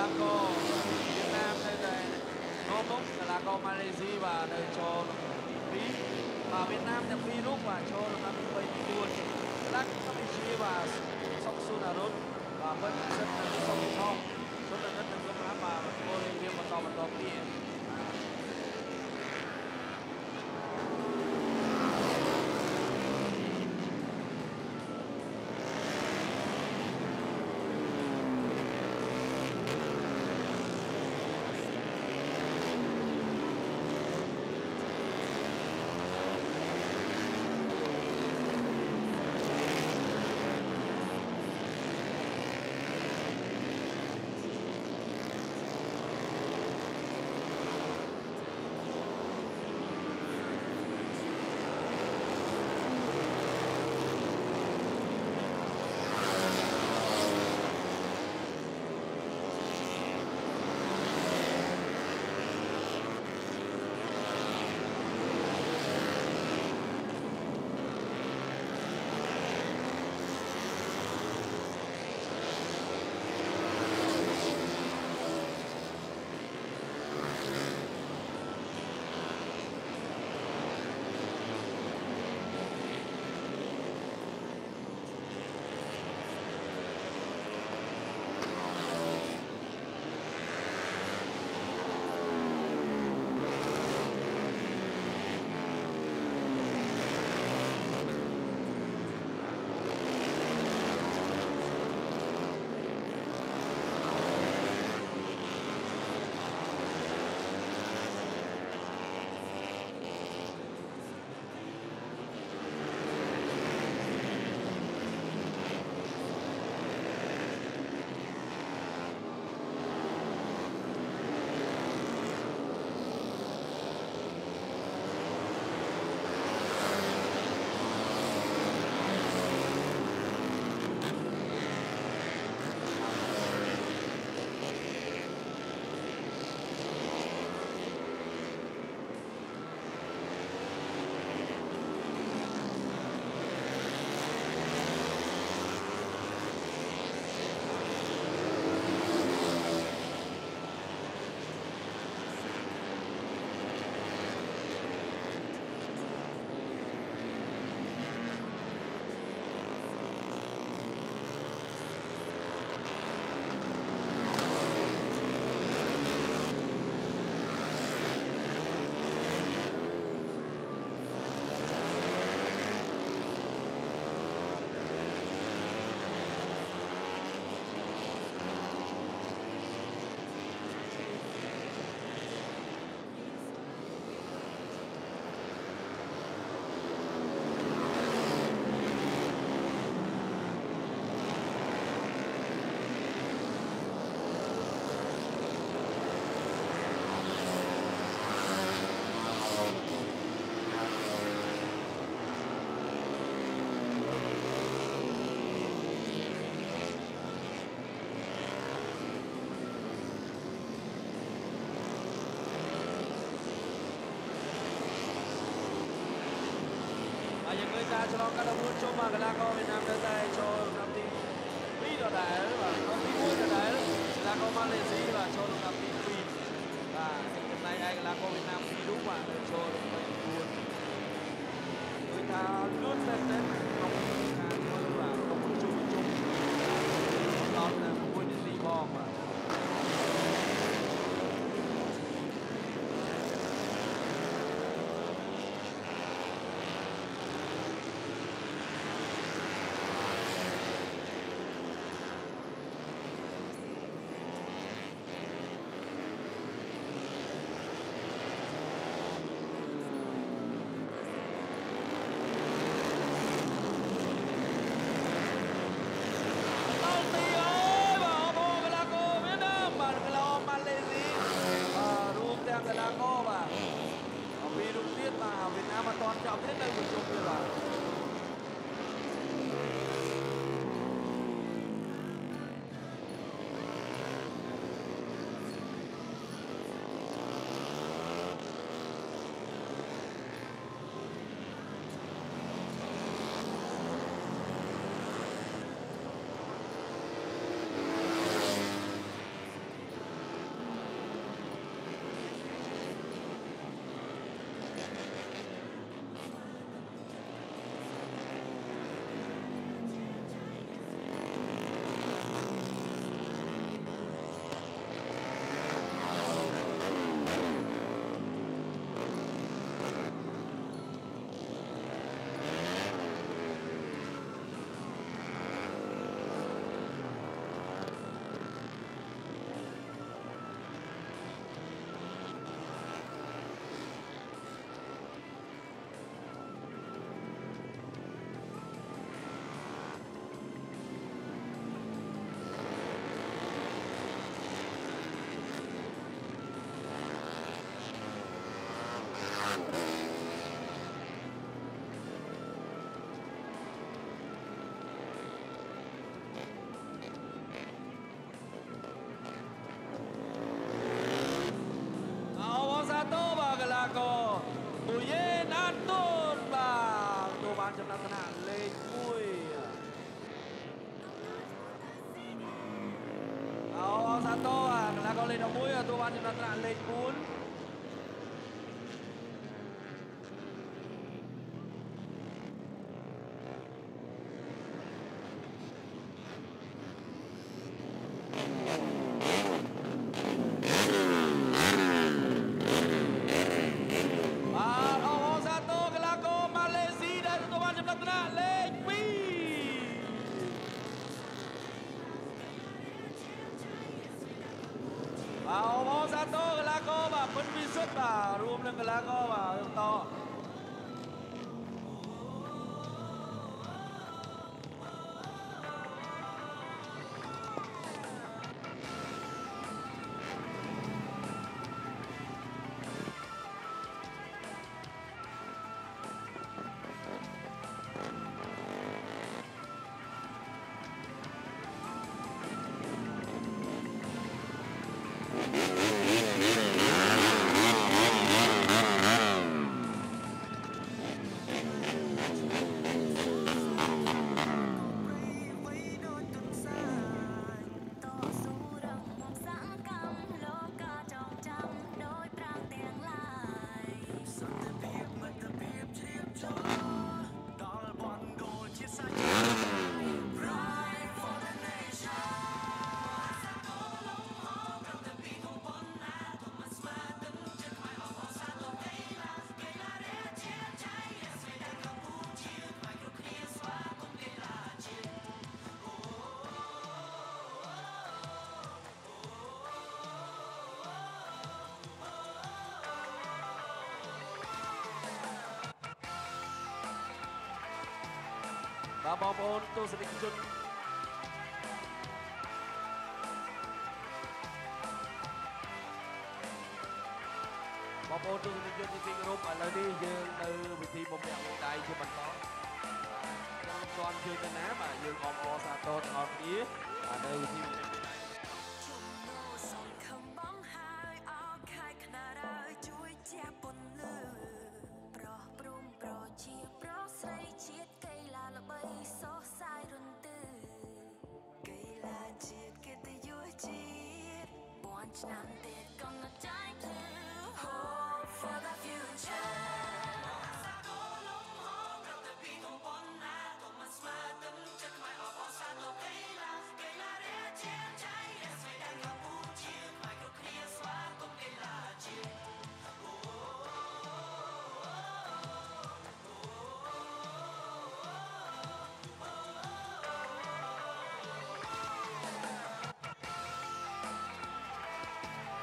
ករវៀតណាមនៅតែនាំមុខកីឡាករម៉ាឡេស៊ីបាទនៅចូលទី2បាទវៀតណាមទាំងពីររូបបាទចូលលំដាប់ទី3ទី4កីឡាករកម្ពុជាបាទសុកស៊ុនអរុនបាទពិតសិទ្ធិនិងសុកថោសុនរិទ្ធនិងកំឡាបាទចូលលេងវាបន្តគ្នា những người ta cho nó các đồng cho mà cái là có Việt Nam tới đây cho năm tí Mỹ đó đấy và có tí vui đó đấy là có Malaysia và cho năm tí Mỹ và hiện nay anh là có Việt Nam đi đúng mà cho năm tí vui người ta luôn lên đến không hàng hơn và không chung đó là vui đến đi bom mà អដល់ត្រាក់លេខ4រួមនឹងកីឡាករបាទបន្តបាទបងប្អូនទស្សនិកជនបងប្អូនទស្សនិកជនទីគោរពឥឡូវនេះយើងនៅពិធីបំពាក់មេដាយជាបន្តខ្ញុំមិនទាន់ជឿទៅណាបាទយើងអបអរសាទរទាំងអស់គ្នានៅពិធីឆ្នាំទៀតកំណត់ใจភ្លឺ Hope for the future សាកលលំហប្រតិពីកំប៉ុនណាកុំមិនស្មើទឹកចិត្តខ្មែរអបអរសាទរកីឡារាជាใจស្វីដនកម្ពុជាខ្មែរគ្រប់គ្នាស្វាគមន៍កីឡាជាតិប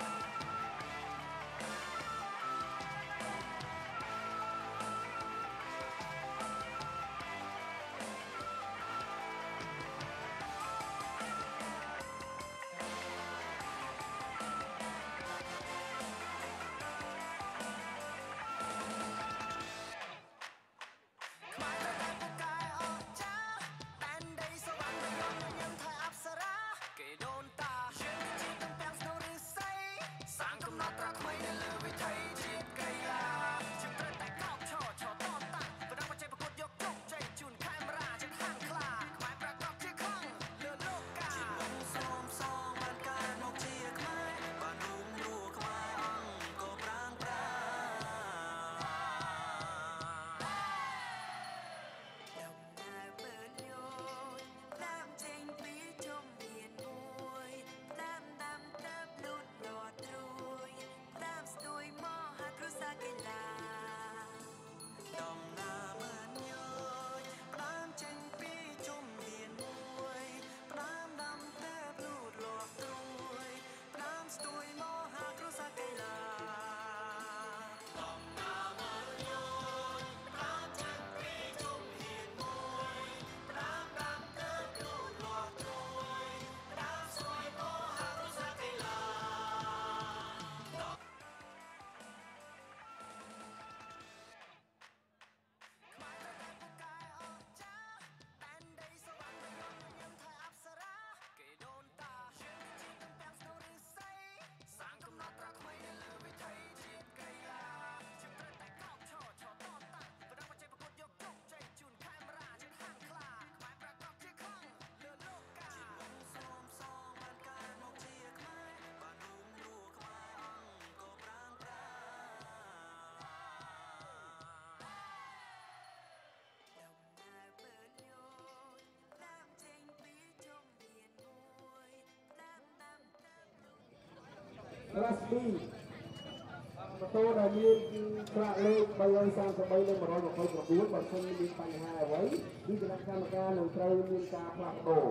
Class B ម៉ូតូដែលមានប្រាក់លេខ333លេខ129បើសិនមានបញ្ហាអ្វីគឺគណៈកម្មការនឹងត្រូវមានការផ្លាស់ប្ដូរ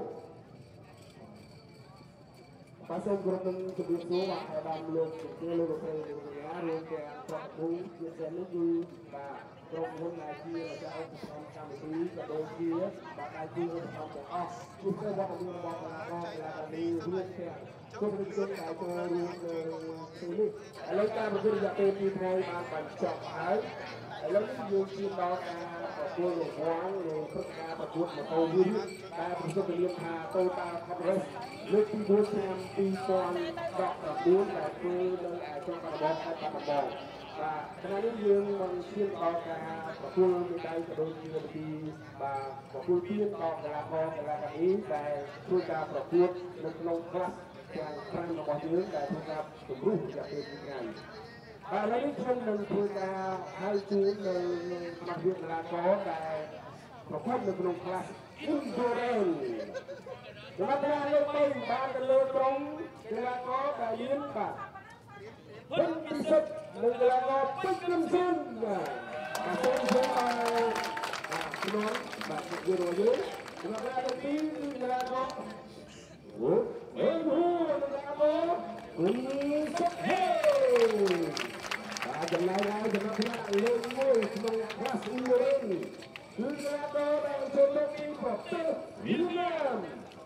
បាទសូមគោរពនឹងជម្រាបសួរបាទឲ្យបានលោកជាលោកប្រធានរួមទាំងប្រពន្ធជាទាំងនេះគឺបាទក្រុមហ៊ុនដែលជាម្ចាស់ឧបត្ថម្ភកម្មវិធីក៏ដូចជាបាទដៃគូឧបត្ថម្ភទាំងអស់គឺធ្វើវត្តមានរបស់គណៈកម្មការនេះរួមទាំងគុំរិទ្ធជនដែលចូលរួមនៅទីនេះឥឡូវការប្រគល់រយៈពេល2ថ្ងៃបានបញ្ចប់ហើយឥឡូវនេះយើងឈានដល់ការប្រគល់រង្វាន់នៃព្រឹត្តិការណ៍ប្រកួតម៉ូតូវិញដែលប្រសិទ្ធភាពថា Total Cup Race លើកទី4ឆ្នាំ2019ដែលធ្វើនៅឯក្រុងបាត់ដំបងខេត្តបាត់ដំបងបាទខណៈនេះយើងបានឈានដល់ការប្រគល់មេដាយក៏ដូចជាពិធីបាទប្រគល់ពានដល់កីឡាករកីឡាការីដែលធ្វើការប្រកួតនៅក្នុងក្លាសទាំង5របស់យើងដែលធ្វើការជំរុញរយៈពេល2ថ្ងៃបាទឥឡូវនេះខ្ញុំនឹងធ្វើការហៅជូននៅសមាជិកកីឡាករដែលប្រកួតនៅក្នុងក្លាស Endurance សម្រាប់ការលើកបីបានទៅលើក្រុមកីឡាករដែលមានបាទពេញពិសិដ្ឋនិងកីឡាករពេញក្រឹមស៊ុនបាទសូមជម្រាបបាទខ្ញុំបាទជម្រាបយើងសម្រាប់ការលើកទីគឺកីឡាករអូកីឡាករគុណសុខហេបាទចំណែកហើយសម្រាប់ការលើកមួយក្នុងក្លាស Endurance គឺកីឡាករដែលចូលមកពីប្រទេសវៀតណាម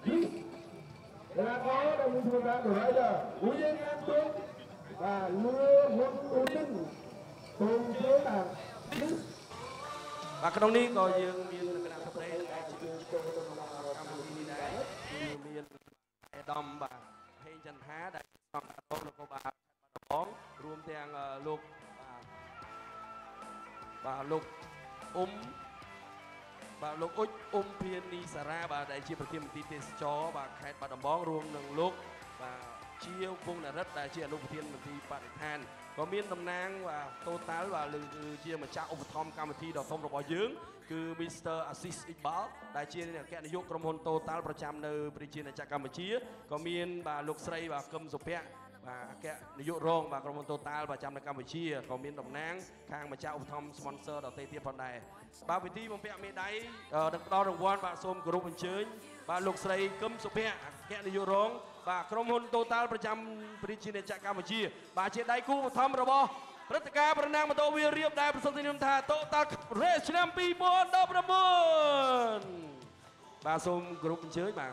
Là có đồng thường đã đổi là Ui Yên An Tuyên và Lưa Huân Ưu Tinh cùng chế là và cái đồng này có dương miền cái nào sắp đây miền đầm và hay chân há đại trong con là cô bà bóng rùm tiền lục và lụcបាទលោកអ៊ុចអ៊ុំភៀននីសារ៉ាបាទដែលជាប្រធានមន្ត្រីទេសចរបាទខេត្តបាត់ដំបងរួមនឹងលោកបាទជាវងនរិទ្ធដែលជាអនុប្រធានមន្ត្រីបរិស្ថានក៏មានតំណាងបាទ Total បាទគឺជាម្ចាស់ឧបត្ថម្ភកម្មវិធីដ៏ធំរបស់យើងគឺ Mr. Aziz Iqbal ដែលជាអគ្គនាយកក្រុមហ៊ុន Total ប្រចាំនៅប្រជាណាចក្រកម្ពុជាក៏មានបាទលោកស្រីបាទកឹមសុភ័ក្របាទអគ្គនាយករងបាទក្រុមហ៊ុន Total ប្រចាំនៅកម្ពុជាក៏មានតំណាងខាងម្ចាស់ឧបត្ថម្ភ sponsor ដទៃទៀតផងដែរបាទវិធីបំពាក់មេដាយនឹងផ្ដល់រង្វាន់បាទសូមគោរពអញ្ជើញបាទលោកស្រីកឹមសុភ័ក្រអគ្គនាយករងបាទក្រុមហ៊ុន Total ប្រចាំប្រជាណាចក្រកម្ពុជាបាទជាដៃគូឧបត្ថម្ភរបស់ព្រឹត្តិការណ៍ប្រណាំងម៉ូតូវាលរៀបដែលប្រសិទ្ធនាមថា Total Race ឆ្នាំ2019បាទសូមគោរពអញ្ជើញបាទ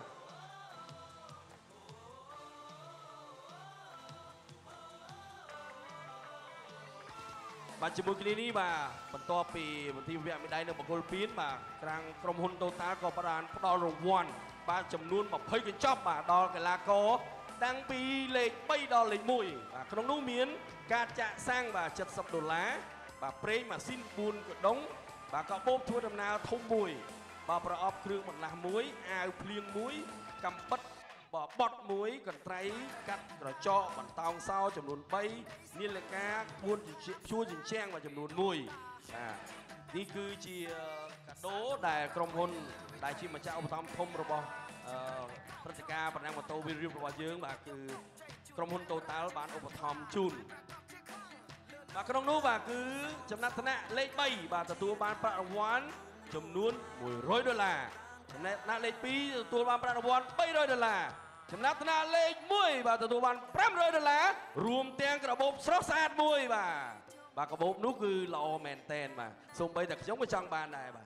បាទជាមួយគ្នានេះបាទបន្ទាប់ពីមន្ត្រីវិទ្យាមេដាយនៅបង្គោលពីនបាទខាងក្រុមហ៊ុន Total ក៏បានផ្ដល់រង្វាន់បាទចំនួន20កញ្ចប់បាទដល់កីឡាករតាំងពីលេខ3ដល់លេខ1បាទក្នុងនោះមានការចាក់សាំងបាទ$70បាទប្រេងម៉ាស៊ីន4កដុងបាទកាបូបធ្វើដំណើរធំមួយបាទប្រអប់គ្រឿងបន្លាស់មួយអាវភ្លៀងមួយកំបិតបត់មួយកន្ត្រៃកាត់ក្រចកបន្តោងសោចំនួន3នាឡិកា4ជួរជញ្ជាំងមួយចំនួន1បាទនេះគឺជាកាដូដែលក្រុមហ៊ុនដែលជាម្ចាស់ឧបត្ថម្ភធំរបស់ព្រឹត្តិការណ៍ប្រណាំងម៉ូតូវាលរៀបរបស់យើងបាទគឺក្រុមហ៊ុន Total បានឧបត្ថម្ភជូនបាទក្នុងនោះបាទគឺចំណាត់ថ្នាក់លេខ3បាទទទួលបានប្រាក់រង្វាន់ចំនួន$100ចំណែកថ្នាក់លេខ2ទទួលបានប្រាក់រង្វាន់$300ចំណាត់ថ្នាក់លេខ1បាទទទួលបាន$500រួមទាំងកាបូបស្រស់ស្អាតមួយបាទកាបូបនោះគឺល្អមែនតែនបាទសូម្បីតែខ្ញុំក៏ចង់បានដែរបាទ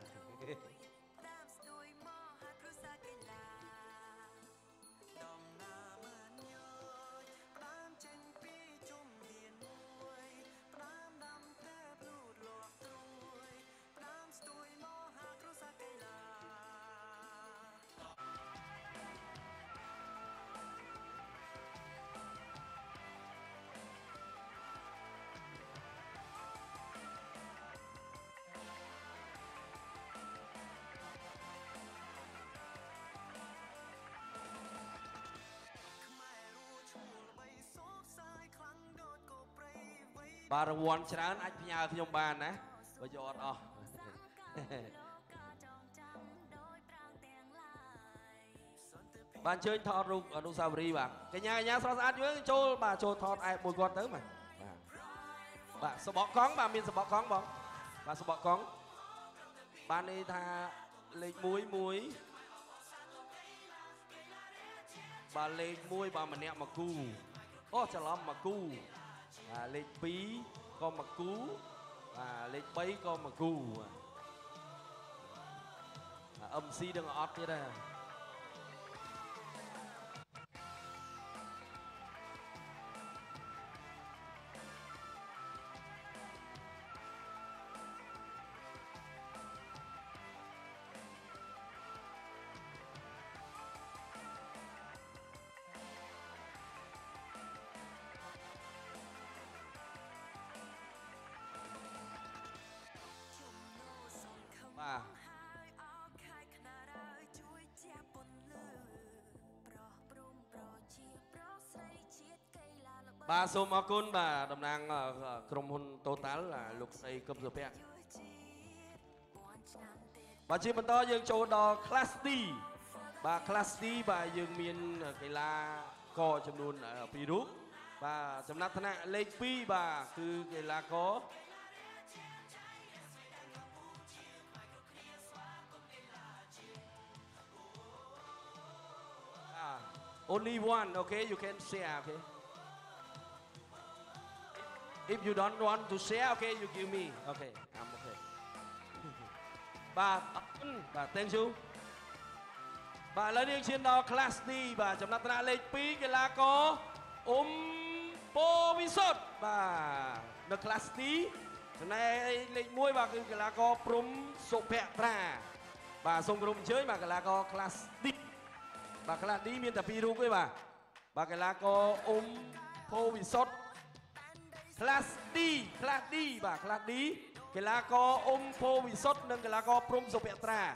បាទរង្វាន់ច្រើនអាចផ្ញើខ្ញុំបានណាបើយកអត់អស់ bạn chơi thọt rục ở nụ sao ri bạn cái nhà sao sát dưới châu bà châu thọt ai mùi con tới mà bà sờ bọ con bà miền sờ bọ con bóng bà sờ bọ con bạn đi tha lên muối bà lên muối bà mà nẹm mà cu ô chả lắm mà cu lên bí con mà cú lên bấy con mà cu âm si đừng ọt như đây bàសូមអរគុណបាទតំណាងក្រុមហ៊ុន Total លោកស្រីកឹមសុភ័ក្របាទជាបន្តយើងចូលដល់ Class D បាទ Class D បាទយើងមានកីឡាករចំនួន2រូបបាទចំណាត់ថ្នាក់លេខ2បាទគឺកីឡាករ only one okay you can share okay if you don't want to share okay you give me okay I'm okay បាទអរគុណបាទ thank you បាទឥឡូវយើងឈានដល់ class D បាទចំណាត់ថ្នាក់លេខ2កីឡាករអ៊ុំពោវិសុទ្ធបាទនៅ class D ចំណែកលេខ1បាទគឺកីឡាករព្រំសុភ័ត្រាបាទសូមគោរពអញ្ជើញបាទកីឡាករ class D បាទ class D មានតែ2រូបទេបាទកីឡាករអ៊ុំពោវិសុទ្ធ class D បាទ class D កីឡាករអ៊ុំពោវិសុទ្ធនិងកីឡាករព្រំសុភ័ត្រា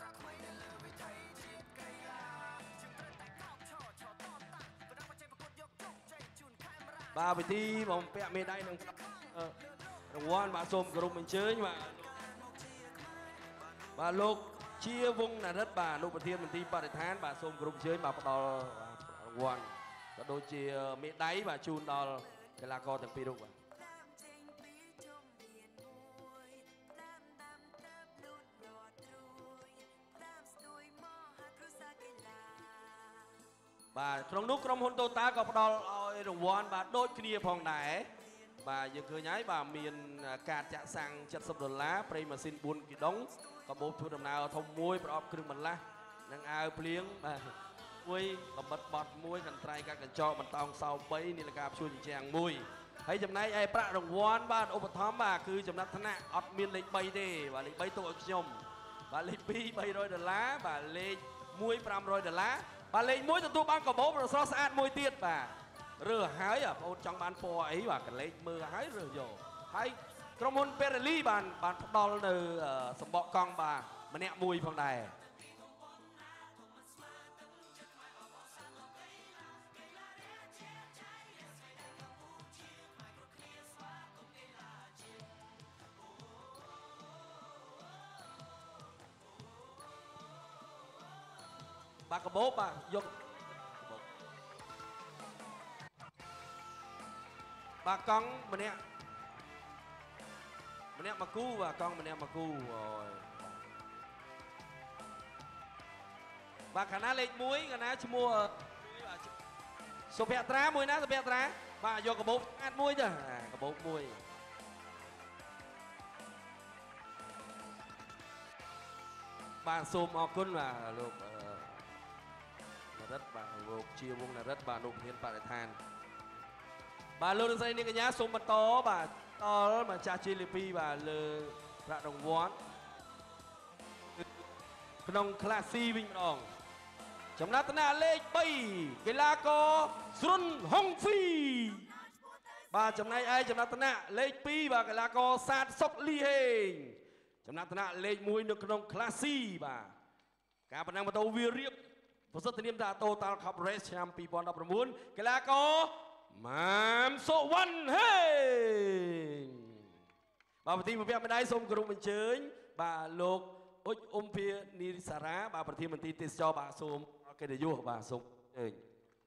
បាទវិធីបំពាក់មេដាយនឹងរង្វាន់បាទសូមគោរពអញ្ជើញបាទលោកជាវងនរិទ្ធបាទលោកប្រធានមន្ត្រីបរិស្ថានបាទសូមគោរពអញ្ជើញបាទផ្ដល់រង្វាន់ក៏ដូចជាមេដាយបាទជូនដល់កីឡាករទាំងពីររូបបាទបាទក្នុងនោះក្រុមហ៊ុន Total ក៏ផ្ដល់ឲ្យរង្វាន់បាទដូចគ្នាផងដែរបាទយើងឃើញហើយបាទមានការចាក់សាំង$70ប្រេងម៉ាស៊ីន4គីដុងកាបូបធ្វើដំណើរធំមួយប្រអប់គ្រឿងបន្លាស់និងអាវភ្លៀងបាទមួយកំបិតបត់មួយកន្ត្រៃកាត់កញ្ចក់បន្តោងសោ3នាឡិកាព្យួរជញ្ជាំងមួយហើយចំណែកឯប្រាក់រង្វាន់បាទឧបត្ថម្ភបាទគឺចំណាត់ថ្នាក់អត់មានលេខ3ទេបាទលេខ3ទុកឲ្យខ្ញុំបាទលេខ2$300បាទលេខ1$500បាទលេខ1ទទួលបានកាបូបស្រស់ស្អាតមួយទៀតបាទរើសហើយបងប្អូនចង់បានពណ៌អីបាទកលេចមើលហើយរើសយកហើយក្រុមហ៊ុន Pirelli បានផ្ដល់នៅសម្បកកង់បាទម្នាក់មួយផងដែរបាទកាបូបបាទយកបាទកង់ម្នាក់មកគូបាទកង់ម្នាក់មកគូអូយបាទខាងណាលេខ1ខាងណាឈ្មោះសុភ័ត្រាមួយណាសុភ័ត្រាបាទយកកាបូបស្អាតមួយទៅកាបូបមួយបាទសូមអរគុណបាទលោកនរិទ្ធបាទលោកជាវងនរិទ្ធបាទលោកប្រធានបរិស្ថានបាទលោកលោកស្រីនាងកញ្ញាសូមបន្តបាទដល់ម្ចាស់ជាលីពីបាទលើប្រាក់រង្វាន់ក្នុង class C វិញម្ដងចំណាត់ថ្នាក់លេខ3កីឡាករស្រុនហុងហ្វីបាទចំណែកឯចំណាត់ថ្នាក់លេខ2បាទកីឡាករសាទសុកលីហេងចំណាត់ថ្នាក់លេខ1នៅក្នុង class C បាទការប្រណាំងម៉ូតូវារៀបប្រសិទ្ធនាមថា Total Cup Race ឆ្នាំ2019កីឡាករម៉ាមសុវណ្ណហេងបាទប្រធានបំពាក់មេដាយសូមគោរពអញ្ជើញបាទលោកអ៊ុចអ៊ុំភានីសារាបាទប្រធានមន្ត្រីទេសចរបាទសូមអរកិត្តិយសបាទសូមអើយ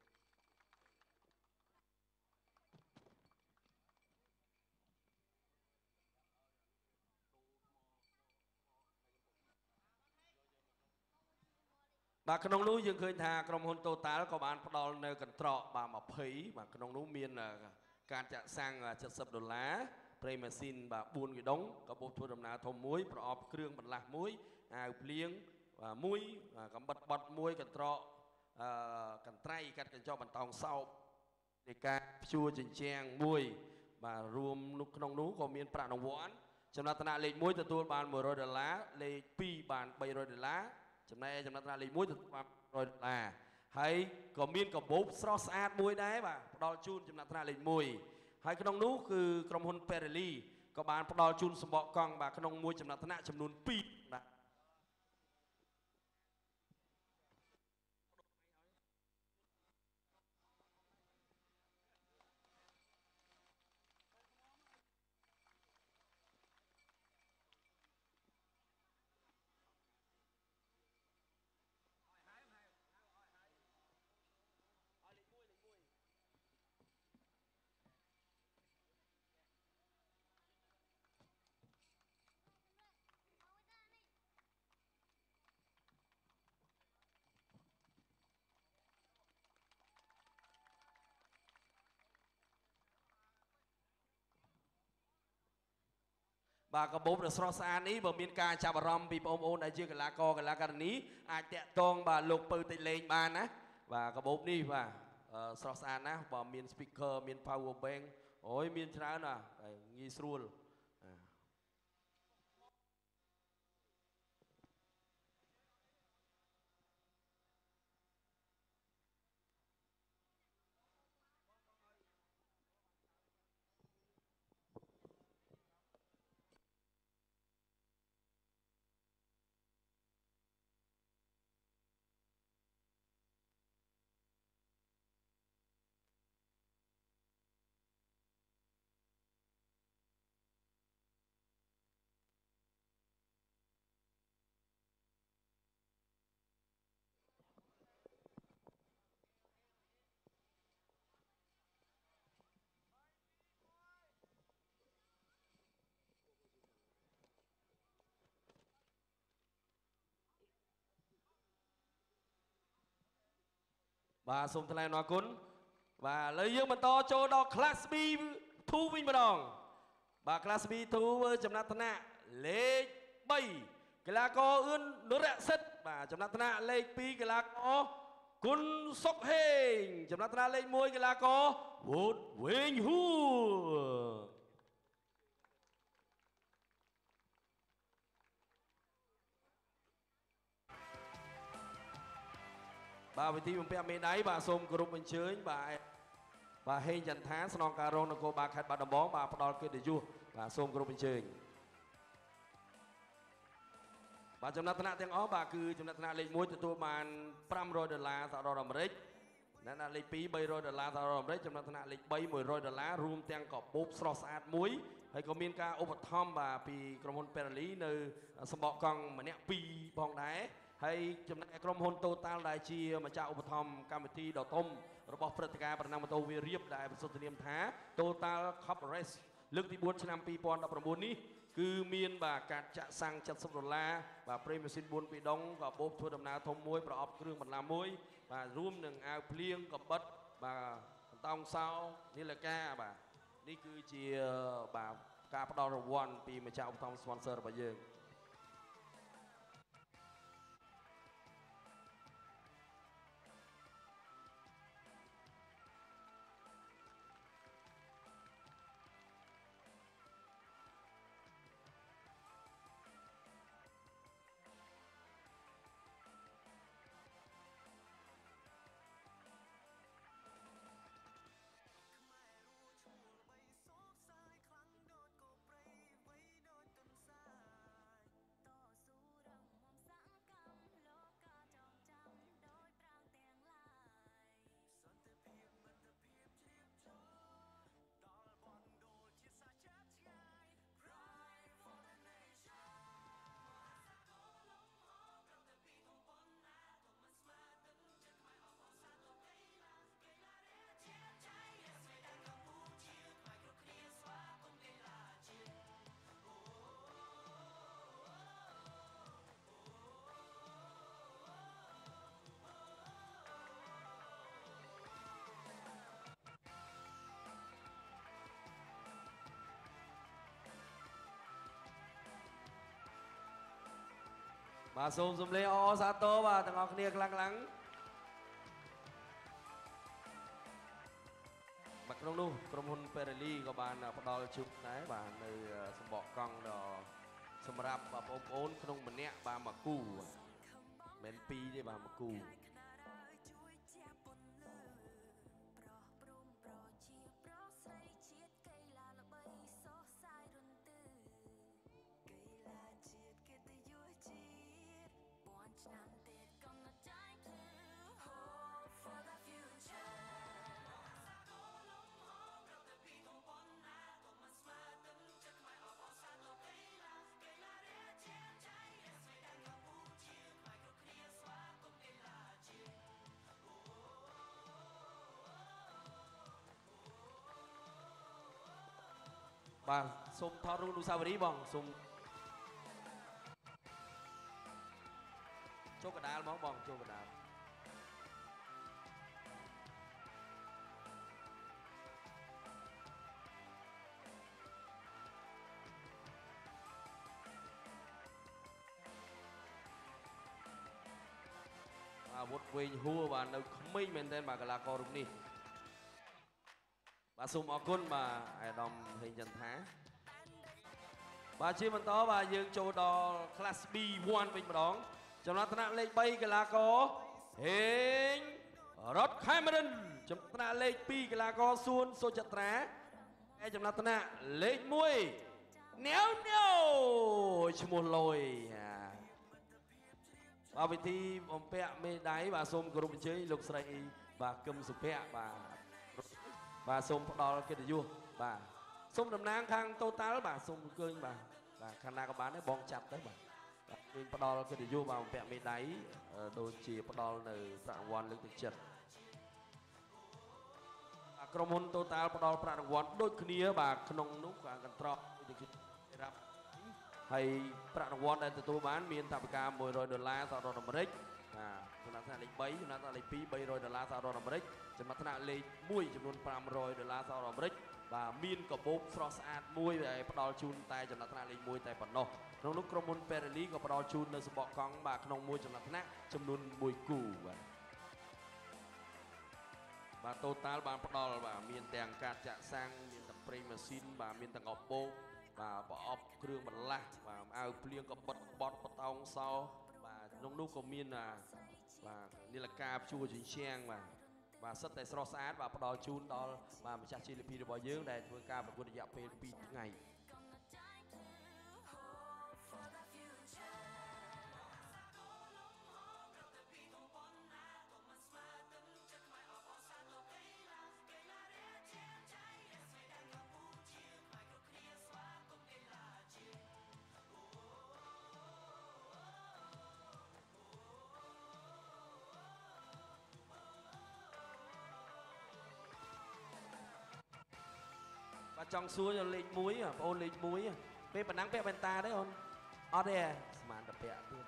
បាទក្នុងនោះយើងឃើញថាក្រុមហ៊ុន Total ក៏បានផ្ដល់នៅកន្ត្រកបាទ20បាទក្នុងនោះមានការចាក់សាំង$70 ប្រេម៉ាស៊ីនបាទ4កដុងកាបូបធ្វើដំណើរធំមួយប្រអប់គ្រឿងបន្លាស់មួយអាវភ្លៀងមួយកំបិតបត់មួយកន្ត្រកកន្ត្រៃកាត់កញ្ចក់បន្តោងសោបនៃការព្យួរជញ្ជាំងមួយបាទរួមក្នុងនោះក៏មានប្រាក់រង្វាន់ចំណាត់ថ្នាក់លេខ1ទទួលបាន$100លេខ2បាន$300ចំណែកចំណាត់ថ្នាក់លេខ1ទទួលបាន$100ហើយក៏មានកាបូបស្រស់ស្អាតមួយដែរបាទផ្ដល់ជូនចំណាត់ថ្នាក់លេខ1ហើយក្នុងនោះគឺក្រុមហ៊ុន Pirelli ក៏បានផ្ដល់ជូនសម្បកកង់បាទក្នុងមួយចំណាត់ថ្នាក់ចំនួន2បាទបាទកាបូបដ៏ស្រស់ស្អាតនេះបើមានការចាប់អារម្មណ៍ពីបងប្អូនដែលជាកីឡាករកីឡាការិនីអាចតាក់ទងបាទលោកពៅតិចលេងបានណាបាទកាបូបនេះបាទស្រស់ស្អាតណាស់បើមាន speaker មាន power bank អូយមានច្រើនណាស់ងាយស្រួលបាទសូមថ្លែងអំណរគុណបាទឥឡូវយើងបន្តចូលដល់ Class B2 វិញម្ដងបាទ Class B2 ចំណាត់ថ្នាក់លេខ3កីឡាករអឿននរសិទ្ធបាទចំណាត់ថ្នាក់លេខ2កីឡាករគុណសុកហេងចំណាត់ថ្នាក់លេខ1កីឡាករវូតវែងហួរបាទវិធីបំពាក់មេដៃបាទសូមគោរពអញ្ជើញបាទហេងចន្ទថាស្នងការរងនគរបាលខេត្តបាត់ដំបងបាទផ្ដល់កិត្តិយសបាទសូមគោរពអញ្ជើញបាទចំណាត់ថ្នាក់ទាំងអស់បាទគឺចំណាត់ថ្នាក់លេខ1ទទួលបាន$500សហរដ្ឋអាមេរិកចំណាត់លេខ2$300សហរដ្ឋអាមេរិកចំណាត់ថ្នាក់លេខ3$100រួមទាំងកាបូបស្រស់ស្អាតមួយហើយក៏មានការឧបត្ថម្ភបាទពីក្រុមហ៊ុន Pirelli នៅសម្បកកង់ម្នាក់2ផងដែរហើយចំណែកក្រុមហ៊ុន Total ដែលជាម្ចាស់ឧបត្ថម្ភកម្មវិធីដ៏ធំរបស់ព្រឹត្តិការណ៍ប្រណាំងម៉ូតូវារៀបដែលប្រសិទ្ធនាមថា Total Cup Race លើកទី4ឆ្នាំ2019នេះគឺមានបាទការចាក់សាំង$70បាទប្រេម៉ាស៊ីន4ពីរដងកាបូបធ្វើដំណើរធំមួយប្រអប់គ្រឿងបន្លាស់មួយបាទរួមនឹងអាវភ្លៀងកំបិតបាទបន្តោងសោនីលកាបាទនេះគឺជាបាទការផ្ដល់រង្វាន់ពីម្ចាស់ឧបត្ថម្ភ sponsor របស់យើងបាទសូមសំលេងអសាទរបាទទាំងអស់គ្នាខ្លាំងបាទក្នុងនោះក្រុមហ៊ុន Pirelli ក៏បានផ្ដល់ជូនដែរបាទនៅសម្បកកង់ដល់សម្រាប់បងប្អូនក្នុងម្នាក់បាទមួយគូមិនពីរទេបាទមួយគូឆ្នាំទៀតកំណត់ចាយភ្លឺ Hope for the future បាទសូមថតរូបអនុស្សាវរីយ៍បងសូមចូលកដាលបងចូលកដាលអាវុធវែងហួរបាទនៅក្មេងមែនទែនបាទកីឡាកររូបនេះបាទសូមអរគុណបាទអាដាមហេងចន្ទថាបាទជាបន្តបាទយើងចូលដល់ Class B1 វិញម្ដងចំណាត់ថ្នាក់លេខ3កីឡាករហេងរតខេមរិនចំណាត់ថ្នាក់លេខ2កីឡាករសួនសុចត្រាហើយចំណាត់ថ្នាក់លេខ1ញ៉ៅឈ្មោះលយបាទវិធីបំពាក់មេដាយបាទសូមគោរពអញ្ជើញលោកស្រីបាទកឹមសុភ័ក្របាទសូមផ្ដល់កិត្តិយសបាទសូមតំណាងខាង Total បាទសូមអញ្ជើញបាទខាងណាក៏បានដែរបងចាប់ទៅបាទយើងផ្ដល់កិត្តិយសបាទបំពាក់មេដាយដូចជាផ្ដល់នៅប្រាក់រង្វាន់លើកទឹកចិត្តក្រុមហ៊ុន Total ផ្ដល់ប្រាក់រង្វាន់ដូចគ្នាបាទក្នុងនោះកន្ត្រកដូចជារាប់ហើយប្រាក់រង្វាន់ដែលទទួលបានមានថវិកា$100សហរដ្ឋអាមេរិកចំណាត់ថ្នាក់លេខ3ចំណាត់ថ្នាក់លេខ2$300សហរដ្ឋអាមេរិកចំណាត់ថ្នាក់លេខ1ចំនួន$500សហរដ្ឋអាមេរិកបាទមានកាបូបស្រស់ស្អាតមួយដែលផ្ដល់ជូនតែចំណាត់ថ្នាក់លេខ1តែប៉ុណ្ណោះក្នុងនោះក្រុមហ៊ុន Pirelli ក៏ផ្ដល់ជូននៅសំបកកង់បាទក្នុងមួយចំណាត់ថ្នាក់ចំនួន1គូបាទ Total បានផ្ដល់បាទមានទាំងការចាក់សាំងមានទាំងប្រេងម៉ាស៊ីនបាទមានទាំងអបោកបាទប្រអប់គ្រឿងបន្លាស់បាទអាវភ្លៀងក៏បិទបត់បតោងសោបាទក្នុងនោះក៏មានបាទនីលកាព្យួរជញ្ជាំងបាទសិតតែស្រស់ស្អាតបាទផ្ដល់ជូនដល់បាទម្ចាស់ជីលីភីរបស់យើងដែលធ្វើការប្រកួតរយៈពេល2ថ្ងៃបាទចង់សួរលេខ1បងប្អូនលេខ1ពេលប៉ុណ្ណឹងពាក់វ៉ែនតាទេអូនអត់ទេស្មានតែពាក់ទៀត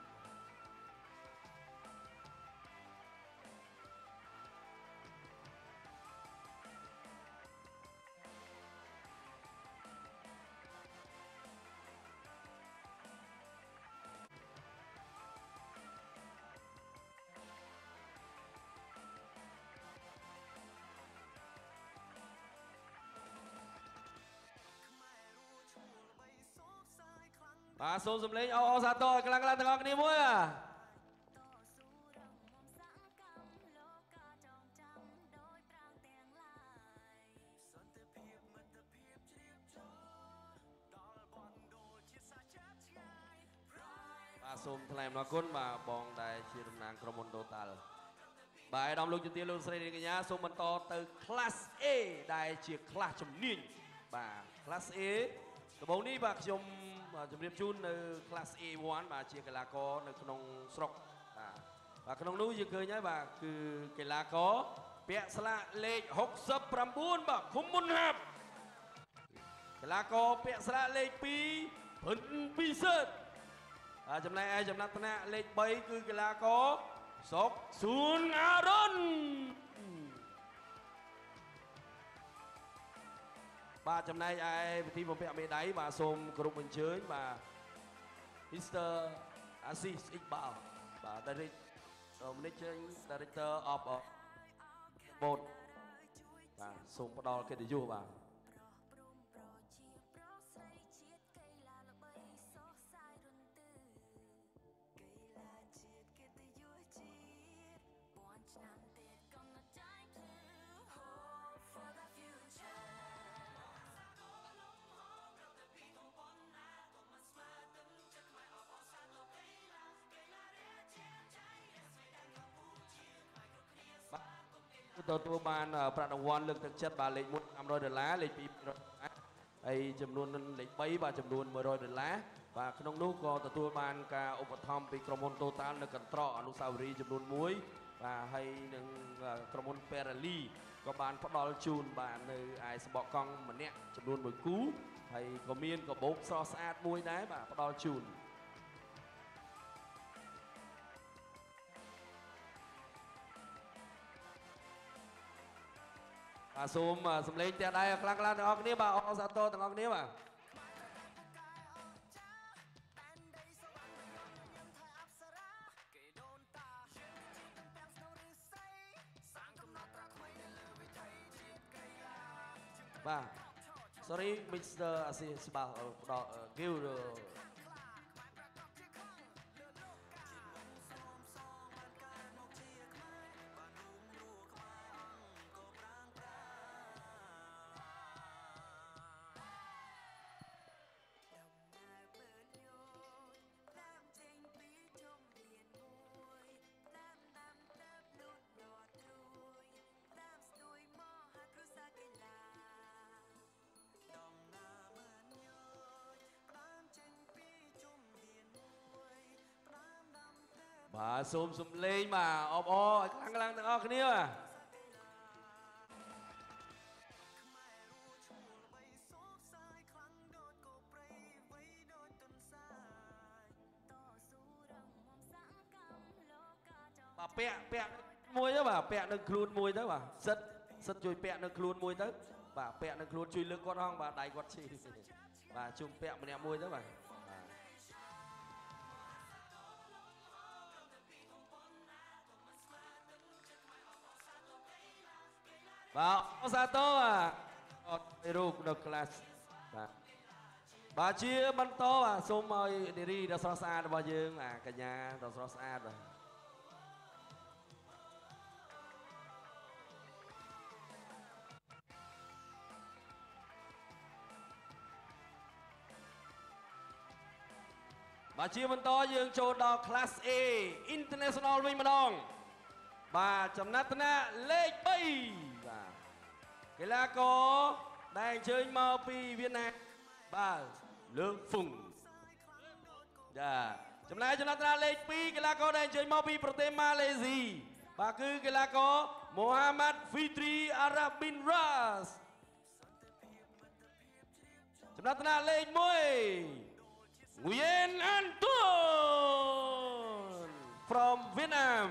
បាទសូមសំលេងអសាទរខ្លាំងៗទាំងអស់គ្នាមួយបាទសូមថ្លែងអំណរគុណបាទបងដែលជាតំណាងក្រុមហ៊ុន Total បាទអាដាមលោកជំទាវលោកស្រីនាងកញ្ញាសូមបន្តទៅ Class A ដែលជា Class ជំនាញបាទ Class A ដំបូងនេះបាទខ្ញុំជម្រាបជូននៅ Class A1 បាទជាកីឡាករនៅក្នុងស្រុកបាទក្នុងនោះយើងឃើញហើយបាទគឺកីឡាករពាក់ស្លាកលេខ69បាទឃុំមុនហាប់កីឡាករពាក់ស្លាកលេខ2ភិនពីសឺតចំណែកឯចំណាត់ថ្នាក់លេខ3គឺកីឡាករសុកសួនអារុនបាទចំណែកឯពិធីបំពាក់មេដាយបាទសូមគោរពអញ្ជើញបាទ Mr. Aziz Iqbal បាទ Director of Board បាទសូមផ្ដល់កិត្តិយសបាទទទួលបានប្រាក់រង្វាន់លើកទឹកចិត្តបាទលេខ1 $500លេខ2 $100ហើយចំនួនលេខ3បាទចំនួន$100បាទក្នុងនោះក៏ទទួលបានការឧបត្ថម្ភពីក្រុមហ៊ុន Total នៅកន្ត្រកអនុស្សាវរីយ៍ចំនួន1បាទហើយនឹងក្រុមហ៊ុន Perali ក៏បានផ្ដល់ជូនបាទនៅឯសំបកកង់ម្នាក់ចំនួន1គូហើយក៏មានកាបូបស្រស់ស្អាតមួយដែរបាទផ្ដល់ជូនបាទសូមសម្លេងផ្ទះដៃខ្លាំងៗទាំងអស់គ្នាបាទអរសាទរទាំងអស់គ្នាបាទបាទ sorry Mr. Aziz Iqbal ផ្ដល់ give the បាទសូមសំលេងបាទអបអរឲ្យខ្លាំងៗទាំងអស់គ្នាបាទពាក់មួយទៅបាទពាក់នៅខ្លួនមួយទៅបាទសិតជួយពាក់នៅខ្លួនមួយទៅបាទពាក់នៅខ្លួនជួយលើកគាត់ហងបាទដៃគាត់ឈីបាទជុំពាក់ម្នាក់មួយទៅបាទបាទអសាទរអត់រូបនៅក្លាសបាទជាបន្តបាទសូមឲ្យនារីដ៏ស្រស់ស្អាតរបស់យើងកញ្ញាដ៏ស្រស់ស្អាតបាទបាទជាបន្តយើងចូលដល់ Class A International វិញម្ដងបាទចំណាត់ថ្នាក់លេខ3បាទកីឡាករដែលអញ្ជើញមកពីវៀតណាមបាទលើកហ្វុងចាចំណែកចំណាត់ថ្នាក់លេខ2កីឡាករដែលអញ្ជើញមកពីប្រទេសម៉ាឡេស៊ីបាទគឺកីឡាករម៉ូហាម៉ាត់ Fitri Arab bin Ras ចំណាត់ថ្នាក់លេខ1Nguyen An Tuon from Vietnam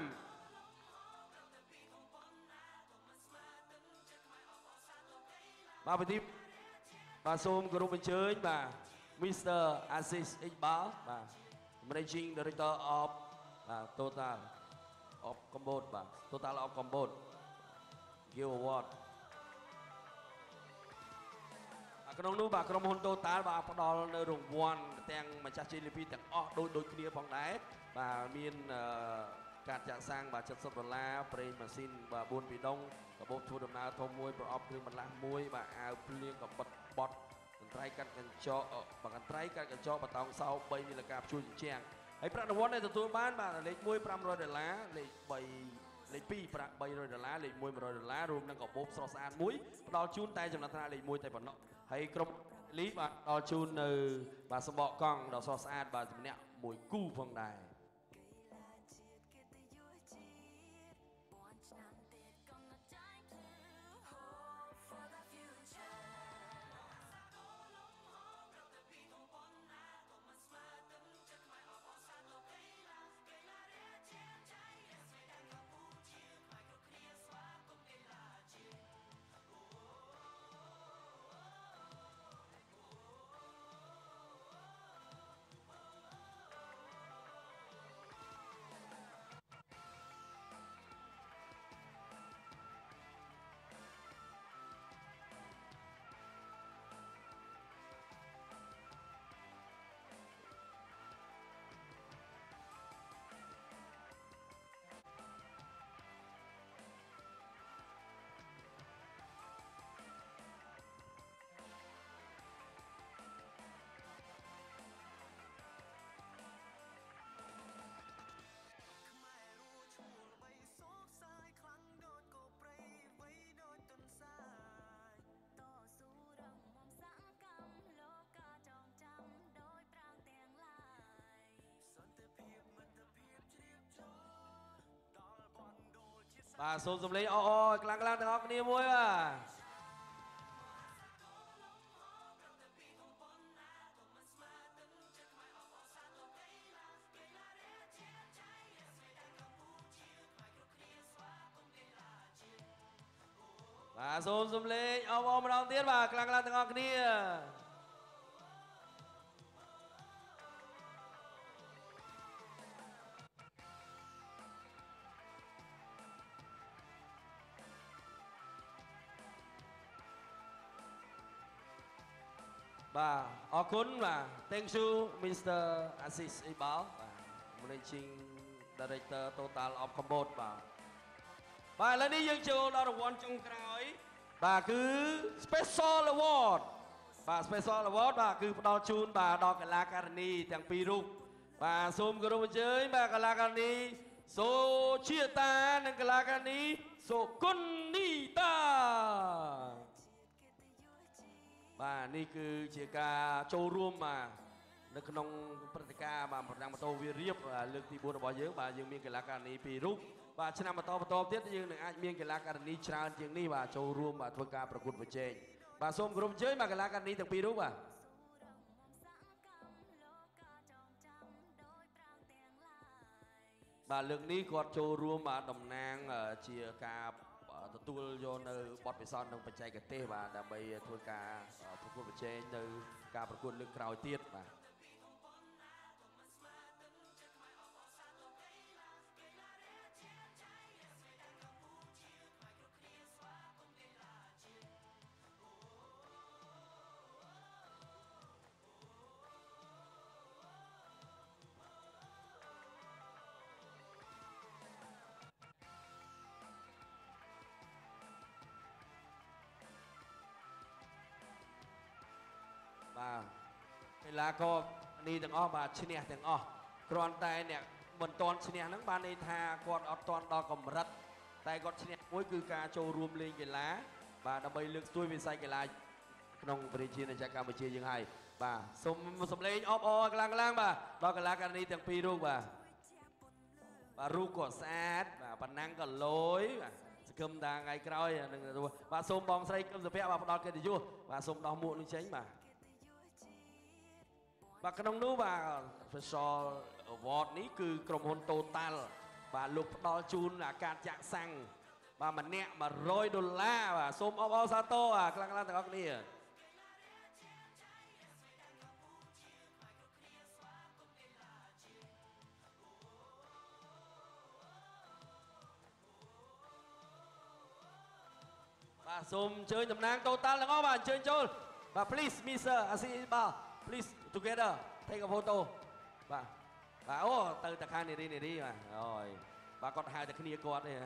បាទពិធីបាទសូមគោរពអញ្ជើញបាទ Mr. Aziz Iqbal បាទ Managing Director of Total of Cambodia បាទ Total of Cambodia Give Award ក្នុងនោះបាទក្រុមហ៊ុន Total បាទផ្ដល់នៅរង្វាន់ទាំងម្ចាស់ជ័យលាភីទាំងអស់ដូចគ្នាផងដែរបាទមានការចាក់សាំងបាទ$70ប្រេងម៉ាស៊ីនបាទ4ពីរដុងកាបូបធ្វើដំណើរធំមួយប្រអប់គ្រឿងបន្លាស់មួយបាទអាវភ្លៀងកបិតបត់កន្ត្រៃកាត់កញ្ចក់បាទកន្ត្រៃកាត់កញ្ចក់បតោងសោ3នាឡិកាព្យួរជញ្ជាំងហើយប្រាក់រង្វាន់ដែលទទួលបានបាទលេខ1 $500លេខ3លេខ2ប្រាក់$300លេខ1 $100រួមនឹងកាបូបស្រស់ស្អាតមួយផ្ដល់ជូនតែចំណាត់ថ្នាក់លេខ1តែប៉ុណ្ណោះហើយក្រុមលីបាទផ្ដល់ជូននៅបាទសម្បកកង់ដ៏ស្រស់ស្អាតបាទម្នាក់មួយគូផងដែរបាទសូមសំឡេងអអខ្លាំងៗទាំងអស់គ្នាមួយបាទបាទសូមសំឡេងអបអរម្ដងទៀតបាទខ្លាំងៗទាំងអស់គ្នាបាទអរគុណបាទ Thank you Mr. Aziz Iqbal បាទ Managing Director Total of Cambodia បាទឥឡូវនេះយើងចូលដល់រង្វាន់ចុងក្រោយបាទគឺ Special Award បាទ Special Award បាទគឺផ្ដល់ជូនបាទដល់កីឡាការិនីទាំងពីររូបបាទសូមគោរពអញ្ជើញបាទកីឡាការិនីសូជាតានិងកីឡាការិនីសូគុណនីតាបាទនេះគឺជាការចូលរួមបាទនៅក្នុងព្រឹត្តិការណ៍បាទប្រណាំងម៉ូតូវារៀបលើកទី4របស់យើងបាទយើងមានកីឡាការិនីពីររូបបាទឆ្នាំបន្តទៀតយើងនឹងអាចមានកីឡាការិនីច្រើនជាងនេះបាទចូលរួមបាទធ្វើការប្រកួតប្រជែងបាទសូមគោរពអញ្ជើញបាទកីឡាការិនីទាំងពីររូបបាទបាទលើកនេះគាត់ចូលរួមបាទតំណាងជាការទទួលយកនៅបទពិសោធន៍និងបច្ចេកទេសបាទដើម្បីធ្វើការប្រកួតប្រជែងនៅការប្រកួតលើកក្រោយទៀតបាទបាទកីឡាករនេះទាំងអស់បាទឈ្នះទាំងអស់គ្រាន់តែអ្នកមិនទាន់ឈ្នះហ្នឹងបានន័យថាគាត់អត់ទាន់ដល់កម្រិតតែគាត់ឈ្នះមួយគឺការចូលរួមលេងកីឡាបាទដើម្បីលើកស្ទួយវិស័យកីឡាក្នុងប្រជាជាតិកម្ពុជាយើងហើយបាទសូមសំឡេងអបអរខ្លាំងៗបាទដល់កីឡាការិនីទាំងពីររូបបាទរូបក៏ស្អាតបាទប៉ណ្ណាំងក៏លយបាទសង្ឃឹមថាថ្ងៃក្រោយនឹងបាទសូមបងស្រីគឹមសុភ័ក្របាទផ្ដល់កិត្តិយសបាទសូមដោះមួកនឹងចេញបាទក្នុងនោះបាទ Special Award នេះគឺក្រុមហ៊ុន Total បាទលោកផ្ដល់ជូនការចាក់សាំងបាទម្នាក់$100បាទសូមអបអរសាទរខ្លាំងៗទាំងអស់គ្នាបាទសូមអញ្ជើញតំណាង Total ទាំងអស់បាទអញ្ជើញចូលបាទ please Mr. Aziz Iqbal please together take a photo បាទអូទៅតែខាងនារីបាទអូយបាទគាត់ហៅតែគ្នាគាត់ទេ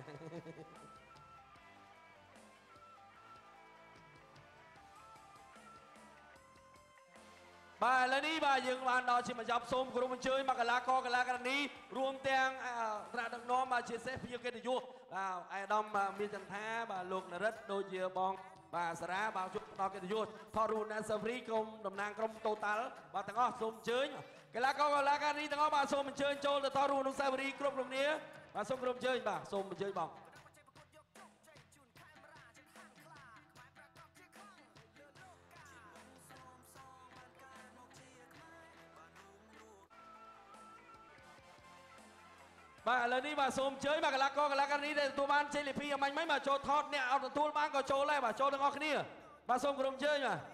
បាទឥឡូវនេះបាទយើងបានដល់ជាបញ្ចប់សូមគោរពអញ្ជើញមកកីឡាករកីឡាការិនីរួមទាំងត្រាដឹកនាំបាទជាសេះជាកិត្តិយសបាទអាយដាមមានចន្ទថាបាទលោកនរិទ្ធដូចជាបងបាទសារាបាទជួបដល់កិត្តិយសថតរូបណាសាហ្វរីក្រុមតំណាងក្រុម Total បាទទាំងអស់សូមអញ្ជើញកីឡាករកីឡាការិនីទាំងអស់បាទសូមអញ្ជើញចូលទៅថតរូបអនុស្សាវរីយ៍គ្រប់គ្នាបាទសូមគោរពអញ្ជើញបាទសូមអញ្ជើញបងបាទឥឡូវនេះបាទសូមអញ្ជើញបាទកីឡាករកីឡាការិនីដែលទទួលបានជ័យលាភីអាមាញ់មិញបាទចូលថតអ្នកអត់ទទួលបានក៏ចូលដែរបាទចូលទាំងអស់គ្នាបាទសូមគោរពអញ្ជើញបាទ